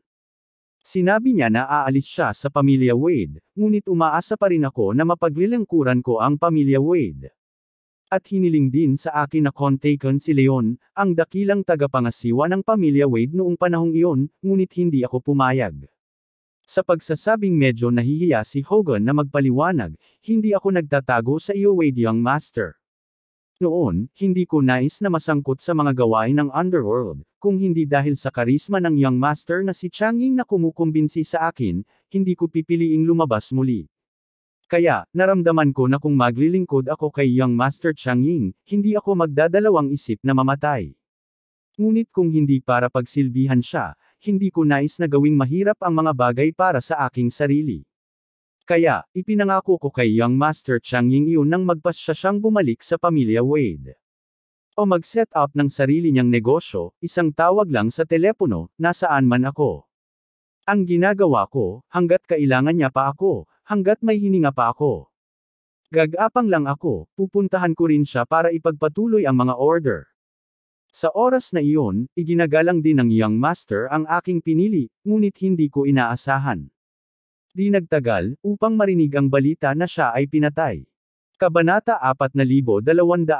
Sinabi niya na aalis siya sa pamilya Wade, ngunit umaasa pa rin ako na mapaglilingkuran ko ang pamilya Wade. At hiniling din sa akin na kontaken si Leon, ang dakilang tagapangasiwa ng pamilya Wade noong panahong iyon, ngunit hindi ako pumayag. Sa pagsasabing medyo nahihiya si Hogan na magpaliwanag, hindi ako nagtatago sa iyo Wade young master. Noon, hindi ko nais na masangkot sa mga gawain ng underworld, kung hindi dahil sa karisma ng young master na si Chang Ying na kumukumbinsi sa akin, hindi ko pipiliing lumabas muli. Kaya, naramdaman ko na kung maglilingkod ako kay young Master Chang Ying, hindi ako magdadalawang isip na mamatay. Ngunit kung hindi para pagsilbihan siya, hindi ko nais na gawing mahirap ang mga bagay para sa aking sarili. Kaya, ipinangako ko kay young Master Chang Ying iyon nang magpasya siyang bumalik sa pamilya Wade. O mag-set up ng sarili niyang negosyo, isang tawag lang sa telepono, nasaan man ako. Ang ginagawa ko, hanggat kailangan niya pa ako, hanggat may hininga pa ako. Gag-apang lang ako, pupuntahan ko rin siya para ipagpatuloy ang mga order. Sa oras na iyon, iginagalang din ng young master ang aking pinili, ngunit hindi ko inaasahan. Di nagtagal, upang marinig ang balita na siya ay pinatay. Kabanata 4250.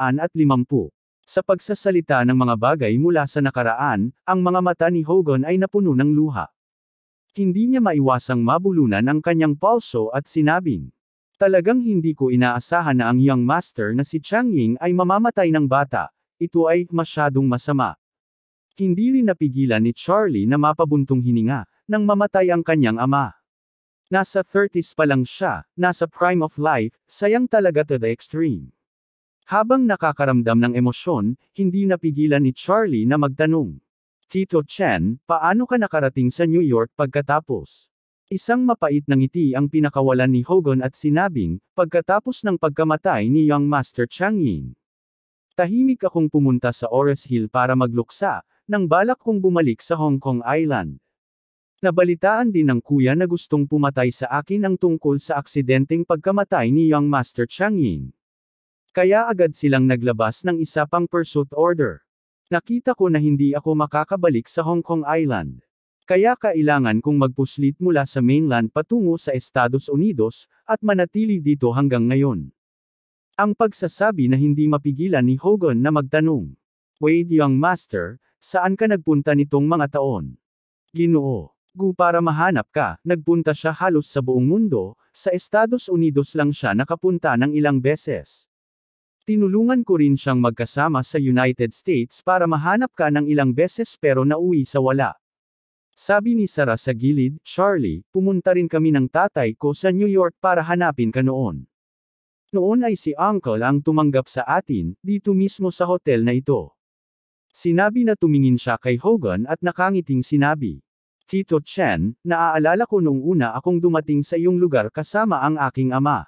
Sa pagsasalita ng mga bagay mula sa nakaraan, ang mga mata ni Hogan ay napuno ng luha. Hindi niya maiwasang mabulunan ang kanyang pulso at sinabing, talagang hindi ko inaasahan na ang young master na si Chang Ying ay mamamatay ng bata. Ito ay masyadong masama. Hindi rin napigilan ni Charlie na mapabuntong hininga, nang mamatay ang kanyang ama. Nasa 30s pa lang siya, nasa prime of life, sayang talaga to the extreme. Habang nakakaramdam ng emosyon, hindi napigilan ni Charlie na magtanong. Tito Chen, paano ka nakarating sa New York pagkatapos? Isang mapait na ngiti ang pinakawalan ni Hogan at sinabing, pagkatapos ng pagkamatay ni young Master Chang Ying. Tahimik akong pumunta sa Ores Hill para magluksa, nang balak kong bumalik sa Hong Kong Island. Nabalitaan din ng kuya na gustong pumatay sa akin ang tungkol sa aksidenteng pagkamatay ni Young Master Chang Ying. Kaya agad silang naglabas ng isa pang pursuit order. Nakita ko na hindi ako makakabalik sa Hong Kong Island. Kaya kailangan kong magpuslit mula sa mainland patungo sa Estados Unidos, at manatili dito hanggang ngayon. Ang pagsasabi na hindi mapigilan ni Hogan na magtanong. Wade Young Master, saan ka nagpunta nitong mga taon? Ginoo. Para mahanap ka, nagpunta siya halos sa buong mundo, sa Estados Unidos lang siya nakapunta ng ilang beses. Tinulungan ko rin siyang magkasama sa United States para mahanap ka ng ilang beses pero nauwi sa wala. Sabi ni Sarah sa gilid, Charlie, pumunta rin kami ng tatay ko sa New York para hanapin ka noon. Noon ay si Uncle ang tumanggap sa atin, dito mismo sa hotel na ito. Sinabi na tumingin siya kay Hogan at nakangiting sinabi. Tito Chen, naaalala ko noong una akong dumating sa iyong lugar kasama ang aking ama.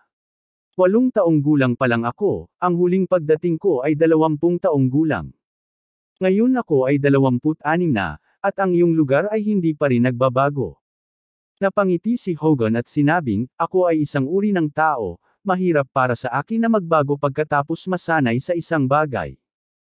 8 taong gulang pa lang ako, ang huling pagdating ko ay 20 taong gulang. Ngayon ako ay 26 na, at ang iyong lugar ay hindi pa rin nagbabago. Napangiti si Hogan at sinabing, ako ay isang uri ng tao, mahirap para sa akin na magbago pagkatapos masanay sa isang bagay.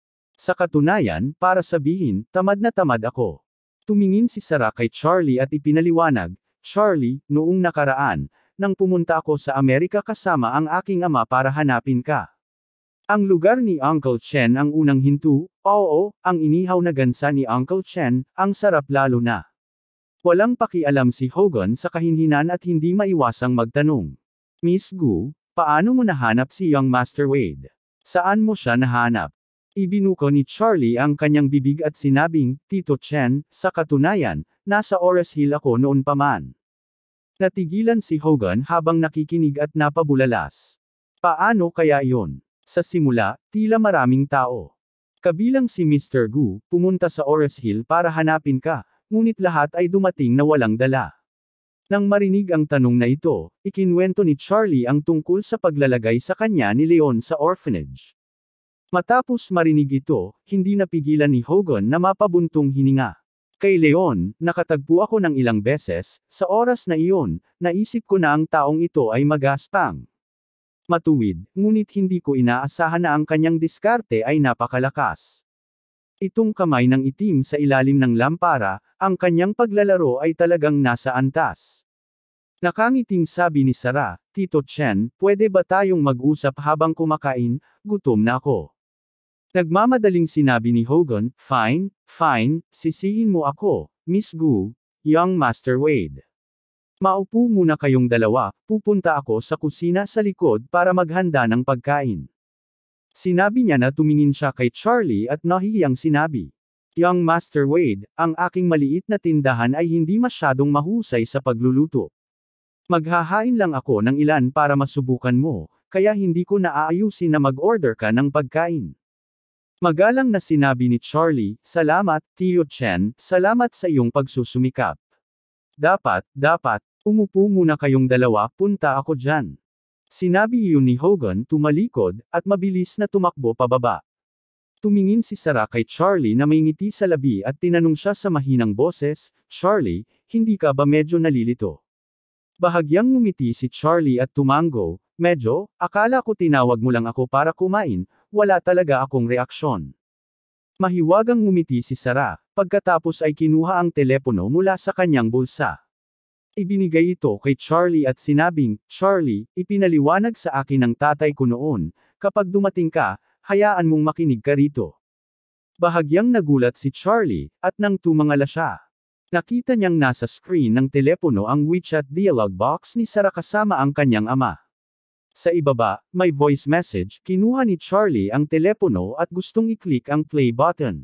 Sa katunayan, para sabihin, tamad na tamad ako. Tumingin si Sarah kay Charlie at ipinaliwanag, Charlie, noong nakaraan, nang pumunta ako sa Amerika kasama ang aking ama para hanapin ka. Ang lugar ni Uncle Chen ang unang hinto, oo, ang inihaw na gansa ni Uncle Chen, ang sarap lalo na. Walang pakialam si Hogan sa kahinhinan at hindi maiwasang magtanong. Miss Gu, paano mo nahanap si Young Master Wade? Saan mo siya nahanap? Ibinuko ni Charlie ang kanyang bibig at sinabing, Tito Chen, sa katunayan, nasa Ores Hill ako noon pa man. Natigilan si Hogan habang nakikinig at napabulalas. Paano kaya iyon? Sa simula, tila maraming tao. Kabilang si Mr. Gu, pumunta sa Ores Hill para hanapin ka, ngunit lahat ay dumating na walang dala. Nang marinig ang tanong na ito, ikinwento ni Charlie ang tungkol sa paglalagay sa kanya ni Leon sa orphanage. Matapos marinig ito, hindi napigilan ni Hogan na mapabuntong hininga. Kay Leon, nakatagpo ako ng ilang beses, sa oras na iyon, naisip ko na ang taong ito ay magaspang. Matuwid, ngunit hindi ko inaasahan na ang kanyang diskarte ay napakalakas. Itong kamay ng itim sa ilalim ng lampara, ang kanyang paglalaro ay talagang nasa antas. Nakangiting sabi ni Sarah, Tito Chen, pwede ba tayong mag-usap habang kumakain, gutom na ako. Nagmamadaling sinabi ni Hogan, fine, sisihin mo ako, Miss Gu, Young Master Wade. Maupo muna kayong dalawa, pupunta ako sa kusina sa likod para maghanda ng pagkain. Sinabi niya na tumingin siya kay Charlie at nahihiyang sinabi. Young Master Wade, ang aking maliit na tindahan ay hindi masyadong mahusay sa pagluluto. Maghahain lang ako ng ilan para masubukan mo, kaya hindi ko naaayusin na mag-order ka ng pagkain. Magalang na sinabi ni Charlie, salamat, Tio Chen, salamat sa iyong pagsusumikap. Dapat, umupo muna kayong dalawa, punta ako dyan. Sinabi iyon ni Hogan tumalikod, at mabilis na tumakbo pababa. Tumingin si Sarah kay Charlie na may ngiti sa labi at tinanong siya sa mahinang boses, Charlie, hindi ka ba medyo nalilito? Bahagyang ngumiti si Charlie at tumango, medyo, akala ko tinawag mo lang ako para kumain, wala talaga akong reaksyon. Mahiwagang ngumiti si Sarah, pagkatapos ay kinuha ang telepono mula sa kanyang bulsa. Ibinigay ito kay Charlie at sinabing, Charlie, ipinaliwanag sa akin ng tatay ko noon, kapag dumating ka, hayaan mong makinig ka rito. Bahagyang nagulat si Charlie, at nang tumangala siya. Nakita niyang nasa screen ng telepono ang WeChat dialog box ni Sarah kasama ang kanyang ama. Sa ibaba, may voice message, kinuha ni Charlie ang telepono at gustong i-click ang play button.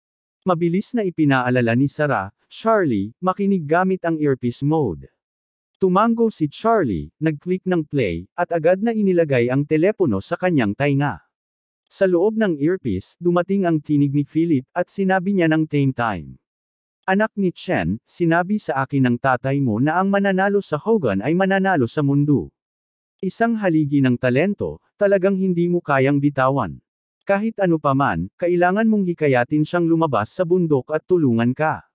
Mabilis na ipinaalala ni Sarah, Charlie, makinig gamit ang earpiece mode. Tumango si Charlie, nag-click ng play, at agad na inilagay ang telepono sa kanyang tainga. Sa loob ng earpiece, dumating ang tinig ni Philip, at sinabi niya ng tame time. Anak ni Chen, sinabi sa akin ng tatay mo na ang mananalo sa Hogan ay mananalo sa mundo. Isang haligi ng talento, talagang hindi mo kayang bitawan. Kahit ano pa man, kailangan mong hikayatin siyang lumabas sa bundok at tulungan ka.